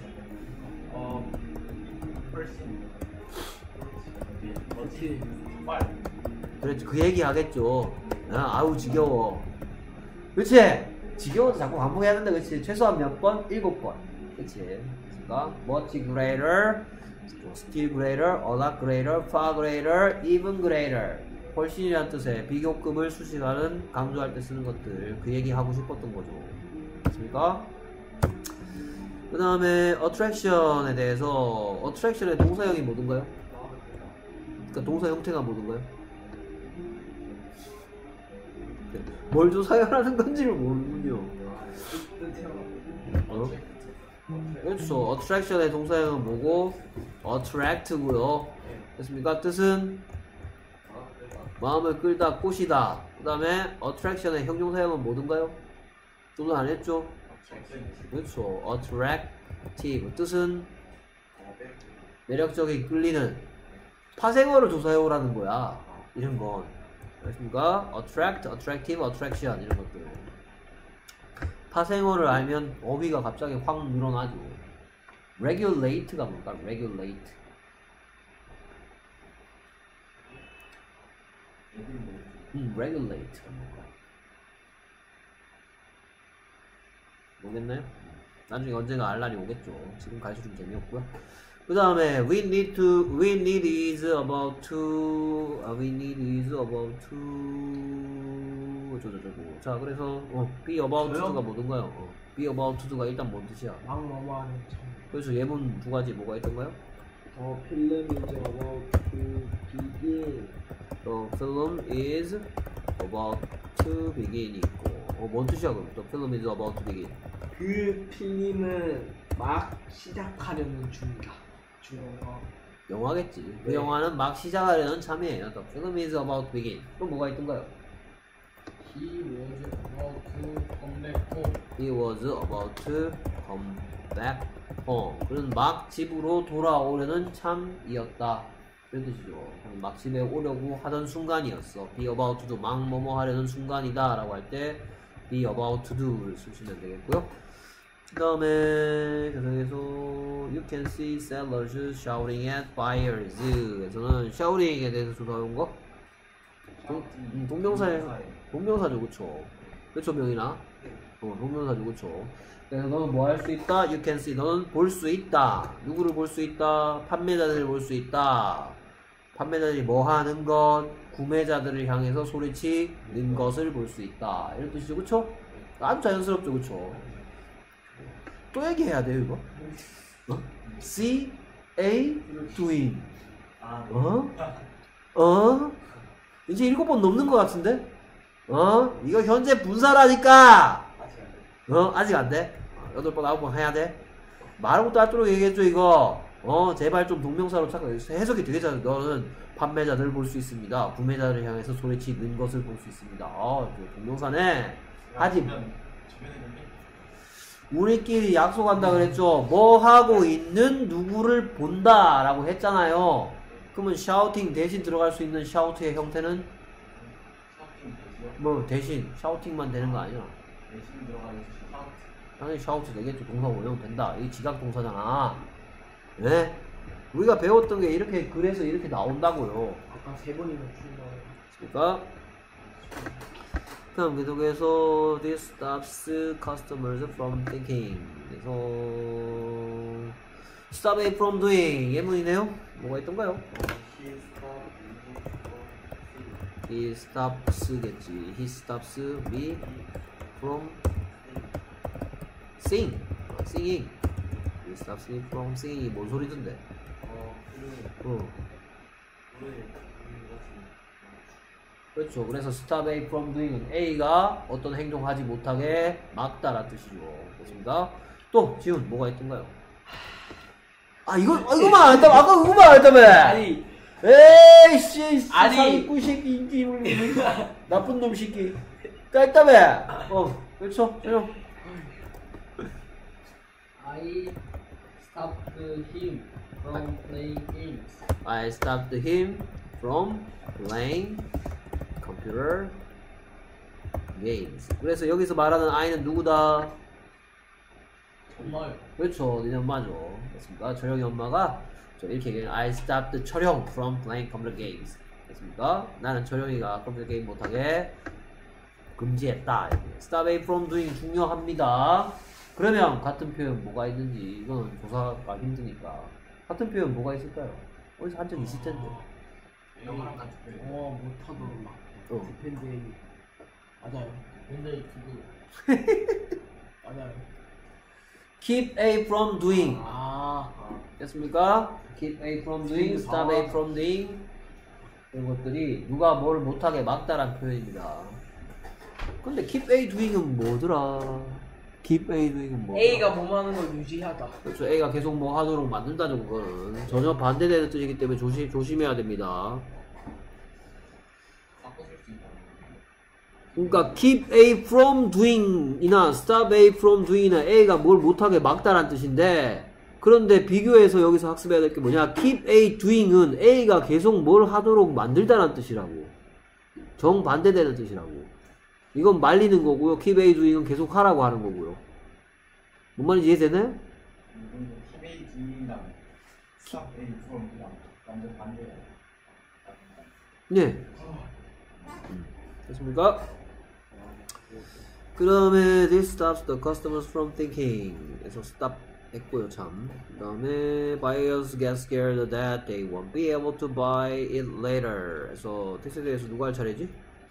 훨씬. 그렇지, 그 얘기 하겠죠. 아우 지겨워. 그렇지? 지겨워도 자꾸 반복해야 된다. 그렇지? 최소한 몇 번? 7번. 그렇지? 그러니까 much greater, still greater, a lot greater, far greater, even greater. 훨씬이라는 뜻의 비교급을 수식하는, 강조할 때 쓰는 것들, 그 얘기 하고 싶었던 거죠. 됐습니까? 그 다음에 attraction에 대해서, attraction의 동사형이 뭐든가요? 그러니까 동사 형태가 뭐든가요? 뭘 조사하라는 건지를 모르는군요. 그렇죠. attraction의 동사형은 뭐고? attract고요. 됐습니까? 뜻은 마음을 끌다, 꼬시다. 그 다음에 attraction의 형용사형은 뭐든가요? 조사 안 했죠? 그렇죠. attractive. 뜻은 매력적인, 끌리는. 파생어를 조사해오라는 거야. 이런 건. 그렇습니까? attract, attractive, attraction 이런 것들. 파생어를 알면 어휘가 갑자기 확 늘어나죠. regulate가 뭘까? regulate. regulate가 뭘까? 모르겠나요? 나중에 언젠가 알 날이 오겠죠. 지금 가르쳐 좀 재미없고요. 그 다음에 we need is about to 자, 그래서 be about to가 뭐든가요? be about to가 일단 뭔 뜻이야? 왕왕왕. 그래서 예문 두 가지 뭐가 있던가요? film is about to begin. film is about to begin 있고, 뭔 뜻이야 그럼? The film is about to begin. 그 필름은 막 시작하려는 중이다. 영화겠지. 그 네. 영화는 막 시작하려는 참이에요. The film is about to begin. 또 뭐가 있던가요? He was about to come back home. He was about to come back home. 그는 막 집으로 돌아오려는 참이었다. 이런 뜻이죠. 막 집에 오려고 하던 순간이었어. Be about to도 막 뭐뭐 하려는 순간이다 라고 할 때 be about to do를 쓰시면 되겠고요. 그 다음에 계속해서 You can see sellers shouting at buyers. 에서는 shouting에 대해서 조사해온 거? 동명사죠, 그쵸? 그쵸, 명이나? 동명사죠, 그쵸? 그래서 너는 뭐 할 수 있다? You can see. 너는 볼 수 있다. 누구를 볼 수 있다? 판매자들을 볼 수 있다. 판매자들이 뭐 하는 것? 구매자들을 향해서 소리치는 것을 볼 수 있다. 이런 뜻이죠, 그쵸? 아주 자연스럽죠, 그쵸? 또 얘기해야 돼요, 이거? See a doing. 이제 7번 넘는 것 같은데? 이거 현재 분사라니까! 아직 안 돼? 8번, 9번 해야 돼? 말부터 할 얘기해줘, 이거. 제발 좀 동명사로 착각. 해석이 되게 잘. 너는 판매자들 볼 수 있습니다. 구매자를 향해서 소리치는 것을 볼 수 있습니다. 동명사네. 아직. 우리끼리 약속한다 그랬죠. 뭐 하고 있는 누구를 본다 라고 했잖아요. 그러면 샤우팅 대신 들어갈 수 있는 샤우트의 형태는 뭐 대신 샤우팅만 되는 거 아니야? 대신 들어가는 샤우트. 당연히 샤우트 되겠죠. 동사 원형 된다. 이게 지각 동사잖아. 네? 우리가 배웠던 게 이렇게 그래서 이렇게 나온다고요. 아까 3번이나 출마를. 그러니까 그럼 계속해서 this stops customers from thinking. 그래서 stop A from doing 예문이네요. 뭐가 있던가요? He stops겠지. He stops me from singing. He stops me from singing. 뭔 소리던데? 그렇죠. 그래서 stop A from doing은 A가 어떤 행동하지 못하게 막다라는 뜻이죠. 그렇습니다. 또 지훈 뭐가 있던가요? 이거만 안 했다며. 아까 그거만 안 했다며. 아니, 에이씨, 아니. 사기꾼 새끼인지 나쁜 놈 새끼. 했다며. 그렇죠. 전형. I stopped him from playing games. I stopped him from playing computer games. 그래서 여기서 말하는 I는 누구다? 엄마요. 그렇죠. 니네 엄마죠. 그렇습니까? 철영이 엄마가 이렇게 얘기해요. I stopped 철영 from playing computer games. 그렇습니까? 나는 철영이가 컴퓨터 게임 못하게 금지했다. Stop A from doing 중요합니다. 그러면 같은 표현 뭐가 있는지 이건 조사가 힘드니까 같은 표현 뭐가 있을까요? 어디서 한 적 있을 텐데. 영화랑 같이 못하도록 막. 디펜드. 맞아요. 근데 그거 맞아요. Keep A from doing. 됐습니까? Keep A from doing, stop A from doing. 이런 것들이 누가 뭘 못하게 막다란 표현입니다. 근데 keep A doing은 뭐더라? keep A doing은 뭐더라? A가 뭐 하는 걸 유지하다. 그렇죠. A가 계속 뭐 하도록 만든다죠. 그거는 전혀 반대되는 뜻이기 때문에 조심해야 됩니다. 바꿔줄 수 있다. 그러니까 keep A from doing이나 stop A from doing이나 A가 뭘 못하게 막다란 뜻인데, 그런데 비교해서 여기서 학습해야 될 게 뭐냐? keep A doing은 A가 계속 뭘 하도록 만들다란 뜻이라고. 정반대되는 뜻이라고. 이건 말리는 거고요. keep A doing은 계속 하라고 하는 거고요. 뭔 말인지 이해되나요? 힙에이 주인이랑 스탑 에이 프롬이랑 완전 반대예요. 네. 됐습니까? 그 다음에 this stops the customers from thinking. 에서 stop 했고요, 참. 그 다음에 buyers get scared that they won't be able to buy it later. 그래서 텍스트에 대해서 누가 할 차례지?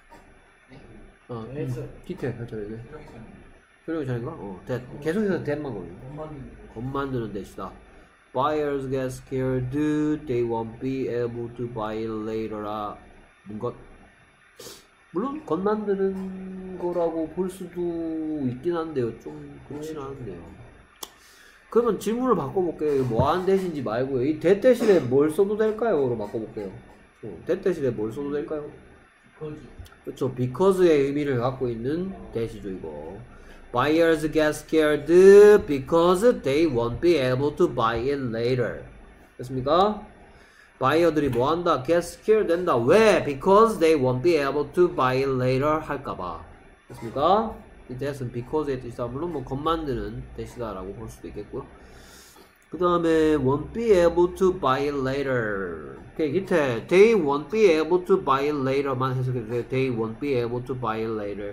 티테 할 차례네. 효령이 차례인가? 계속해서 that만 걸리네. 것 만드는 대시다. Buyers get scared, they won't be able to buy it later. 는 것. 물론 겉만드는 거라고 볼 수도 있긴 한데요. 좀 그렇진 않은데요. 그러면 질문을 바꿔볼게요. 뭐하는 대신지 말고요. 이 that 대신에 뭘 써도 될까요?로 바꿔볼게요. that 대신에 뭘 써도 될까요? 그렇죠. because의 의미를 갖고 있는 that이죠 이거. Buyers get scared because they won't be able to buy it later. 됐습니까? 바이어들이 뭐한다? get scared 된다. 왜? because they won't be able to buy it later 할까봐. 됐습니까? 이 that은 because의 뜻이다. 물론 뭐 겉만드는 that이다 라고 볼 수도 있겠고요. 그 다음에 won't be able to buy it later. 오케이, 밑에 they won't be able to buy it later만 해석해주세요. they won't be able to buy it later.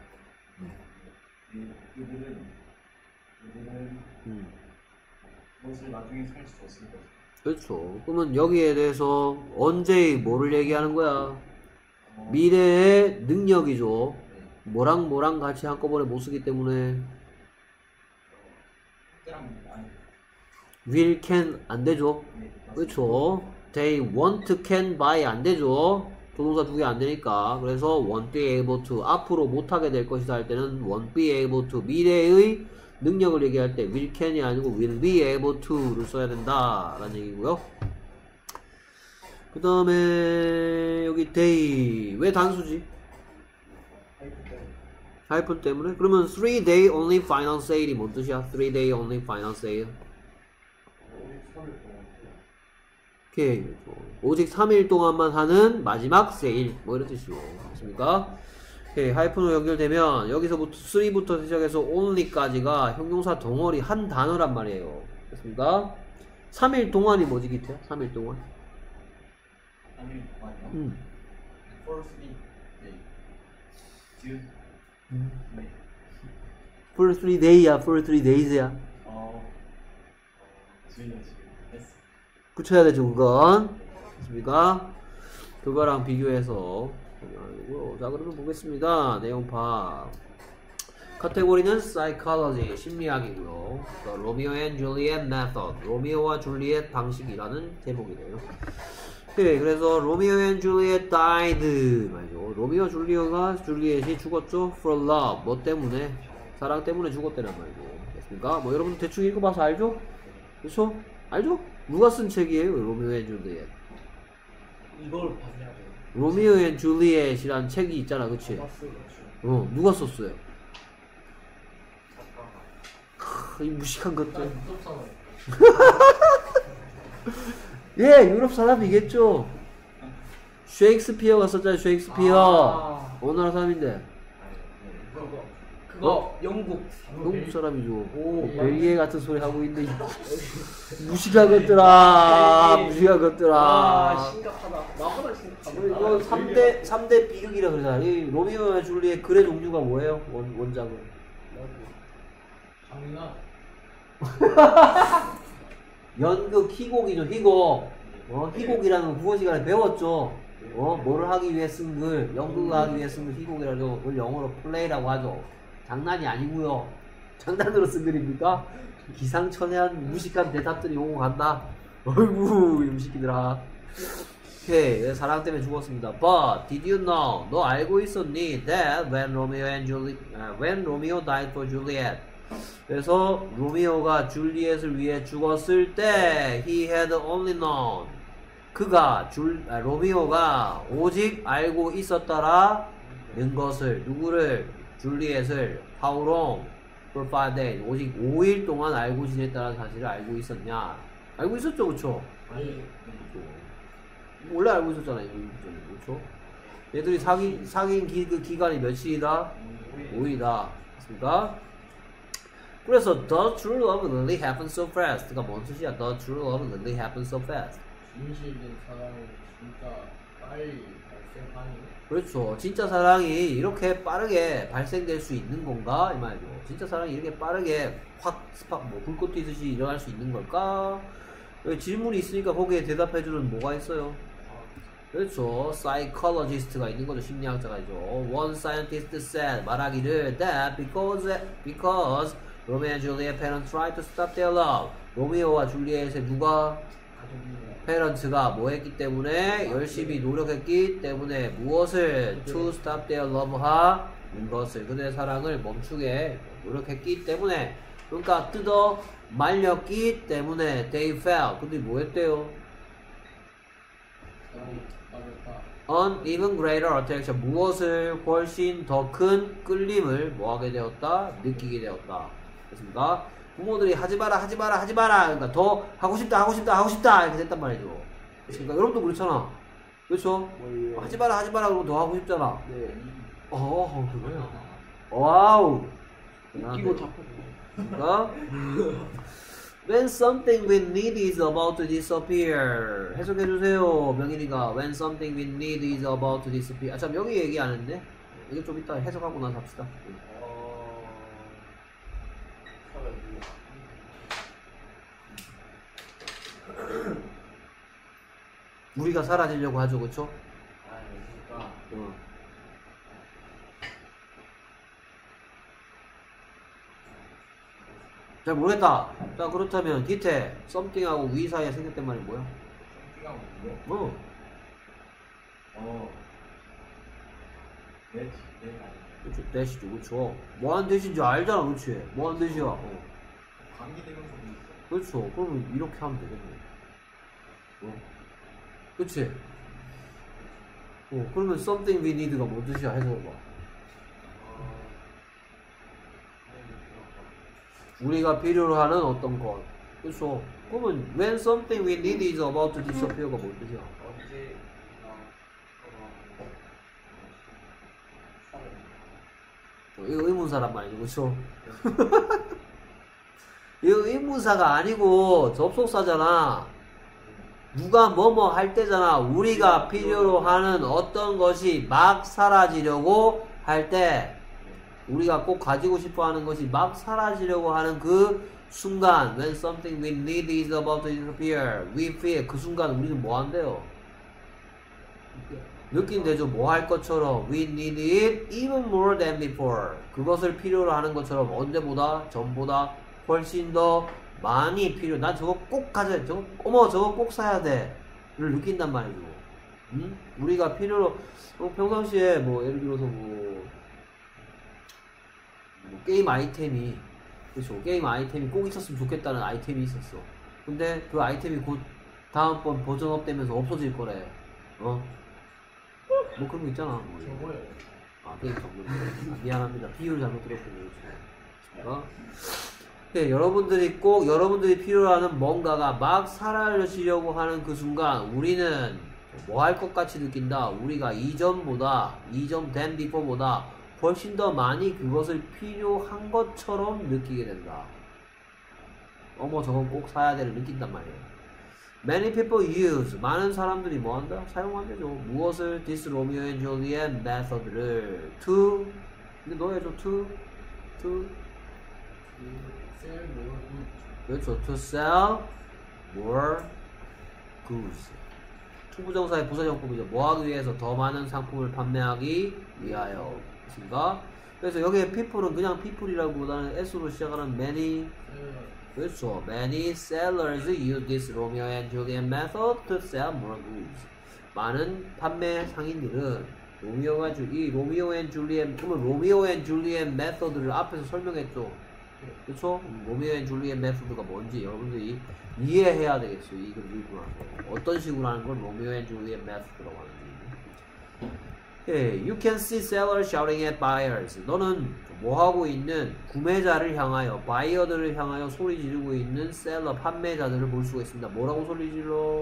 그들은 그것을 나중에 살 수 없을 거죠. 그렇죠. 그러면 여기에 대해서 언제의 뭐를 얘기하는 거야? 미래의 능력이죠. 뭐랑 뭐랑 같이 한꺼번에 못 쓰기 때문에 will, can 안 되죠. 그렇죠. they want, can, buy 안 되죠. 조동사 두 개 안 되니까. 그래서 won't be able to 앞으로 못하게 될 것이다 할 때는 won't be able to 미래의 능력을 얘기할 때 will, can이 아니고 will be able to를 써야 된다 라는 얘기고요. 그 다음에 여기 they 왜 단수지? 하이픈 때문에? 그러면 3-day only final sale이 뭔 뜻이야? 3-day only final sale. 오케이. 오직 3일 동안만 하는 마지막 세일. 뭐 이런 뜻이요. 맞습니까? 오케이. 하이픈으로 연결되면 여기서부터 3부터 시작해서 only까지가 형용사 덩어리 한 단어란 말이에요. 됐습니까? 3일 동안이 뭐지, 기태야? 3일 동안? 3일 동안이요? For 3 days. For 3 day야, for 3 days야. 붙여야 되죠, 그건. 됐습니까? 그거랑 비교해서. 자, 그러면 보겠습니다. 내용파. 카테고리는 psychology, 심리학이고요. 로미오 앤 줄리엣 메서드, 로미오와 줄리엣 방식이라는 제목이네요. 네, 그래서 로미오 앤 줄리엣 died 말이죠. 로미오 줄리엣이 죽었죠. For love, 뭐 때문에? 사랑 때문에 죽었다는 말이죠. 됐습니까? 뭐 여러분 대충 읽어봐서 알죠? 그렇죠? 알죠? 누가 쓴 책이에요? 로미오 앤 줄리엣. 이걸 봤냐? 로미오 앤 줄리엣이란 책이 있잖아, 그치? 누가 썼어요? 이 무식한 것들. 예, 유럽 사람이겠죠. 셰익스피어가 썼잖아요. 셰익스피어. 어느 나라 사람인데? 그거 영국 사람이죠. 벨기에 같은 소리 하고 있는데 무식한 것들아. 무식한 것들아. 심각하다. 나보다 심각하다. 이거 3대 비극이라 그러잖아. 이 로미오와 줄리엣 글의 종류가 뭐예요? 원작은? 장난. 연극 희곡이죠. 희곡. 희곡이라는 국어 시간에 배웠죠. 뭐를 하기 위해 쓴 글, 연극을 하기 위해 쓴 글 희곡이라고, 그걸 영어로 플레이라고 하죠. 장난이 아니고요. 장난으로 쓴 글입니까? 기상천외한 무식한 대답들이 오고 간다. 어이구, 이 무식이들아. 오케이, 사랑 때문에 죽었습니다. But did you know? 너 알고 있었니? That when Romeo died for Juliet. 그래서 로미오가 줄리엣을 위해 죽었을 때 he had only known. 그가 로미오가 오직 알고 있었다라는 것을, 누구를? 줄리엣을 how long? For 5 days. 오직 5일 동안 알고 지냈다는 사실을 알고 있었냐? 알고 있었죠, 그쵸? 아니. 원래 알고 있었잖아요, 그쵸? 얘들이 사귄 그 기간이 며칠이다? 5일이다. 맞습니까? 그래서 the true love really happened so fast가 뭔 뜻이야? The true love really happened so fast. 진실된 사랑은 진짜 빨리 발생하니. 그렇죠. 진짜 사랑이 이렇게 빠르게 발생될 수 있는 건가? 이 말이죠. 진짜 사랑이 이렇게 빠르게 확 불꽃 튀듯이 일어날 수 있는 걸까? 여기 질문이 있으니까 거기에 대답해주는 뭐가 있어요? 그렇죠. psychologist가 있는 거죠. 심리학자가 있죠. One scientist said, 말하기를 that because Romeo and Juliet parents tried to stop their love. 로미오와 줄리엣의 누가? 페런츠가 뭐 했기 때문에 열심히 노력했기 때문에 무엇을 to stop their love 하는 것을 그들의 사랑을 멈추게 노력했기 때문에 그러니까 뜯어 말렸기 때문에 they fell 그들이 뭐 했대요? on even greater attraction 무엇을 훨씬 더 큰 끌림을 뭐하게 되었다? 느끼게 되었다 그렇습니까? 부모들이 하지마라 그러니까 더 하고 싶다 이렇게 됐단 말이죠 그러니까 여러분도 그렇잖아 그렇죠? 하지마라 그러면 더 하고 싶잖아 네. 그래요 와우 웃기고 자꾸. 그러니까 When something we need is about to disappear 해석해주세요 명인이가 When something we need is about to disappear 참 여기 얘기 안 했네 이거 좀 이따 해석하고 나서 합시다 우리가 사라지려고 하죠 그쵸? 잘 모르겠다. 자 그렇다면 기태 something하고 we 사이에 생겼단 말이 뭐야? 그렇죠. 대시죠. 그렇죠. 뭐하는 대시인지 알잖아. 그렇지. 뭐하는 대시야. 관계대명사도 있어. 그렇죠. 그러면 이렇게 하면 되겠네. 그렇지. 그러면 something we need가 뭔 뜻이야? 해석해봐. 우리가 필요로 하는 어떤 것. 그렇죠. 그러면 when something we need is about to disappear가 뭔 뜻이야? 이거 의문사란 말이죠. 그렇죠? 이거 의문사가 아니고 접속사잖아. 누가 뭐뭐 할 때잖아. 우리가 필요로 하는 어떤 것이 막 사라지려고 할 때 우리가 꼭 가지고 싶어 하는 것이 막 사라지려고 하는 그 순간 when something we need is about to disappear we feel 그 순간 우리는 뭐 한대요? 느낀대죠. 뭐 할 것처럼 we need it even more than before 그것을 필요로 하는 것처럼 언제보다 전보다 훨씬 더 많이 필요 난 저거 꼭 가져야 돼 저거 꼭 사야 돼를 느낀단 말이죠. 응? 우리가 필요로 평상시에 뭐 예를 들어서 뭐 게임 아이템이 그렇죠. 게임 아이템이 꼭 있었으면 좋겠다는 아이템이 있었어. 근데 그 아이템이 곧 다음번 버전업 되면서 없어질 거래. 뭐 그런 거 있잖아. 게임 정보. 미안합니다. 비유를 잘못 들었군요. 그렇죠. 네, 여러분들이 필요로 하는 뭔가가 막 사라지려고 하는 그 순간 우리는 뭐 할 것 같이 느낀다. 우리가 이전 than before보다 훨씬 더 많이 그것을 필요한 것처럼 느끼게 된다. 저건 꼭 사야 돼를 느낀단 말이에요. Many people use 많은 사람들이 뭐 한다? 사용한대죠. 무엇을? This Romeo and Juliet method를 to 근데 너 해줘 to sell more goods. 그렇죠. To sell more goods. 투부정사의 부사정법이죠. 뭐 하기 위해서 더 많은 상품을 판매하기 위하여. 그렇습니까? 그래서 여기에 people은 그냥 people이라기보다는 s로 시작하는 many 그렇죠. Many sellers use this Romeo and Juliet method to sell more goods. 많은 판매 상인들은 로미오 앤 줄리엣 그러면 로미오 앤 줄리엣 메소드를 앞에서 설명했죠. 그렇죠? 로미오 앤 줄리엣 메소드가 뭔지 여러분들이 이해해야 되겠어요. 이걸 읽고 나서 어떤 식으로 하는 걸 로미오 앤 줄리엣 메소드라고 하는지. Okay, you can see sellers shouting at buyers. 너는 뭐하고 있는 구매자를 향하여 바이어들을 향하여 소리 지르고 있는 셀러 판매자들을 볼 수가 있습니다. 뭐라고 소리 질러?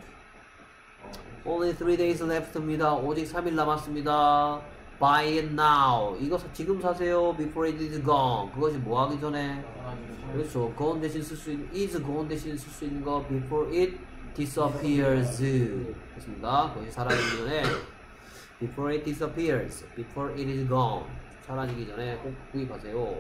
Only 3 days left입니다. 오직 3일 남았습니다. Buy it now. 이거 지금 사세요. Before it is gone. 그것이 뭐 하기 전에? 그렇죠. gone 대신 쓸 수 있는 is gone 대신 쓸 수 있는 거 before it disappears. 그렇습니다. 그것이 사라지기 전에 before it disappears. Before it is gone. 사라지기 전에 꼭 구입하세요.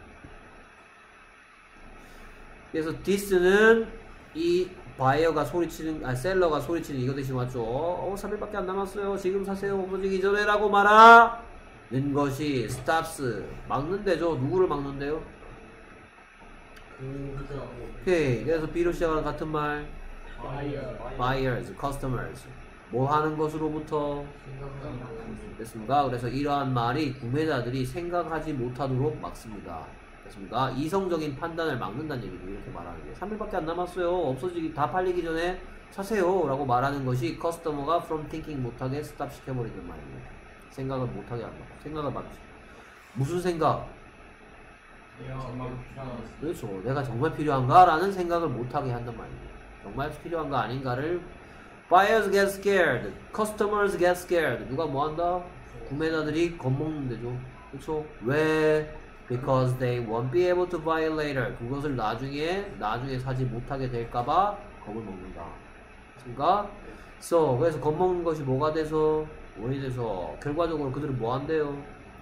그래서 this는 이 바이어가 소리치는, 셀러가 소리치는 이거 대신 맞죠? 3일밖에 안 남았어요. 지금 사세요. 없어지기 전에 라고 말하는 것이 stops. 막는데죠. 누구를 막는데요? 오케이. 그래서 B로 시작하는 같은 말. buyers, customers. 뭐 하는 것으로부터 됐습니까? 그래서 이러한 말이 구매자들이 생각하지 못하도록 막습니다. 됐습니까? 이성적인 판단을 막는다는 얘기죠. 이렇게 말하는 게 3일밖에 안 남았어요. 없어지기 다 팔리기 전에 사세요 라고 말하는 것이 커스터머가 from thinking 못하게 스탑 시켜버리는 말이에요. 생각을 못하게 한다. 생각을 막지. 무슨 생각? 그렇죠. 내가 정말 필요한가? 라는 생각을 못하게 한단 말이에요. 정말 필요한가 아닌가를 Buyers get scared, customers get scared. 누가 뭐 한다? 구매자들이 겁먹는 데죠. 그렇죠? 왜? Because they won't be able to buy it later. 그것을 나중에 사지 못하게 될까봐 겁을 먹는다. 그러니까 So, 그래서 겁먹는 것이 뭐가 돼서? 원인이 돼서 결과적으로 그들은 뭐 한대요?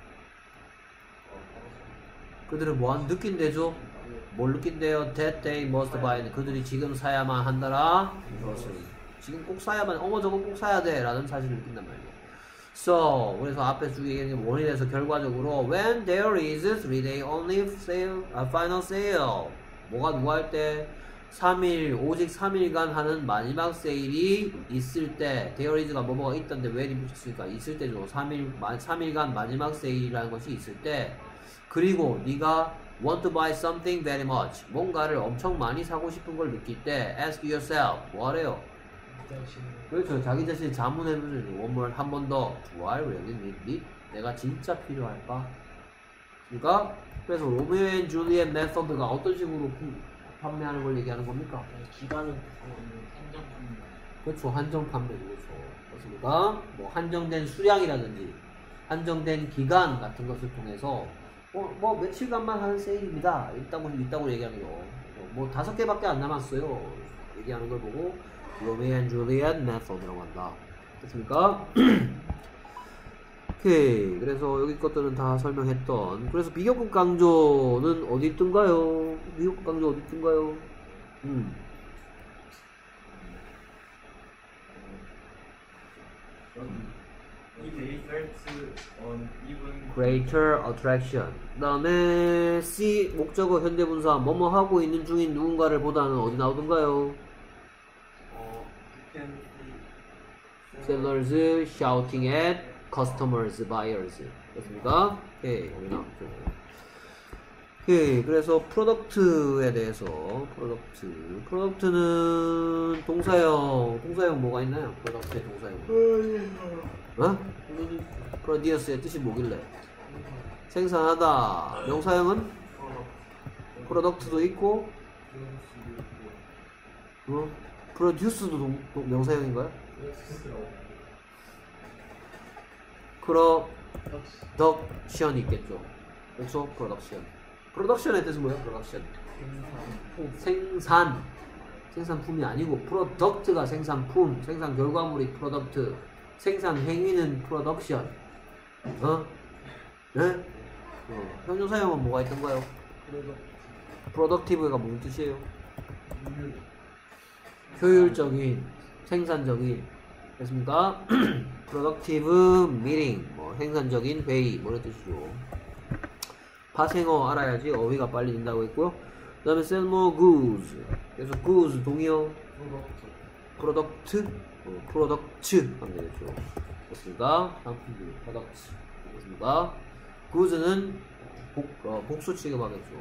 그들은 뭐 느낀대죠? 뭘 느낀대요? That they must buy. 그들이 지금 사야만 한다라. 그것을 지금 꼭 사야만, 저거 꼭 사야 돼 라는 사실을 느낀단 말이에요. So, 그래서 앞에 쭉 얘기한 게 원인이 돼서 결과적으로 when there is 3-day only sale, final sale. 뭐가 누가 할 때? 3일, 오직 3일간 하는 마지막 세일이 있을 때, there is가 뭐가 있던데 왜 붙였으니까 있을 때죠. 3일간 마지막 세일이라는 것이 있을 때, 그리고 네가 want to buy something very much. 뭔가를 엄청 많이 사고 싶은 걸 느낄 때, ask yourself. 뭐 하래요? 그렇죠. 자기 자신이 자문해보죠. one more, 한 번 더. Do I really need it? 내가 진짜 필요할까? 그러니까, 그래서 로미오 앤 줄리엣 메서드가 어떤 식으로 판매하는 걸 얘기하는 겁니까? 기간은 한정 판매. 그렇죠. 한정 판매죠. 그렇죠. 그렇습니까? 뭐 한정된 수량이라든지 한정된 기간 같은 것을 통해서 뭐 며칠간만 하는 세일입니다. 있다고 얘기하는 거. 뭐 5개밖에 안 남았어요. 얘기하는 걸 보고 로미오 앤 줄리엣 메서드라고 한다. 됐습니까? 오케이. 그래서 여기 것들은 다 설명했던. 그래서 비교급 강조는 어디 있던가요? 비교급 강조 어디 있던가요? If they felt on even greater attraction. 그 다음에 C 목적어 현대분사 뭐뭐 하고 있는 중인 누군가를 보다는 어디 나오던가요? you can see sellers shouting at customers, buyers. 됐습니까? 오케이. 여기 나왔죠. 오케이. 그래서 프로덕트에 대해서 프로덕트는 동사형 뭐가 있나요? 프로덕트의 동사형. 어? 프로듀스의 뜻이 뭐길래? 생산하다. 명사형은 프로덕트도 있고, 프로듀스도 명사형인가요? 프로덕션이 있겠죠. 그렇죠? 프로덕션의 뜻은 뭐예요? 프로덕션. 생산품이 아니고 프로덕트가 생산품, 생산 결과물이 프로덕트, 생산 행위는 프로덕션. 네? 형용사형은 뭐가 있던가요? 프로덕티브가 무슨 뜻이에요? 효율적인, 생산적인. 됐습니까? 프로덕티브 미팅, 뭐 생산적인 회의, 뭐 이런 뜻이죠. 파생어 알아야지 어휘가 빨리 된다고 했고요. 그 다음에 sell more goods. 그래서 goods 동의어 프로덕트, 프로덕츠 하면 되겠죠. 됐습니까? 상품들, 프로덕트. 됐습니까? goods는 복수 취급하겠죠.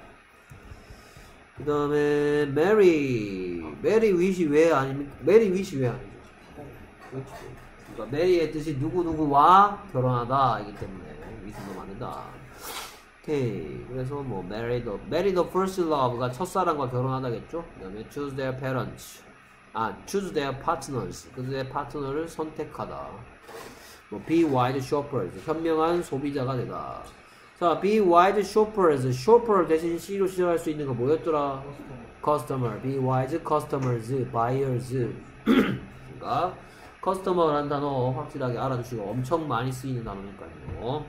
그 다음에 marry wish이 왜 아닙니까? marry wish이 왜 아니죠? 그렇죠. 그러니까 marry의 뜻이 누구누구와 결혼하다 이기 때문에 wish도 만든다. 오케이. 그래서 뭐 marry the first love가 첫사랑과 결혼하다겠죠. 그 다음에 choose their parents, choose their partners, 그들의 파트너를 선택하다. 뭐 be wise shoppers, 현명한 소비자가 되다. 자, be wise shoppers, shopper 대신 C로 시작할 수 있는 거 뭐였더라? customer, be wise customers, buyers. 그러니까 customer라는 단어 확실하게 알아두시고 엄청 많이 쓰이는 단어니까요.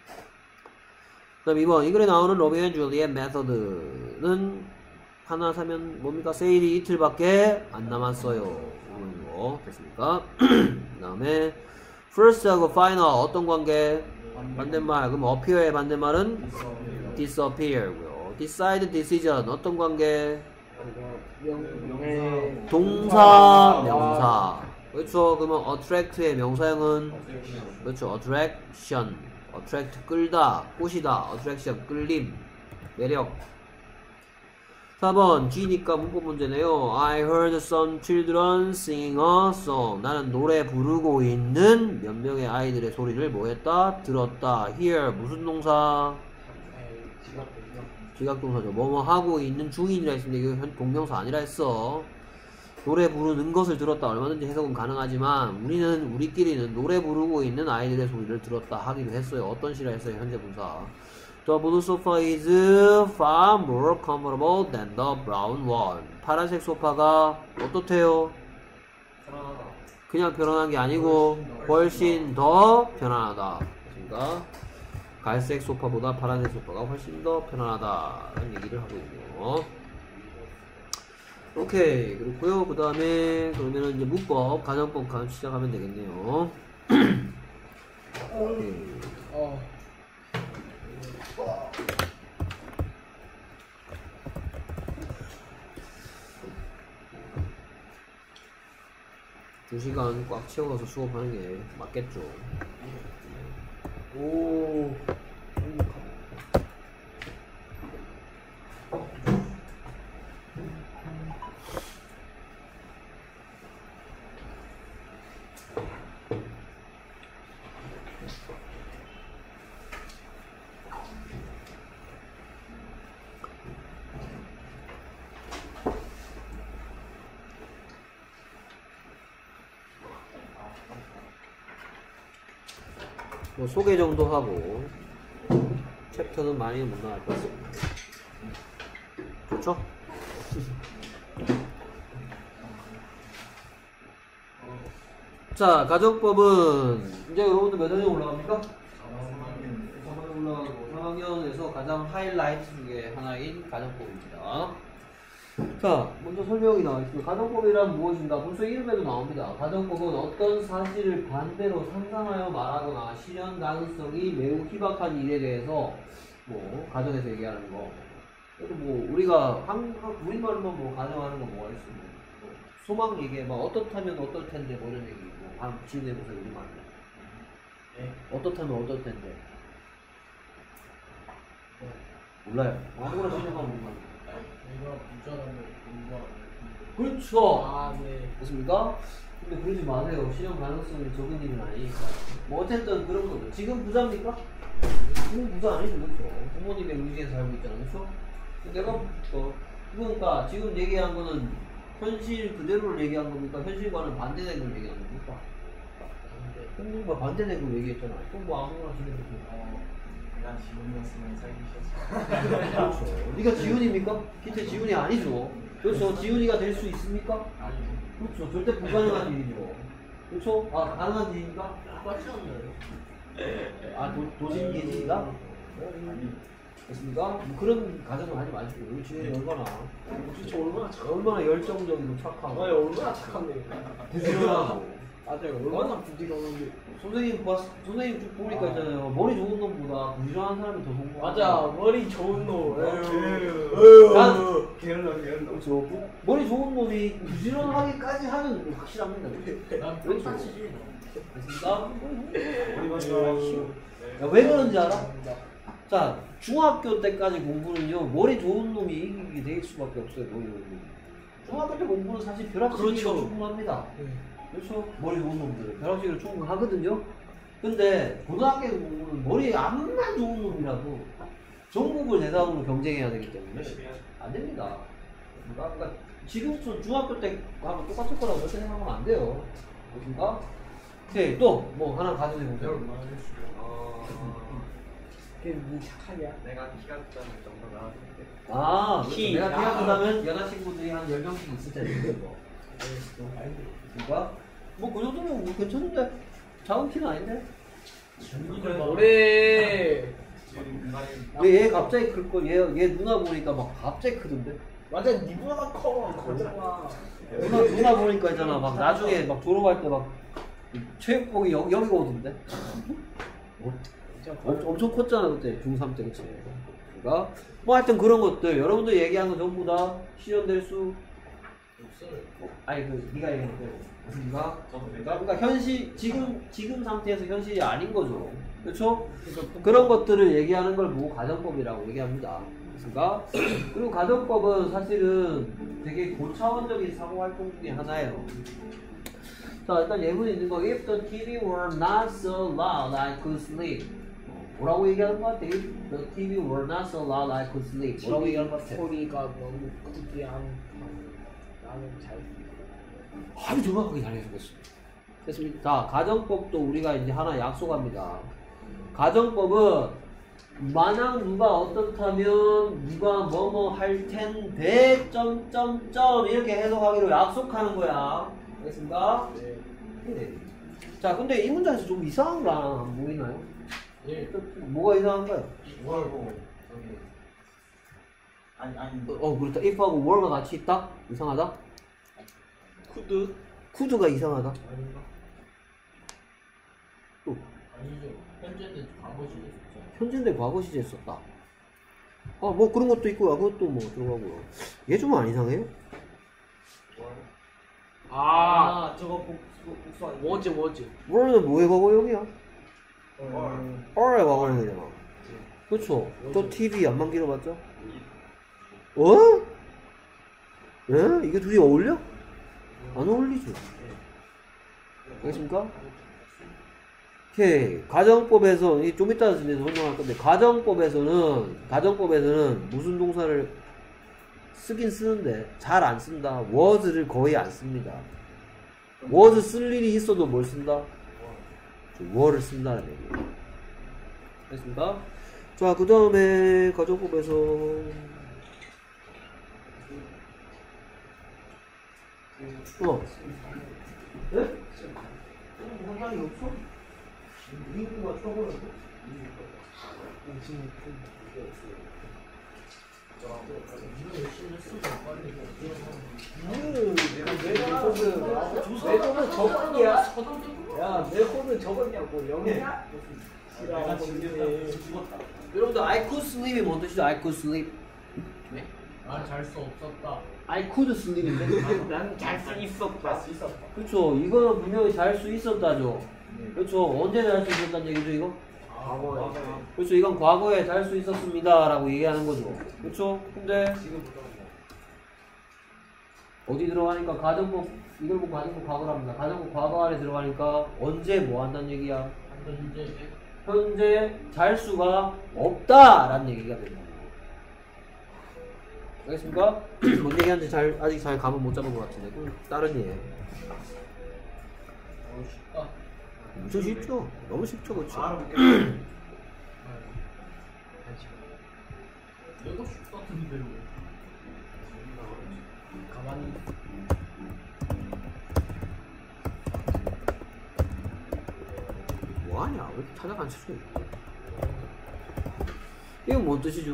그 다음 2번 이 글에 나오는 로미오 앤 줄리엣 메서드는 하나 사면 뭡니까? 세일이 이틀밖에 안 남았어요. 이런 거 됐습니까? 그 다음에 first하고 final 어떤 관계? 반대말. 그럼 appear의 반대말은 disappear고요. decide, decision 어떤 관계? 동사, 명사. 그렇죠. 그러면 attract의 명사형은 그렇죠. attraction. attract 끌다, 꼬시다. attraction 끌림, 매력. 4번 G니까 문법 문제네요. I heard some children singing a song. 나는 노래 부르고 있는 몇 명의 아이들의 소리를 뭐 했다? 들었다. Hear 무슨 동사? 지각동사죠. 뭐뭐 하고 있는 중인이라 했는데 이거 현 동명사 아니라 했어. 노래 부르는 것을 들었다. 얼마든지 해석은 가능하지만 우리끼리는 노래 부르고 있는 아이들의 소리를 들었다 하기로 했어요. 어떤 시라 했어요? 현재 분사. The blue sofa is far more comfortable than the brown one. 파란색 소파가 어떻대요? 편안하다. 그냥 편안한 게 아니고 훨씬 더 편안하다. 그러니까 갈색 소파보다 파란색 소파가 훨씬 더 편안하다라는 얘기를 하고 있네요. 오케이. 그렇고요. 그 다음에 그러면은 이제 문법, 가정법 시작하면 되겠네요. 오케이. 2시간 꽉 채워서 수업하는 게 맞겠죠. 오. 뭐 소개 정도 하고 챕터는 많이 못 나갈 것 같습니다. 그렇죠? 자, 가정법은 이제 여러분들 몇 학년 올라갑니까? 3학년 올라가고 3학년에서 가장 하이라이트 중에 하나인 가정법입니다. 자, 먼저 설명이 나와 있습니다. 가정법이란 무엇인가? 벌써 이름에도 나옵니다. 가정법은 어떤 사실을 반대로 상상하여 말하거나 실현 가능성이 매우 희박한 일에 대해서 뭐 가정에서 얘기하는 거. 그래서 뭐 우리가 우리말로만 뭐 가정하는 거 뭐가 있어? 뭐 소망 얘기해. 막 어떻다면 어떨 텐데 뭐 이런 얘기. 뭐 한번 지내보세요 우리말로. 네. 어떻다면 어떨 텐데. 몰라요. 아무거나 생각하면 몰라요. 내가 부자라면 공부하는. 그렇죠. 아, 네. 됐습니까? 근데 그러지 마세요. 실현 가능성이 적은 일은 아니니까. 뭐 어쨌든 그런 거죠. 지금 부자입니까? 지금 부자 아니죠, 그렇죠? 부모님의 의지에 살고 있잖아, 그렇죠? 내가 그러니까 지금 얘기한 거는 현실 그대로를 얘기한 겁니까? 현실과는 반대된 걸 얘기한 겁니까? 현실과 반대된 걸 얘기했잖아. 그럼 뭐 아무거나 지내보세요. 내가 지금이었으면 살기 싫었어. 그렇죠. 네가 지훈입니까? 기태 지훈이 아니죠. 그렇죠. 지훈이가 될 수 있습니까? 아니죠. 그렇죠. 절대 불가능한 일이죠. 그렇죠? 아, 가능한 일입니까? 맞지 않나요? 아, 도심계지가? 됐습니까? 뭐 그런 가정을 하지 마시고, 우리 지훈이 얼마나, 진짜 얼마나 착한. 얼마나 열정적이고 착하고, 아니, 얼마나 착한데. 부지런하고. 맞아요. 얼마나 부지런한데. 선생님 쭉 보니까 있잖아요. 머리 좋은 놈보다 부지런한 사람이 더 성공. 맞아. 머리 좋은 놈. 난 게을러. 그렇죠. 머리 좋은 놈이 부지런하기까지 하는 확실합니다. 난 그렇죠. 똑같이지. 됐습니까? 우리만 좋아하시오. 야, 왜 그런지 알아? 자, 중학교 때까지 공부는요, 머리 좋은 놈이 이기게 될 수밖에 없어요, 머리 좋은 놈이. 중학교 때 공부는 사실 벼락치기로 그렇죠. 충분합니다. 네. 그렇죠? 머리 좋은 놈들은 벼락치기로 충분하거든요? 근데 고등학교 공부는 머리 암만 좋은 놈이라도 전국을 대상으로 경쟁해야 되기 때문에 안 됩니다. 그러니까 지금 중학교 때 하고 똑같을 거라고 그렇게 생각하면 안 돼요. 그렇습니까? 오케이, 또 뭐 하나 가져내보세요. 그게 뭐 착하냐? 내가 키가 크다는 정도 나왔는데. 아, 키. 내가 키가 아. 크다면 여자친구들이 한 10명씩 있을 텐데, 뭐. 그러니까? 뭐, 그 정도면 뭐 괜찮은데? 작은 키는 아닌데? 노래. 얘 갑자기 클걸, 얘 누나 보니까 막 갑자기 크던데? 맞아, 니보다 커. 거잖아. 누나 보니까 있잖아, 막 나중에 막 졸업할 때 막 체육복이 여기 오던데? 엄청 컸잖아, 그때. 중3 때, 그치? 그러니까, 뭐 하여튼 그런 것들, 여러분들 얘기한 거 전부 다 실현될 수 없어요. 아니 그 네가 얘기한 대로 맞습니까? 저도 그러니까 현실 지금 상태에서 현실이 아닌 거죠. 그렇죠? 그런 것들을 얘기하는 걸 보고 가정법이라고 얘기합니다. 그렇습니까? 그리고 가정법은 사실은 되게 고차원적인 사고 활동 중에 하나예요. 자, 일단 예문이 있는 거. If the TV were not so loud, I could sleep. 뭐라고 얘기하는 것 같아? If the TV were not so loud, I could sleep. 뭐라고 얘기하는 것 같아? 소리가 너무 크지 않다면 나는 잘 수 있어. 아주 정확하게 잘 해석했습니다. 됐습니다. 자, 가정법도 우리가 이제 하나 약속합니다. 가정법은 만약 누가 어떻다면 누가 뭐뭐 할 텐데 점점점 이렇게 해석하기로 약속하는 거야. 알겠습니까? 네. 네. 자, 근데 이 문장에서 좀 이상한 거 하나 안 보이나요? 예. 뭐가 이상한가요? 월고 저기 아니 그렇다. if하고 were가 같이 있다? 이상하다? 쿠드가 이상하다? 아닌가? 또 아니죠. 현재는 과거 시제 썼죠. 현재인데 과거 시제 썼다. 뭐 그런 것도 있고요. 그것도 뭐 들어가고요. 얘 좀 안 이상해요? 저거 복수 아니야? 워즈. were는 뭐의 과거형이야? 월 or의 과거형이잖아. 그렇죠? 저 TV 안만 길어봤죠? 어? 예? 이게 둘이 어울려? 안 어울리죠? 알겠습니까? 오케이. 가정법에서, 좀 이따 설명할 건데, 가정법에서는 무슨 동사를 쓰긴 쓰는데, 잘 안 쓴다. was를 거의 안 씁니다. was 쓸 일이 있어도 뭘 쓴다? were를 쓴다는 얘기예요. 알겠습니까? 자, 그 다음에 가정법에서, 네? 상관이 없어? 이유가 쳐버렸어? 이거 열심히 쓰고 빨리 내 손은 저건이야. 야, 내 손은 저건냐고. 영이야? 내가 지금 죽었다. 여러분들, I could sleep이 뭔 뜻이죠? I could sleep. 난잘 수 없었다. I could sleep인데? 난 잘 수 있었다. 수 있었다. 그쵸. 이거는 분명히 잘 수 있었다죠. 그렇죠. 언제 잘 수 있었다는 얘기죠, 이거? 과거에. 그렇죠. 이건 과거에 잘 수 있었습니다. 라고 얘기하는 거죠. 그렇죠. 근데, 어디 들어가니까 가정법, 이걸 보고 가정법 과거랍니다. 가정법 과거 안에 들어가니까 언제 뭐 한다는 얘기야? 현재 현재 잘 수가 없다라는 얘기가 됩니다. 알겠습니까? 뭔 얘기하는지 아직 잘 감은 못 잡은 것 같은데. 그럼 다른 예. 쉽다. 엄청 쉽죠? 너무 쉽죠, 그렇죠? 얘도 쉽다 같은데. 가만히. 뭐하냐? 왜 이렇게 찾아간 치죠? 이건 뭔 뜻이죠?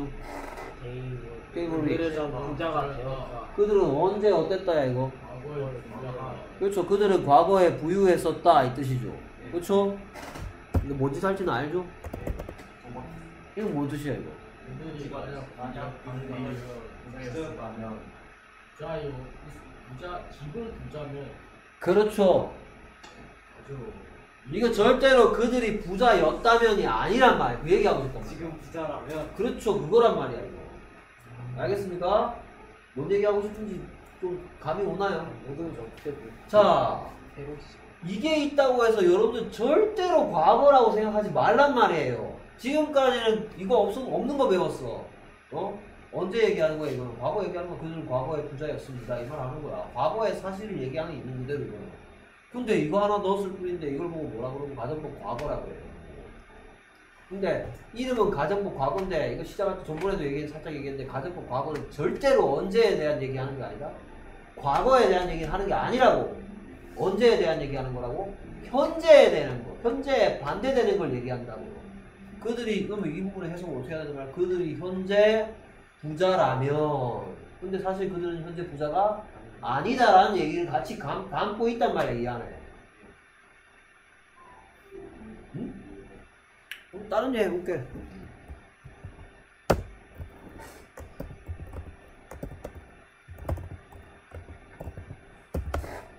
그러잖아. 부자가 되었다. 그들은 언제 어땠다야 이거? 과거에 부자가 그렇죠. 그들은 과거에 부유했었다 이 뜻이죠. 그렇죠? 근데 뭔 짓 할지는 알죠? 이건 뭔 뜻이야 이거? 그들이 만약 부자였다면 부자요 집을 부자면 그렇죠. 이거 절대로 그들이 부자였다면이 아니란 말이야. 그 얘기하고 싶단 말이야. 지금 부자라면 그렇죠. 그거란 말이야 이거. 알겠습니까? 뭔 얘기하고 싶은지 좀 감이 오나요? 모든 적대도 자, 새로 이게 있다고 해서 여러분들 절대로 과거라고 생각하지 말란 말이에요. 지금까지는 이거 없는 거 배웠어. 언제 얘기하는 거야 이거는? 과거 얘기하는 거 그들은 과거에 부자였습니다. 이 말 하는 거야. 과거의 사실을 얘기하는 게 있는 그대로 이거는. 근데 이거 하나 넣었을 뿐인데 이걸 보고 뭐라 그러면 가정법 과거라고 해요. 근데 이름은 가정법 과거인데 이거 시작할 때 전번에도 살짝 얘기했는데 가정법 과거는 절대로 언제에 대한 얘기하는 게 아니라 과거에 대한 얘기를 하는 게 아니라고. 언제에 대한 얘기하는 거라고? 현재에 대한 거. 현재에 반대되는 걸 얘기한다고. 그들이 그러면 이 부분의 해석을 어떻게 해야 되나? 그들이 현재 부자라면 근데 사실 그들은 현재 부자가 아니다라는 얘기를 같이 담고 있단 말이야 이 안에. 응? 다른 얘기 해볼게.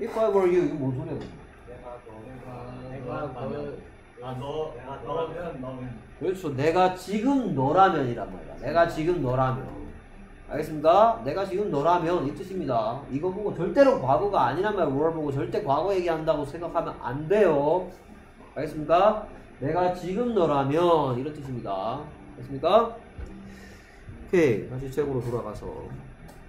If I were you, 이거 뭔 소리야? 내가 너면 그렇죠. 내가 지금 너라면이란 말이야. 내가 지금 너라면. 알겠습니까? 내가 지금 너라면 이 뜻입니다. 이거 보고 절대로 과거가 아니란 말 were 보고 절대 과거 얘기한다고 생각하면 안 돼요. 알겠습니까? 내가 지금 너라면 이런 뜻입니다. 알겠습니까? 오케이. 다시 책으로 돌아가서.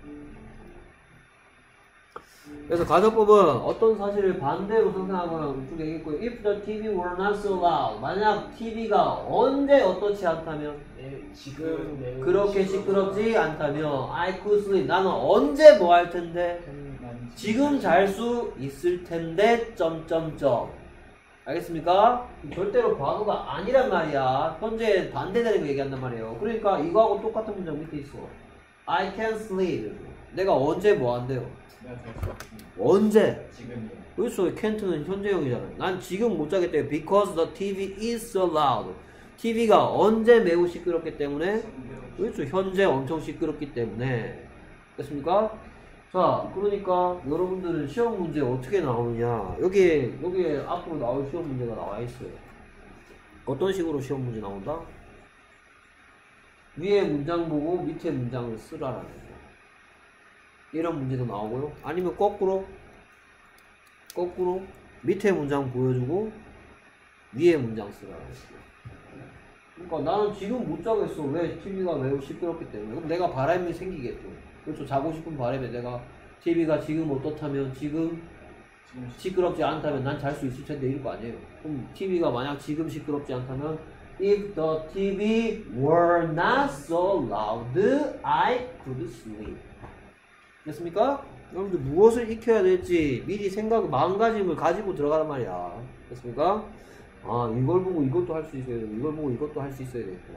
그래서 가정법은 어떤 사실을 반대로 상상하거나 이쪽에 얘기했고요. If the TV were not so loud. 만약 TV가 언제 어떻지 않다면 지금 매우 그렇게 시끄럽지 않다면 I could sleep. 나는 언제 뭐 할 텐데? 지금 잘 수 있을 텐데 점점점. 알겠습니까? 절대로 과거가 아니란 말이야. 현재 반대되는 거 얘기한단 말이에요. 그러니까 이거하고 똑같은 문장 밑에 있어. I can sleep. 내가 언제 뭐 한대요? 언제? 지금이요. 그렇죠. can't는 현재형이잖아. 난 지금 못 자겠대요. Because the TV is so loud. TV가 언제 매우 시끄럽기 때문에. 그렇죠. 현재 엄청 시끄럽기 때문에. 됐습니까? 자, 그러니까 여러분들은 시험 문제 어떻게 나오느냐. 여기에 앞으로 나올 시험 문제가 나와 있어요. 어떤 식으로 시험 문제 나온다? 위에 문장 보고 밑에 문장을 쓰라라는 거예요. 이런 문제도 나오고요. 아니면 거꾸로 밑에 문장 보여주고 위에 문장 쓰라라는 거예요. 그러니까 나는 지금 못 자겠어. 왜? TV가 매우 시끄럽기 때문에. 그럼 내가 바람이 생기겠죠. 그렇죠. 자고 싶은 바람에 내가 TV가 지금 어떻다면 지금 시끄럽지 않다면 난 잘 수 있을 텐데 이럴 거 아니에요. 그럼 TV가 만약 지금 시끄럽지 않다면 If the TV were not so loud, I could sleep. 됐습니까? 여러분들 무엇을 익혀야 될지 미리 마음가짐을 가지고 들어가란 말이야. 됐습니까? 아, 이걸 보고 이것도 할 수 있어야 되고 이걸 보고 이것도 할 수 있어야 되겠구나.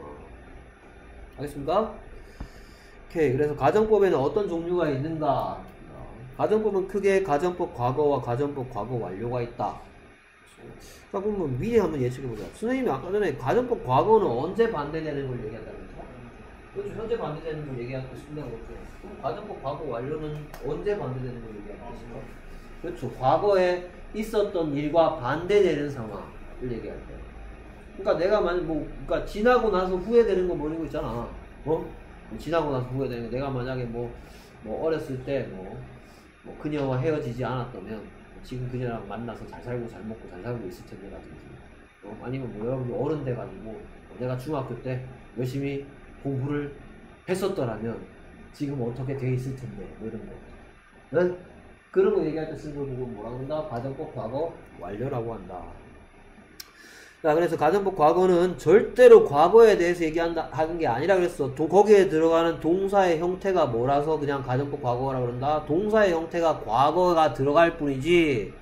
알겠습니까? 오케이. 그래서 가정법에는 어떤 종류가 있는가? 가정법은 크게 가정법 과거와 가정법 과거 완료가 있다. 자, 그러면 미리 한번 예측해보자. 선생님이 아까 전에 가정법 과거는 언제 반대되는 걸 얘기한다는 거죠? 그렇죠. 현재 반대되는 걸 얘기할 때 쓴다고 그랬죠. 그럼 가정법 과거 완료는 언제 반대되는 걸 얘기할 것인가? 그렇죠. 과거에 있었던 일과 반대되는 상황을 얘기할 때. 그러니까 내가 만약 그러니까 지나고 나서 후회되는 거 모르는 거 있잖아. 지나고 나서 후회되는 거. 내가 만약에 어렸을 때 그녀와 헤어지지 않았다면 지금 그녀랑 만나서 잘 살고 잘 먹고 잘 살고 있을 텐데 라든지. 아니면 여러분들 어른 돼가지고 내가 중학교 때 열심히 공부를 했었더라면 지금 어떻게 돼 있을 텐데 이런 거. 응? 그런 거 얘기할 때 쓰는 걸 보고 뭐라고 한다? 가정법 과거 완료라고 한다. 자, 그래서 가정법 과거는 절대로 과거에 대해서 하는 게 아니라 그랬어. 거기에 들어가는 동사의 형태가 뭐라서 그냥 가정법 과거라고 그런다. 동사의 형태가 과거가 들어갈 뿐이지.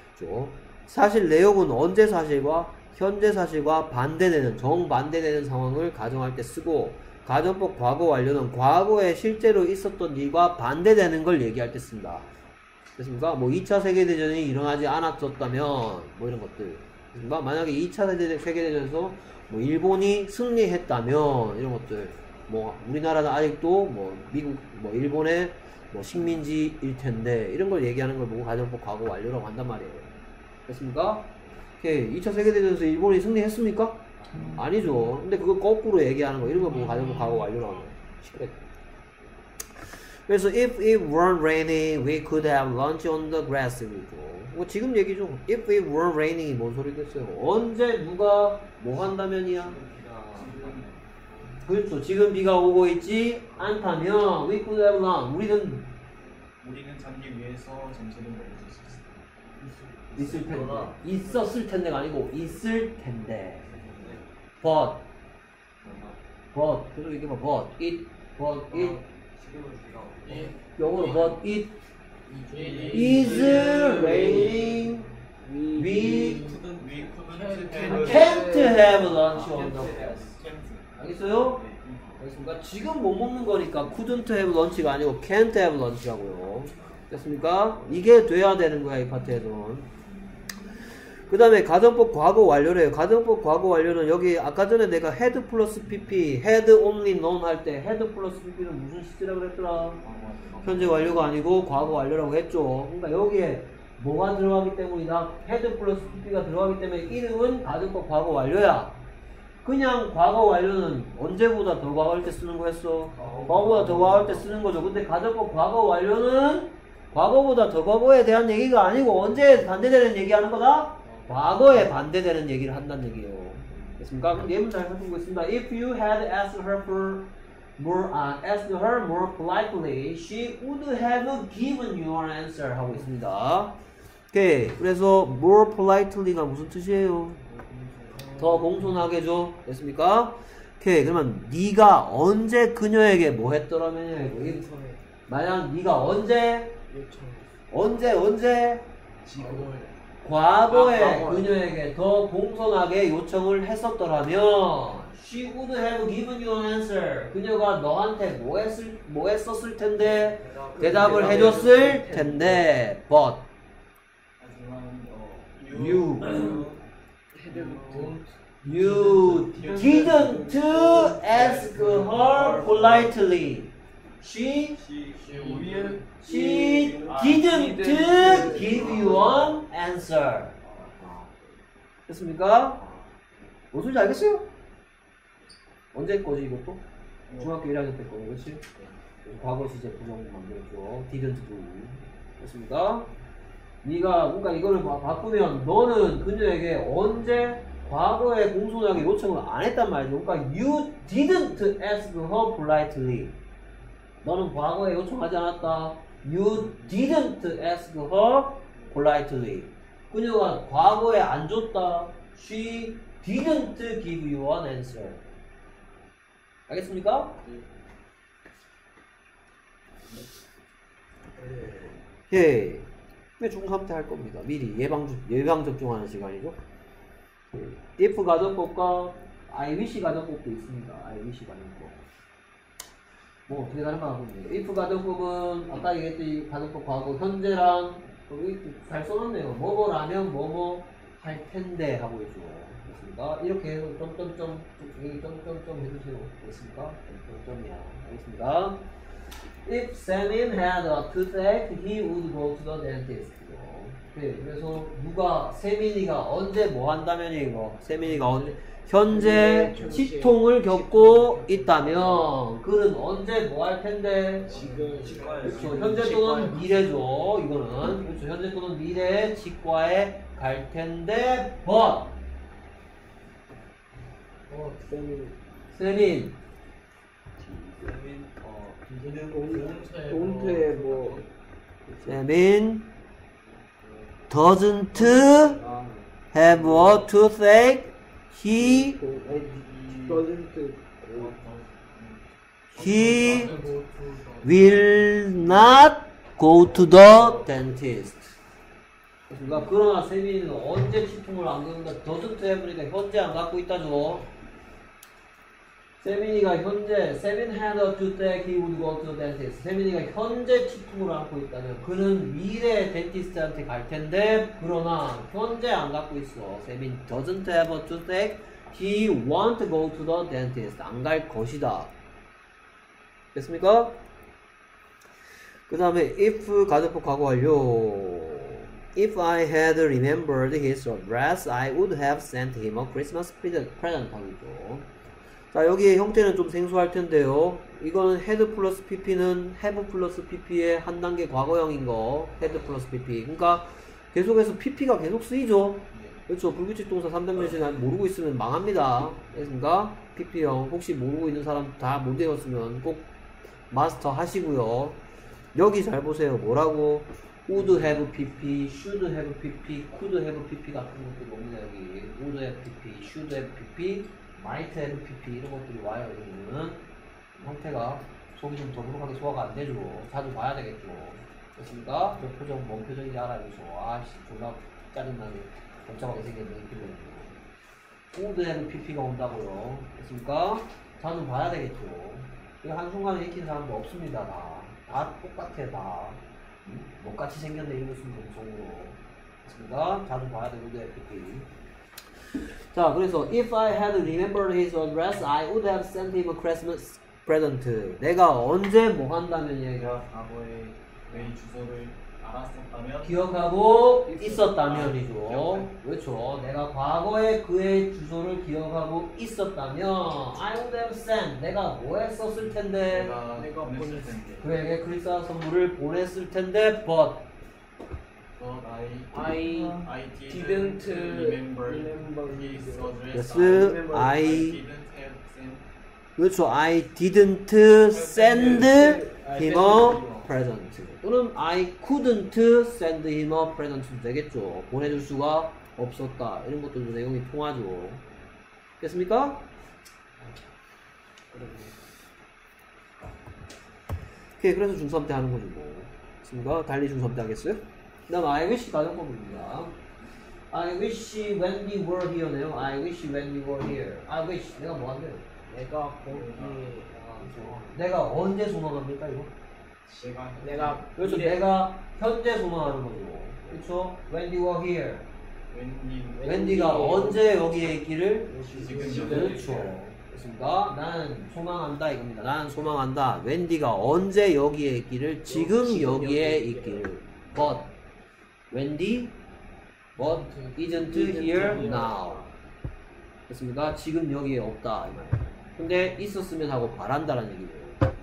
사실 내용은 언제 사실과 현재 사실과 정반대되는 상황을 가정할 때 쓰고, 가정법 과거 완료는 과거에 실제로 있었던 일과 반대되는 걸 얘기할 때 쓴다. 됐습니까? 2차 세계대전이 일어나지 않았었다면 이런 것들. 만약에 2차 세계대전에서 일본이 승리했다면 이런 것들, 우리나라는 아직도 미국 일본의 식민지일 텐데 이런 걸 얘기하는 걸 보고 가정법 과거 완료라고 한단 말이에요. 됐습니까? 오케이. 2차 세계대전에서 일본이 승리했습니까? 아니죠. 근데 그거 거꾸로 얘기하는 거, 이런 거 보고 가정법 과거 완료라고 하는 거예요. 그래서 if it weren't raining, we could have lunch on the grass. 지금 얘기죠. If it weren't raining, 뭔 소리겠어요? 언제 누가 한다면이야? 그렇죠. 지금 비가 오고 있지 않다면 we could have lunch. 우리는 잠기 위해서 점심을 먹을 수 있었어요. 있을 텐데. 있었을 텐데가 아니고 있을 텐데. But 그래서 이게 but it 영어로 but it is raining. We can't have lunch on the grass. 알겠어요? 알겠습니까? 지금 못 먹는 거니까 couldn't have lunch가 아니고 can't have lunch라고요. 됐습니까? 이게 돼야 되는 거야, 이 파트에서는. 그 다음에 가정법 과거 완료래요. 가정법 과거 완료는 여기 아까 전에 내가 had 플러스 pp, had only known 할 때 had 플러스 pp는 무슨 시제라고 그랬더라? 현재 완료가 아니고 과거 완료라고 했죠. 그러니까 여기에 뭐가 들어가기 때문이다? had 플러스 pp가 들어가기 때문에 이름은 가정법 과거 완료야. 그냥 과거 완료는 언제보다 더 과거할 때 쓰는 거였어? 과거보다 더 과거할 때 쓰는 거죠. 근데 가정법 과거 완료는 과거보다 더 과거에 대한 얘기가 아니고 언제에 반대되는 얘기하는 거다? 과거에 반대되는 얘기를 한다는 얘기예요. 됐습니까? 그럼 예문 잘 살펴보겠습니다. If you had asked her more politely, she would have given you an answer 하고 있습니다. 오케이. 그래서 more politely가 무슨 뜻이에요? 더 공손하게죠. 됐습니까? 오케이. 그러면 네가 언제 그녀에게 뭐 했더라면 만약 네가 언제 지금 과거에 그녀에게 더 공손하게 요청을 했었더라면 she would have given you an answer. 그녀가 너한테 뭐 했었을 텐데 대답을 해줬을 텐데 but you didn't ask her politely. She didn't give you an answer. 됐습니까? 무슨 소리인지 알겠어요? 언제 거지 이것도? 중학교 1학년 때 거네, 그렇지? 과거 시제 부정 만들었죠. didn't do. 됐습니까? 네가 그러니까 이거를 바꾸면 너는 그녀에게 언제 과거에 공손하게 요청을 안 했단 말이죠. 그러니까 you didn't ask her politely. 너는 과거에 요청하지 않았다. You didn't ask her politely. 그녀가 과거에 안 줬다. She didn't give you an answer. 알겠습니까? 예. 중3 때 할 겁니다. 미리 예방 접종하는 시간이죠. if 가정법과 I wish 가정법도 있습니다. I wish 가정법. 뭐 어떻게 다른 거 하거든요. if 가정법은 아까 얘기했듯이 가정법 과거 현재랑 여기 잘 써놨네요. 뭐뭐라면 뭐뭐 할 텐데 하고 있죠. 됐습니까? 이렇게 해서 점점점 여기 점점점 해주세요. 됐습니까? 점점점이야. 알겠습니까? If Samin had a toothache, he would go to the dentist. 네, 그래서 누가 세민이가 언제 뭐 한다면 이거 세민이가 언제 현재 치통을 겪고 있다면 그는 언제 뭐 할 텐데 지금 그렇죠. 현재 또는 미래죠. 이거는 그렇죠. 현재 또는 미래 치과에 갈 텐데 but 세민 동태 뭐 세민 doesn't have a toothache. He will not go to the dentist. 그러니까 그러나 세민이는 언제 치통을 안 겪는다. doesn't have니까 현재 안 갖고 있다죠. 세민이가 현재 세민 had a toothache, he would go to the dentist. 세민이가 현재 치통을 안고 있다면 그는 미래 덴티스트한테 갈 텐데 그러나 현재 안 갖고 있어. 세민 doesn't have a toothache, he won't go to the dentist. 안 갈 것이다. 됐습니까? 그 다음에 if 가정법 과거 완료. If I had remembered his address, I would have sent him a Christmas present 하고있죠. 자, 여기의 형태는 좀 생소할 텐데요. 이거는 had 플러스 pp는 have 플러스 pp의 한 단계 과거형인 거. had 플러스 pp. 그러니까 계속해서 pp가 계속 쓰이죠. 그렇죠. 불규칙 동사 3단변신 모르고 있으면 망합니다. 됐습니까? pp형. 혹시 모르고 있는 사람 다 못 외웠으면 꼭 마스터 하시고요. 여기 잘 보세요. 뭐라고? would have pp, should have pp, could have pp 같은 것들 뭡니다. 여기 would have pp, should have pp, might have pp 이런 것들이 와요. 이러면은 형태가 속이 좀 더부룩하게 소화가 안 되죠. 자주 봐야 되겠죠. 됐습니까? 저 표정 뭔 표정인지 알아야죠. 아씨 졸라 짜증나게 복잡하게 생겼네 이 표정이. would have pp가 온다고요. 됐습니까? 자주 봐야 되겠죠. 이거 한순간에 익힌 사람도 없습니다. 다 똑같아 다. 똑같이 생겼네 이거 쓰면 정성으로. 됐습니까? 자주 봐야 되고 would have pp. 자, 그래서 if I had remembered his address, I would have sent him a Christmas present. 내가 언제 뭐 한다면 얘가 과거에 메일 주소를 알았었다면 기억하고 있었다면이죠. 그렇죠. 내가 과거에 그의 주소를 기억하고 있었다면 I would have sent. 내가 뭐 했었을 텐데. 내가 보냈을 텐데. 그에게 크리스마스 선물을 보냈을 텐데 but But I didn't didn't remember remember his his address. yes, I I didn't have sent 그렇죠. I didn't send him a present. 또는 I couldn't send him a present도 되겠죠. 보내줄 수가 없었다. 이런 것들도 내용이 통하죠. 됐습니까? 오케이, 그래서 중3 때 하는 거죠, 뭐. 됐습니까? 달리 중3 때 하겠어요? 그 다음 I wish 가정법입니다. I wish when we were here네요. I wish when we were here. I wish 내가 뭐 한대요? 내가 거기에 내가 언제 소망합니까 이거? 내가 그렇죠. 내가 현재 소망하는 거죠. 그렇죠. When you were here. 웬디가 언제 여기에 있기를? 지금 그렇죠. 그렇습니까? 나는 소망한다 이겁니다. 나는 소망한다. 웬디가 언제 여기에 있기를? 지금 여기에 있기를. But 웬디 but isn't here now. 됐습니까? 지금 여기에 없다 이 말. 근데 있었으면 하고 바란다라는 얘기죠.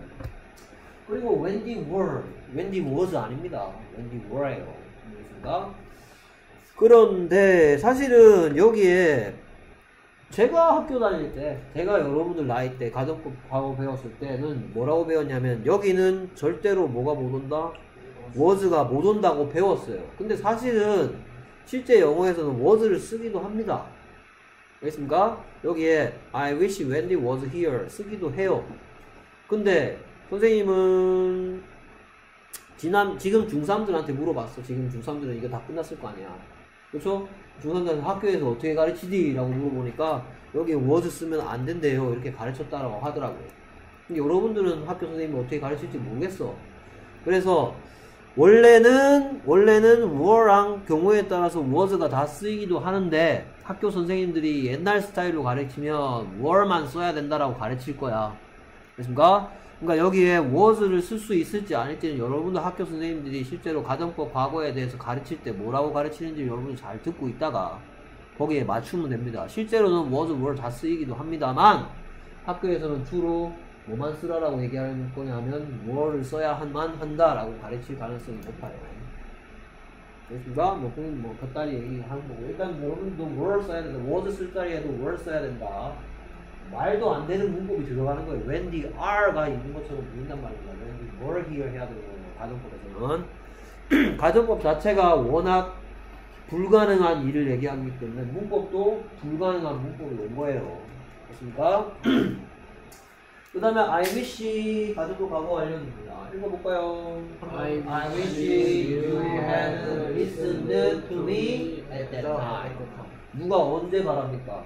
그리고 웬디 were, 웬디 was 아닙니다. 웬디 were예요. 됐습니까? 그런데 사실은 여기에 제가 학교 다닐 때, 제가 여러분들 나이 때 가정법 과거 배웠을 때는 뭐라고 배웠냐면 여기는 절대로 뭐가 못 온다? was가 못 온다고 배웠어요. 근데 사실은 실제 영어에서는 was를 쓰기도 합니다. 알겠습니까? 여기에 I wish Wendy was here 쓰기도 해요. 근데 선생님은 지금 중3들한테 물어봤어. 지금 중3들은 이거 다 끝났을 거 아니야. 그렇죠? 중3들한테 학교에서 어떻게 가르치디? 라고 물어보니까 여기 was 쓰면 안 된대요. 이렇게 가르쳤다라고 하더라고요. 근데 여러분들은 학교 선생님이 어떻게 가르칠지 모르겠어. 그래서 원래는 were랑 경우에 따라서 was가 다 쓰이기도 하는데 학교 선생님들이 옛날 스타일로 가르치면 were만 써야 된다라고 가르칠 거야. 그렇습니까? 그러니까 여기에 was를 쓸 수 있을지 아닐지는 여러분들 학교 선생님들이 실제로 가정법 과거에 대해서 가르칠 때 뭐라고 가르치는지 여러분이 잘 듣고 있다가 거기에 맞추면 됩니다. 실제로는 was, were 다 쓰이기도 합니다만 학교에서는 주로 뭐만 쓰라라고 얘기하는 거냐면 were를 써야만 한다라고 가르칠 가능성이 높아요. 됐습니까? 뭐 곁다리 얘기하는 거고 일단 여러분도 were 써야 된다. was 쓸 자리에도 were 써야 된다. 말도 안 되는 문법이 들어가는 거예요. when the are가 있는 것처럼 보인단 말입니다. when the were here 해야 되는 거예요. 가정법에서는. 가정법 자체가 워낙 불가능한 일을 얘기하기 때문에 문법도 불가능한 문법이 온 거예요. 됐습니까? 그 다음에 I wish 가정법 과거 완료입니다. 읽어볼까요? I wish you had listened to me at that time. 누가 언제 바랍니까?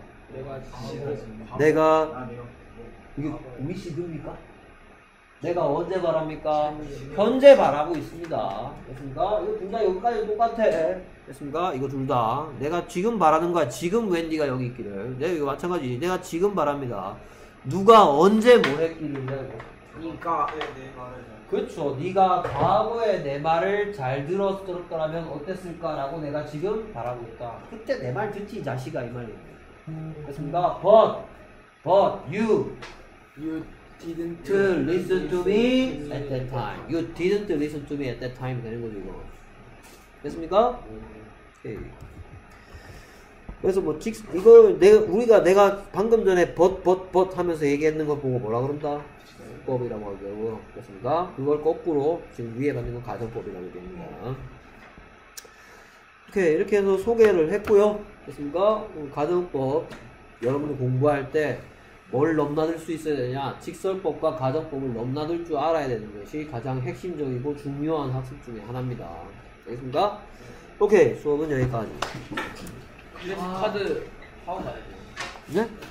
내가 이게 wish 됩니까? 내가 언제 바랍니까? 현재 바라고 있습니다. 됐습니까? 이거 둘 다 여기까지 똑같아. 됐습니까? 이거 둘 다. 내가 지금 바라는 거야. 지금 웬디가 여기 있기를. 내가 이거 마찬가지. 내가 지금 바랍니다. 누가 언제 뭐 했기를 니가 그렇죠. 네가 과거에 내 말을 잘 들었더라면 어땠을까라고 내가 지금 바라고 있다. 그때 내 말 듣지 이 자식아 이 말이에요. 됐습니까? But you didn't listen to me at that time. You didn't listen to me at that time 되는 거죠 이거. 됐습니까? 오케이. 그래서 뭐 이거 내가 방금 전에 but 하면서 얘기했는 거 보고 뭐라 그런다? 법이라고 하고요. 됐습니까? 그걸 거꾸로 지금 위에 받는 건 가정법이라고 됩니다. 오케이, 이렇게 해서 소개를 했고요. 됐습니까? 가정법 여러분들 공부할 때 뭘 넘나들 수 있어야 되냐? 직설법과 가정법을 넘나들 줄 알아야 되는 것이 가장 핵심적이고 중요한 학습 중에 하나입니다. 알겠습니까? 오케이, 수업은 여기까지. 카드 하고 가야죠. 네?